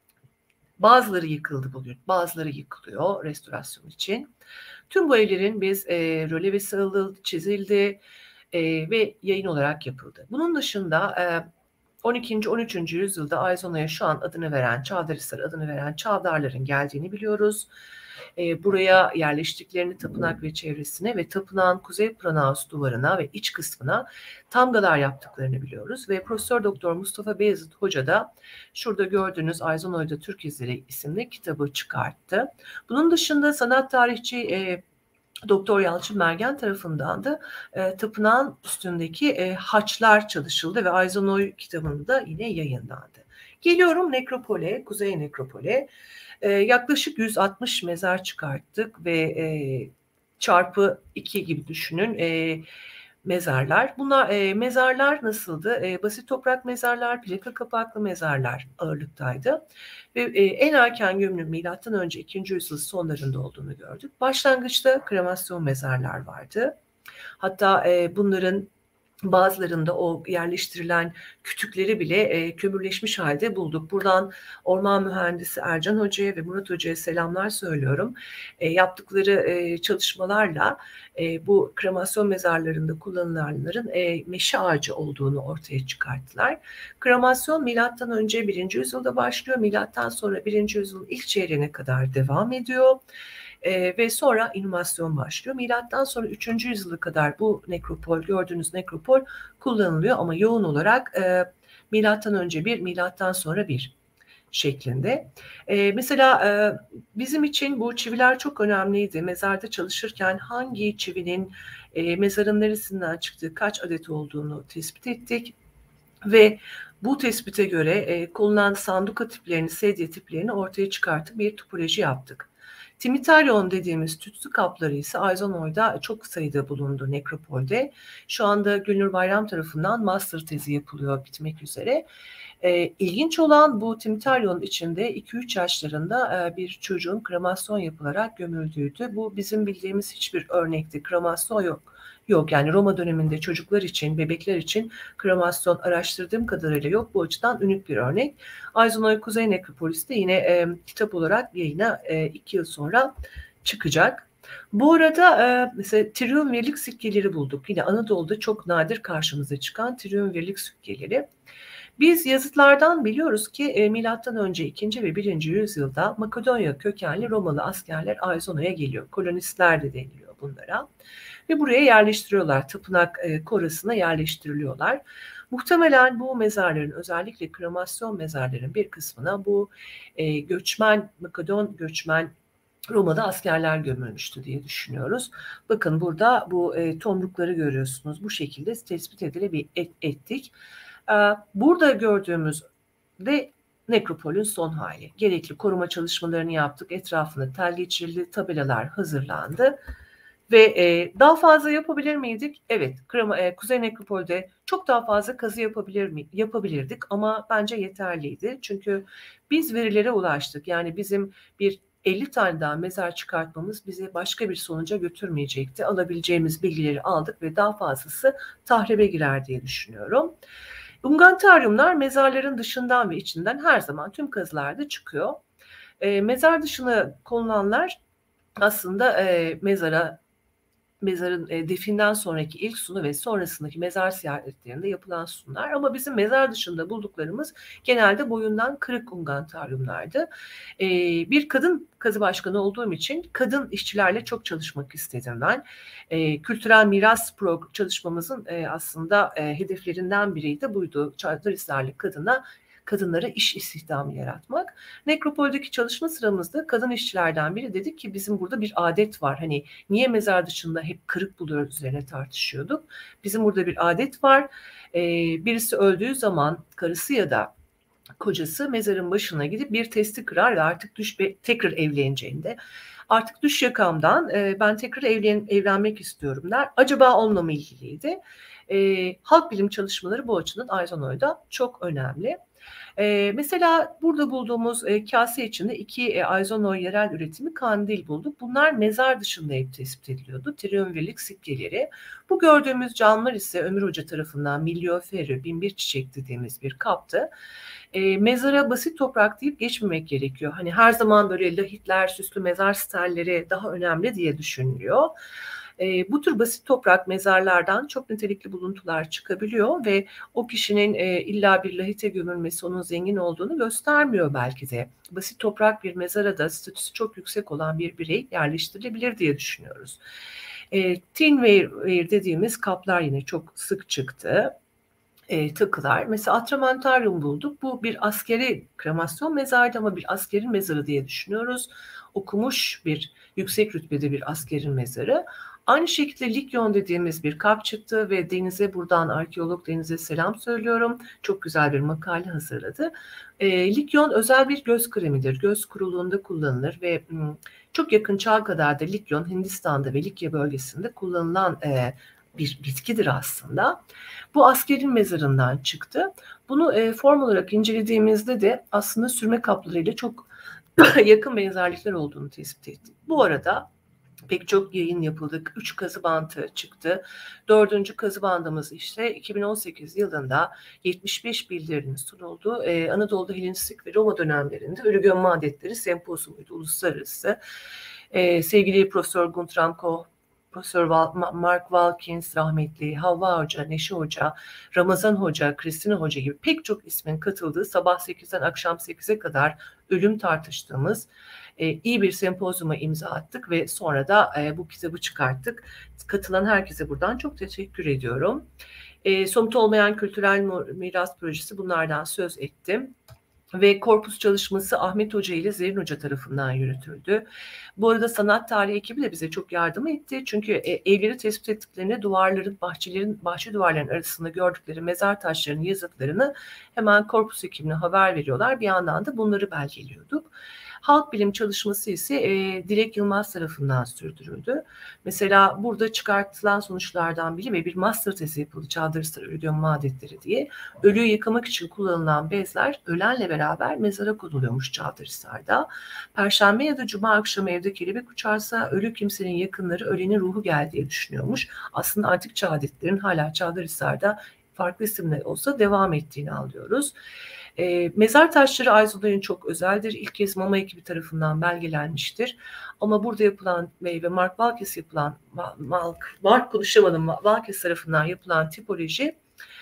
bazıları yıkıldı bugün, bazıları yıkılıyor restorasyon için. Tüm bu evlerin biz e, rölevesi alındı, çizildi e, ve yayın olarak yapıldı. Bunun dışında e, on ikinci on üçüncü yüzyılda Aizono'ya şu an adını veren, Çavdarhisar adını veren Çavdarların geldiğini biliyoruz. E, buraya yerleştiklerini tapınak ve çevresine ve tapınağın kuzey pronaos duvarına ve iç kısmına tamgalar yaptıklarını biliyoruz. Ve Profesör Doktor Mustafa Beyazıt Hoca da şurada gördüğünüz Aizono'da Türk İzleri isimli kitabı çıkarttı. Bunun dışında sanat tarihçi e, Doktor Yalçın Mergen tarafından da e, tapınağın üstündeki e, haçlar çalışıldı ve Aizonoy kitabında yine yayınlandı. Geliyorum nekropole, Kuzey Nekropole. Ee, yaklaşık yüz altmış mezar çıkarttık ve e, çarpı iki gibi düşünün. E, mezarlar. Bunlar e, mezarlar nasıldı? E, basit toprak mezarlar, plaka kapaklı mezarlar ağırlıktaydı. Ve e, en erken gömülü milattan önce ikinci yüzyıl sonlarında olduğunu gördük. Başlangıçta kremasyon mezarlar vardı. Hatta e, bunların bazılarında o yerleştirilen kütükleri bile e, kömürleşmiş halde bulduk. Buradan orman mühendisi Ercan Hoca'ya ve Murat Hoca'ya selamlar söylüyorum. E, yaptıkları e, çalışmalarla e, bu kremasyon mezarlarında kullanılanların e, meşe ağacı olduğunu ortaya çıkarttılar. Kremasyon milattan önce birinci yüzyılda başlıyor. Milattan sonra birinci yüzyılın ilk çeyreğine kadar devam ediyor. Ee, ve sonra inümasyon başlıyor. Milattan sonra üçüncü yüzyıla kadar bu nekropol, gördüğünüz nekropol kullanılıyor ama yoğun olarak e, milattan önce bir, milattan sonra bir şeklinde. E, mesela e, bizim için bu çiviler çok önemliydi. Mezarda çalışırken hangi çivinin e, mezarın neresinden çıktığı, kaç adet olduğunu tespit ettik ve bu tespite göre e, kullanılan sanduka tiplerini, sedye tiplerini ortaya çıkartıp bir topoloji yaptık. Timitaryon dediğimiz tütsü kapları ise Aizonoy'da çok sayıda bulundu nekropolde. Şu anda Gülnur Bayram tarafından master tezi yapılıyor, bitmek üzere. E, ilginç olan bu Timitaryon içinde iki üç yaşlarında e, bir çocuğun kremasyon yapılarak gömüldüğüydü. Bu bizim bildiğimiz hiçbir örnekte kremasyon yok. Yok yani Roma döneminde çocuklar için, bebekler için kremasyon araştırdığım kadarıyla yok. Bu açıdan unik bir örnek. Aizonoy Kuzey Nekropolis'te yine e, kitap olarak yayına e, iki yıl sonra çıkacak. Bu arada e, mesela triumvirlik sikkeleri bulduk. Yine Anadolu'da çok nadir karşımıza çıkan triumvirlik sikkeleri. Biz yazıtlardan biliyoruz ki e, milattan önce ikinci ve birinci yüzyılda Makedonya kökenli Romalı askerler Aizonoy'a geliyor. Kolonistler de deniliyor bunlara. Ve buraya yerleştiriyorlar. Tapınak e, korasına yerleştiriliyorlar. Muhtemelen bu mezarların, özellikle kremasyon mezarların bir kısmına bu e, göçmen, Makedon göçmen Romalı askerler gömülmüştü diye düşünüyoruz. Bakın burada bu e, tomrukları görüyorsunuz. Bu şekilde tespit edilebildik et, ettik. E, burada gördüğümüz de nekropolün son hali. Gerekli koruma çalışmalarını yaptık. Etrafına tel geçirildi, tabelalar hazırlandı. Ve e, daha fazla yapabilir miydik? Evet, Krema, e, Kuzey Nekropol'de çok daha fazla kazı yapabilir mi? Yapabilirdik ama bence yeterliydi. Çünkü biz verilere ulaştık. Yani bizim bir elli tane daha mezar çıkartmamız bizi başka bir sonuca götürmeyecekti. Alabileceğimiz bilgileri aldık ve daha fazlası tahribe girer diye düşünüyorum. Ungantariumlar mezarların dışından ve içinden her zaman tüm kazılarda çıkıyor. E, mezar dışına konulanlar aslında e, mezara mezarın e, definden sonraki ilk sunu ve sonrasındaki mezar ziyaretlerinde yapılan sunlar, ama bizim mezar dışında bulduklarımız genelde boyundan kırık ungantariumlardı. E, bir kadın kazı başkanı olduğum için kadın işçilerle çok çalışmak istedim ben. E, kültürel miras pro- çalışmamızın e, aslında e, hedeflerinden biriydi buydu. Çardarislerle kadına kadınlara iş istihdamı yaratmak. Nekropoldeki çalışma sıramızda kadın işçilerden biri dedi ki bizim burada bir adet var. Hani niye mezar dışında hep kırık buluyoruz üzerine tartışıyorduk. Bizim burada bir adet var. Ee, birisi öldüğü zaman karısı ya da kocası mezarın başına gidip bir testi kırar ve artık düş tekrar evleneceğinde artık düş yakamdan e, ben tekrar evlen evlenmek istiyorum der. Acaba onunla mı ilgiliydi? E, halk bilim çalışmaları bu açıdan Aizonoy'da çok önemli. Ee, mesela burada bulduğumuz e, kase içinde iki e, Aizonoy yerel üretimi kandil bulduk. Bunlar mezar dışında hep tespit ediliyordu. Triumvirlik sikkeleri. Bu gördüğümüz camlar ise Ömür Hoca tarafından Miglioferi, binbir çiçek dediğimiz bir kaptı. E, mezara basit toprak deyip geçmemek gerekiyor. Hani her zaman böyle lahitler, süslü mezar stelleri daha önemli diye düşünülüyor. E, bu tür basit toprak mezarlardan çok nitelikli buluntular çıkabiliyor ve o kişinin e, illa bir lahite gömülmesi onun zengin olduğunu göstermiyor belki de. Basit toprak bir mezara da statüsü çok yüksek olan bir birey yerleştirilebilir diye düşünüyoruz. E, tinware dediğimiz kaplar yine çok sık çıktı. E, takılar. Mesela atramentarium bulduk. Bu bir askeri kremasyon mezarıydı ama bir askerin mezarı diye düşünüyoruz. Okumuş bir yüksek rütbede bir askerin mezarı. Aynı şekilde Likyon dediğimiz bir kap çıktı ve Deniz'e buradan arkeolog Deniz'e selam söylüyorum. Çok güzel bir makale hazırladı. E, Likyon özel bir göz kremidir. Göz kuruluğunda kullanılır ve m, çok yakın çağa kadar da Likyon Hindistan'da ve Likya bölgesinde kullanılan e, bir bitkidir aslında. Bu askerin mezarından çıktı. Bunu e, form olarak incelediğimizde de aslında sürme kaplarıyla çok yakın benzerlikler olduğunu tespit ettik. Bu arada pek çok yayın yapıldık. Üç kazı bandı çıktı. Dördüncü kazı bandımız işte iki bin on sekiz yılında yetmiş beş bildirinin sunulduğu e, Anadolu'da Helenistik ve Roma dönemlerinde ölü gömme adetleri sempozyumuydu, uluslararası. E, sevgili Profesör Guntram Koch, Profesör Mark Wilkins rahmetli, Havva Hoca, Neşe Hoca, Ramazan Hoca, Kristina Hoca gibi pek çok ismin katıldığı sabah sekizden akşam sekize kadar ölüm tartıştığımız e, iyi bir sempozyuma imza attık ve sonra da e, bu kitabı çıkarttık. Katılan herkese buradan çok teşekkür ediyorum. E, somut olmayan kültürel miras projesi bunlardan söz ettim. Ve korpus çalışması Ahmet Hoca ile Zerrin Hoca tarafından yürütüldü. Bu arada sanat tarihi ekibi de bize çok yardım etti. Çünkü evleri tespit ettiklerinde duvarların, bahçelerin, bahçe duvarlarının arasında gördükleri mezar taşlarının yazıtlarını hemen korpus ekibine haber veriyorlar. Bir yandan da bunları belgeliyorduk. Halk bilim çalışması ise e, Dilek Yılmaz tarafından sürdürüldü. Mesela burada çıkartılan sonuçlardan biri ve bir master tezi yapıldı, Çavdarhisar Ölü Gömme Adetleri diye. Ölüyü yıkamak için kullanılan bezler ölenle beraber mezara konuluyormuş Çavdarhisar'da. Perşembe ya da cuma akşamı evde kelebek uçarsa ölü kimsenin yakınları ölenin ruhu geldi diye düşünüyormuş. Aslında antik çağ adetlerin hala Çavdarhisar'da farklı isimler olsa devam ettiğini anlıyoruz. E, mezar taşları Ayzolay'ın çok özeldir. İlk kez MAMA ekibi tarafından belgelenmiştir. Ama burada yapılan ve, ve Mark Valkes yapılan, Mark, Mark konuşamadım, Valkes tarafından yapılan tipoloji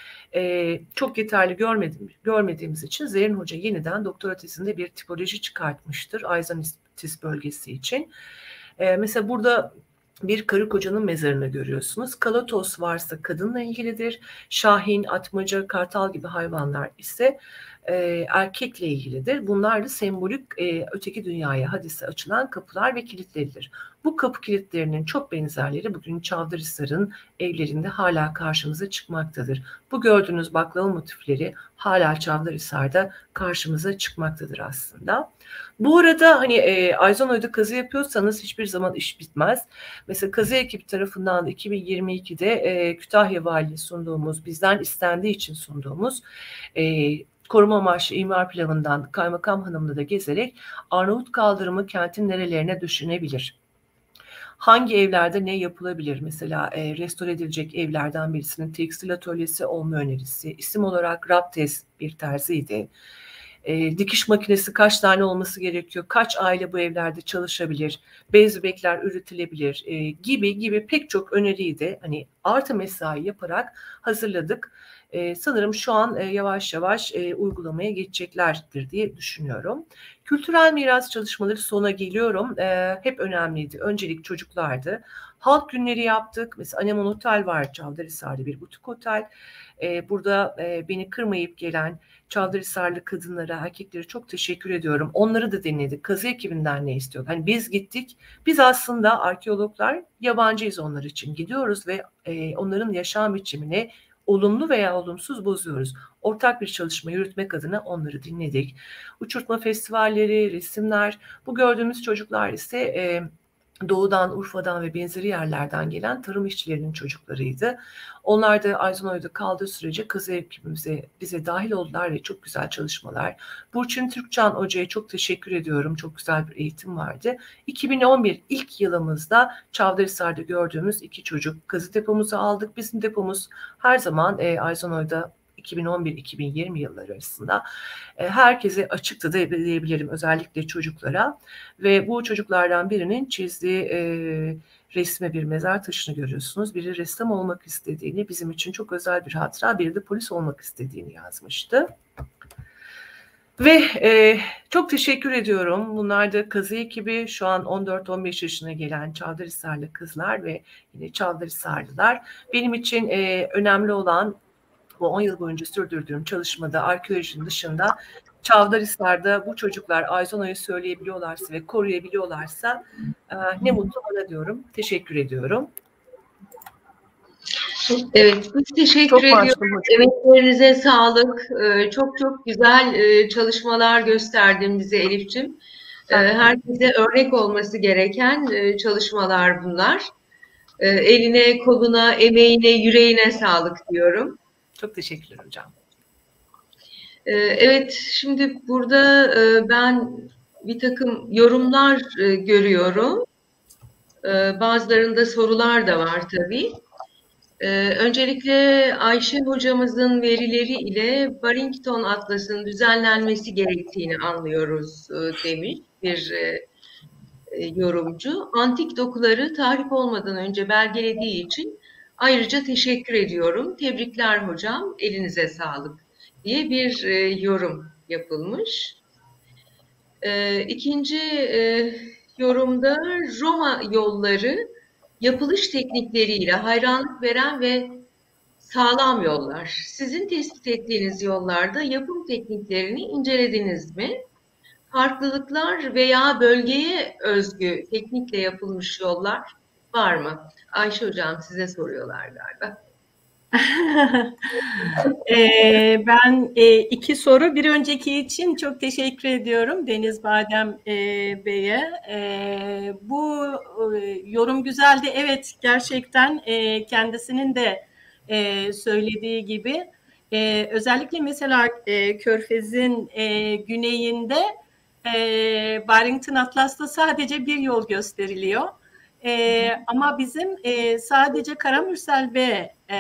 e, çok yeterli görmedim, görmediğimiz için Zerrin Hoca yeniden doktora tezinde bir tipoloji çıkartmıştır Ayzonitis bölgesi için. E, mesela burada bir karı kocanın mezarını görüyorsunuz. Kalatos varsa kadınla ilgilidir. Şahin, atmaca, kartal gibi hayvanlar ise e, erkekle ilgilidir. Bunlar da sembolik e, öteki dünyaya, hadise açılan kapılar ve kilitleridir. Bu kapı kilitlerinin çok benzerleri bugün Çavdarhisar'ın evlerinde hala karşımıza çıkmaktadır. Bu gördüğünüz baklava motifleri hala Çavdarhisar'da karşımıza çıkmaktadır aslında. Bu arada hani e, Ayzonoy'da kazı yapıyorsanız hiçbir zaman iş bitmez. Mesela kazı ekibi tarafından iki bin yirmi ikide e, Kütahya Valiliği sunduğumuz, bizden istendiği için sunduğumuz e, koruma amaçlı imar planından kaymakam hanımla da gezerek Arnavut kaldırımı kentin nerelerine düşünebilir? Hangi evlerde ne yapılabilir? Mesela e, restore edilecek evlerden birisinin tekstil atölyesi olma önerisi. İsim olarak Raptes bir terziydi. E, dikiş makinesi kaç tane olması gerekiyor? Kaç aile bu evlerde çalışabilir? Bez bebekler üretilebilir e, gibi gibi pek çok öneriydi. Hani artı mesai yaparak hazırladık. Ee, sanırım şu an e, yavaş yavaş e, uygulamaya geçeceklerdir diye düşünüyorum. Kültürel miras çalışmaları sona geliyorum. E, hep önemliydi. Öncelik çocuklardı. Halk günleri yaptık. Mesela Anemon Otel var Çavdarhisar'da, bir butik otel. E, burada e, beni kırmayıp gelen Çavdarhisarlı kadınlara, erkeklere çok teşekkür ediyorum. Onları da dinledik. Kazı ekibinden ne istiyor? Hani biz gittik. Biz aslında arkeologlar yabancıyız onlar için. Gidiyoruz ve e, onların yaşam biçimini olumlu veya olumsuz bozuyoruz. Ortak bir çalışma yürütmek adına onları dinledik. Uçurtma festivalleri, resimler, bu gördüğümüz çocuklar ise e, Doğu'dan, Urfa'dan ve benzeri yerlerden gelen tarım işçilerinin çocuklarıydı. Onlar da Ayzonoy'da kaldığı sürece kazı ekibimize, bize dahil oldular ve çok güzel çalışmalar. Burçin Türkcan Hoca'ya çok teşekkür ediyorum. Çok güzel bir eğitim vardı. iki bin on bir ilk yılımızda Çavdarhisar'da gördüğümüz iki çocuk kazı depomuzu aldık. Bizim depomuz her zaman e, Ayzonoy'da iki bin on bir iki bin yirmi yılları arasında e, herkese açıktı da diyebilirim, özellikle çocuklara. Ve bu çocuklardan birinin çizdiği e, resme bir mezar taşını görüyorsunuz. Biri ressam olmak istediğini, bizim için çok özel bir hatıra, biri de polis olmak istediğini yazmıştı. Ve e, çok teşekkür ediyorum. Bunlar da kazı ekibi, şu an on dört on beş yaşına gelen Çavdarhisarlı kızlar ve yine Çavdarhisarlılar. Benim için e, önemli olan bu on yıl boyunca sürdürdüğüm çalışmada arkeolojinin dışında Çavdarhisar'da bu çocuklar Ayzonoy'u söyleyebiliyorlarsa ve koruyabiliyorlarsa e, ne mutlu bana diyorum. Teşekkür ediyorum. Evet, biz teşekkür çok ediyoruz. Emeklerinize sağlık. Ee, çok çok güzel e, çalışmalar gösterdin bize Elif'ciğim. Ee, herkese örnek olması gereken e, çalışmalar bunlar. E, eline, koluna, emeğine, yüreğine sağlık diyorum. Çok teşekkürler hocam. E, evet, şimdi burada e, ben bir takım yorumlar e, görüyorum. E, bazılarında sorular da var tabii. Ee, öncelikle Ayşe hocamızın verileri ile Barrington Atlas'ın düzenlenmesi gerektiğini anlıyoruz e, demiş bir e, e, yorumcu. Antik dokuları tahrip olmadan önce belgelediği için ayrıca teşekkür ediyorum. Tebrikler hocam, elinize sağlık diye bir e, yorum yapılmış. E, ikinci e, yorumda Roma yolları yapılış teknikleriyle hayranlık veren ve sağlam yollar. Sizin tespit ettiğiniz yollarda yapım tekniklerini incelediniz mi? Farklılıklar veya bölgeye özgü teknikle yapılmış yollar var mı? Ayşe hocam size soruyorlar galiba. ee, ben e, iki soru. Bir önceki için çok teşekkür ediyorum Deniz Badem e, Bey'e. E, bu e, yorum güzeldi. Evet, gerçekten e, kendisinin de e, söylediği gibi e, özellikle mesela e, Körfez'in e, güneyinde e, Barrington Atlas'ta sadece bir yol gösteriliyor. E, ama bizim e, sadece Karamürsel ve e,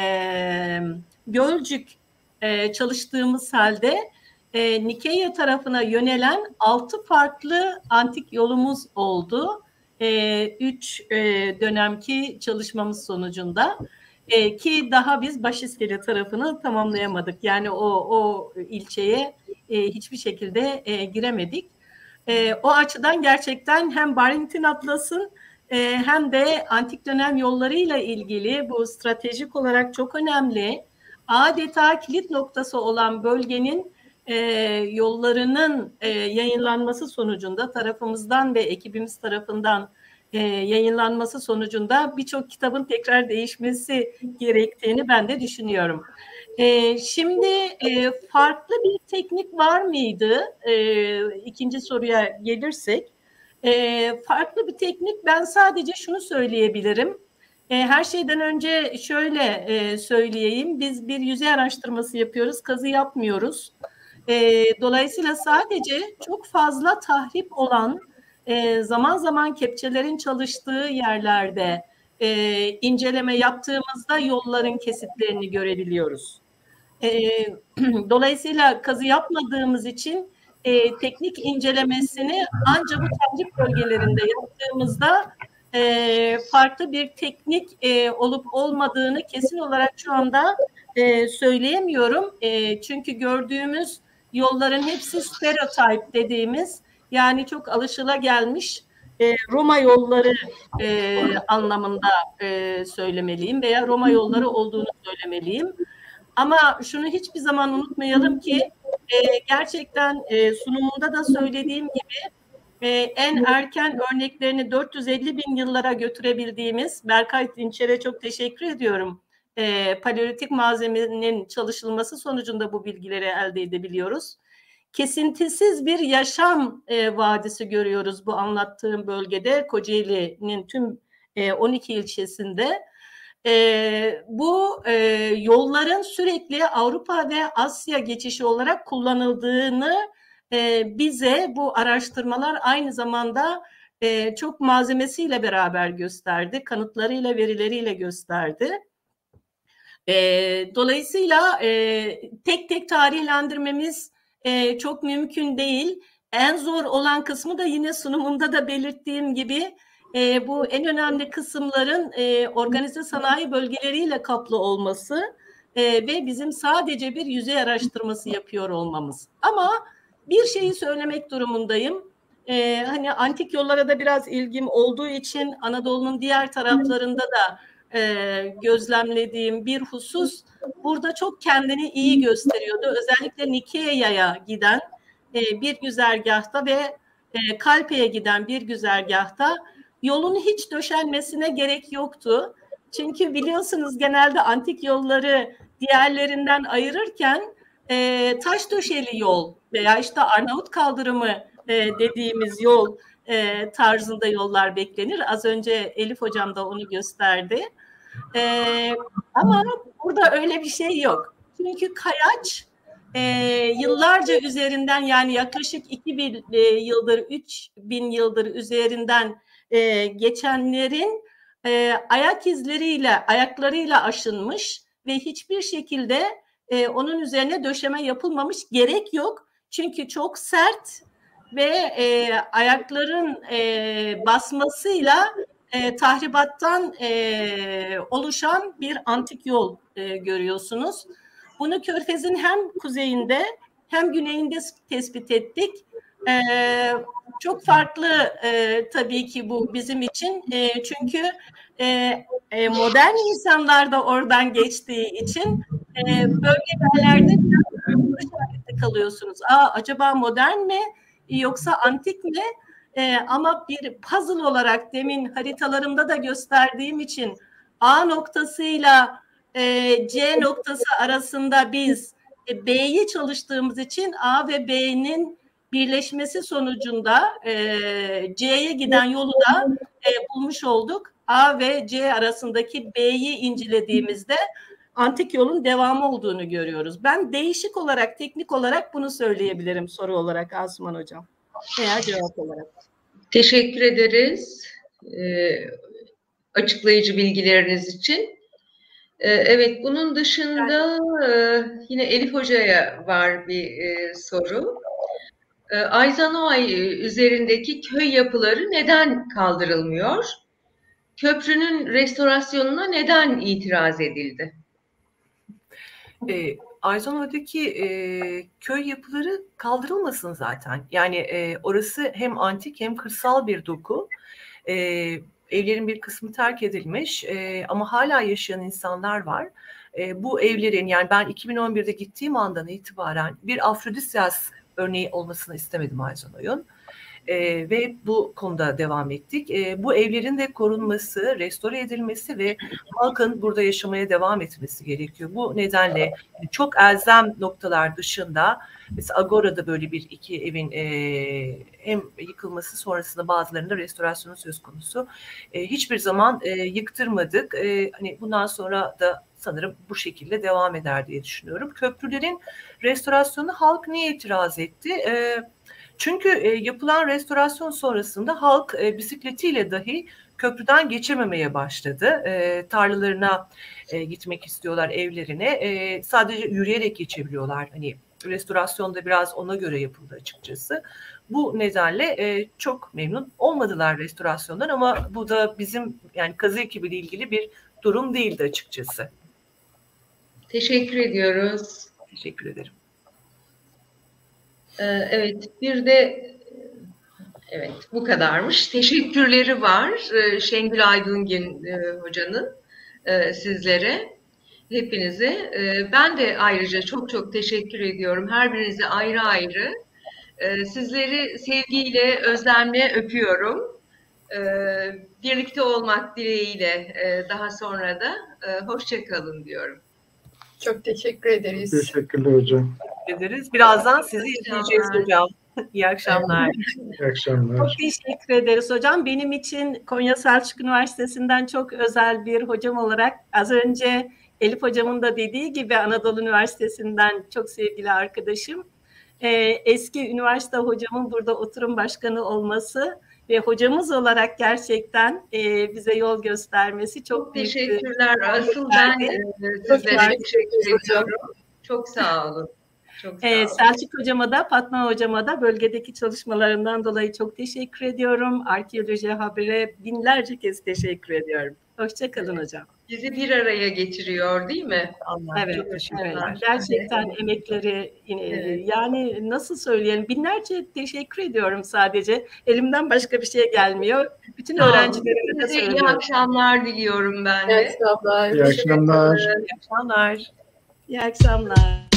Gölcük e, çalıştığımız halde e, Nikeya tarafına yönelen altı farklı antik yolumuz oldu. E, üç e, dönemki çalışmamız sonucunda e, ki daha biz Başiskele tarafını tamamlayamadık. Yani o, o ilçeye e, hiçbir şekilde e, giremedik. E, o açıdan gerçekten hem Barrington Atlas'ın e, hem de antik dönem yollarıyla ilgili bu stratejik olarak çok önemli, adeta kilit noktası olan bölgenin e, yollarının e, yayınlanması sonucunda tarafımızdan ve ekibimiz tarafından e, yayınlanması sonucunda birçok kitabın tekrar değişmesi gerektiğini ben de düşünüyorum. E, şimdi e, farklı bir teknik var mıydı? E, ikinci soruya gelirsek. E, farklı bir teknik, ben sadece şunu söyleyebilirim. E, her şeyden önce şöyle e, söyleyeyim. Biz bir yüzey araştırması yapıyoruz, kazı yapmıyoruz. E, dolayısıyla sadece çok fazla tahrip olan, e, zaman zaman kepçelerin çalıştığı yerlerde e, inceleme yaptığımızda yolların kesitlerini görebiliyoruz. E, dolayısıyla kazı yapmadığımız için e, teknik incelemesini ancak bu tahrip bölgelerinde yaptığımızda e, farklı bir teknik e, olup olmadığını kesin olarak şu anda e, söyleyemiyorum. E, çünkü gördüğümüz yolların hepsi stereotip dediğimiz, yani çok alışılagelmiş e, Roma yolları e, anlamında e, söylemeliyim veya Roma yolları olduğunu söylemeliyim. Ama şunu hiçbir zaman unutmayalım ki e, gerçekten e, sunumunda da söylediğim gibi e, en erken örneklerini dört yüz elli bin yıllara götürebildiğimiz, Berkay Dinçer'e çok teşekkür ediyorum. E, paleolitik malzemenin çalışılması sonucunda bu bilgileri elde edebiliyoruz. Kesintisiz bir yaşam e, vadisi görüyoruz bu anlattığım bölgede, Kocaeli'nin tüm e, on iki ilçesinde. E, bu e, yolların sürekli Avrupa ve Asya geçişi olarak kullanıldığını e, bize bu araştırmalar aynı zamanda e, çok malzemesiyle beraber gösterdi, kanıtlarıyla, verileriyle gösterdi. E, dolayısıyla e, tek tek tarihlendirmemiz e, çok mümkün değil. En zor olan kısmı da yine sunumunda da belirttiğim gibi E, bu en önemli kısımların e, organize sanayi bölgeleriyle kaplı olması e, ve bizim sadece bir yüzey araştırması yapıyor olmamız. Ama bir şeyi söylemek durumundayım. E, hani antik yollara da biraz ilgim olduğu için Anadolu'nun diğer taraflarında da e, gözlemlediğim bir husus burada çok kendini iyi gösteriyordu. Özellikle Nikea'ya giden e, bir güzergahta ve e, Kalpe'ye giden bir güzergahta yolun hiç döşenmesine gerek yoktu. Çünkü biliyorsunuz genelde antik yolları diğerlerinden ayırırken e, taş döşeli yol veya işte Arnavut kaldırımı e, dediğimiz yol e, tarzında yollar beklenir. Az önce Elif hocam da onu gösterdi. E, ama burada öyle bir şey yok. Çünkü kayaç e, yıllarca üzerinden, yani yaklaşık iki bin e, yıldır, üç bin yıldır üzerinden e, geçenlerin e, ayak izleriyle, ayaklarıyla aşınmış ve hiçbir şekilde e, onun üzerine döşeme yapılmamış, gerek yok. Çünkü çok sert ve e, ayakların e, basmasıyla e, tahribattan e, oluşan bir antik yol e, görüyorsunuz. Bunu Körfez'in hem kuzeyinde hem güneyinde tespit ettik. E, çok farklı e, tabii ki bu bizim için. E, çünkü e, e, modern insanlar da oradan geçtiği için e, böyle yerlerde kalıyorsunuz. Aa, acaba modern mi yoksa antik mi? Ee, ama bir puzzle olarak demin haritalarımda da gösterdiğim için A noktasıyla e, C noktası arasında biz e, B'yi çalıştığımız için A ve B'nin birleşmesi sonucunda e, C'ye giden yolu da e, bulmuş olduk. A ve C arasındaki B'yi incelediğimizde antik yolun devamı olduğunu görüyoruz. Ben değişik olarak, teknik olarak bunu söyleyebilirim soru olarak Asuman Hocam veya cevap olarak. Teşekkür ederiz e, açıklayıcı bilgileriniz için. E, evet, bunun dışında e, yine Elif Hoca'ya var bir e, soru. E, Ayzanoay üzerindeki köy yapıları neden kaldırılmıyor? Köprünün restorasyonuna neden itiraz edildi? E, Ayzanoy'daki e, köy yapıları kaldırılmasın zaten. Yani e, orası hem antik hem kırsal bir doku. E, evlerin bir kısmı terk edilmiş e, ama hala yaşayan insanlar var. E, bu evlerin, yani ben iki bin on birde gittiğim andan itibaren bir Afrodisyas örneği olmasını istemedim Ayzanoy'un. Ee, ve bu konuda devam ettik. Ee, bu evlerin de korunması, restore edilmesi ve halkın burada yaşamaya devam etmesi gerekiyor. Bu nedenle çok elzem noktalar dışında, mesela Agora'da böyle bir iki evin e, hem yıkılması sonrasında bazılarında restorasyonu söz konusu. E, hiçbir zaman e, yıktırmadık. E, hani bundan sonra da sanırım bu şekilde devam eder diye düşünüyorum. Köprülerin restorasyonu halk niye itiraz etti? E, Çünkü e, yapılan restorasyon sonrasında halk e, bisikletiyle dahi köprüden geçememeye başladı. E, tarlalarına e, gitmek istiyorlar, evlerine. E, sadece yürüyerek geçebiliyorlar. Hani restorasyonda biraz ona göre yapıldı açıkçası. Bu nedenle e, çok memnun olmadılar restorasyondan, ama bu da bizim, yani kazı ekibiyle ilgili bir durum değildi açıkçası. Teşekkür ediyoruz. Teşekkür ederim. Evet, bir de evet bu kadarmış. Teşekkürleri var Şengül Aydungin hocanın sizlere, hepinize. Ben de ayrıca çok çok teşekkür ediyorum. Her birinize ayrı ayrı. Sizleri sevgiyle, özlemle öpüyorum. Birlikte olmak dileğiyle daha sonra da hoşça kalın diyorum. Çok teşekkür ederiz. Teşekkürler hocam. Teşekkür ederiz. Birazdan sizi izleyeceğiz hocam. İyi akşamlar. İyi akşamlar. Çok teşekkür ederiz hocam. Benim için Konya Selçuk Üniversitesi'nden çok özel bir hocam olarak, az önce Elif hocamın da dediği gibi, Anadolu Üniversitesi'nden çok sevgili arkadaşım. Ee, eski üniversite hocamın burada oturum başkanı olması ve hocamız olarak gerçekten e, bize yol göstermesi çok, çok büyük. Teşekkürler. Asıl ben e, sizlere teşekkür ediyorum. Çok sağ olun. Çok sağ olun. Ee, Selçuk hocama da, Fatma hocama da bölgedeki çalışmalarından dolayı çok teşekkür ediyorum. Arkeoloji Haber'e binlerce kez teşekkür ediyorum. Hoşça kalın hocam. Bizi bir araya getiriyor, değil mi? Allah, evet, evet. Gerçekten evet. Emekleri, evet. Yani nasıl söyleyelim, binlerce teşekkür ediyorum sadece. Elimden başka bir şey gelmiyor. Bütün öğrencilerime de söylüyorum. İyi akşamlar diliyorum ben de. İyi akşamlar. İyi akşamlar. İyi akşamlar. İyi akşamlar.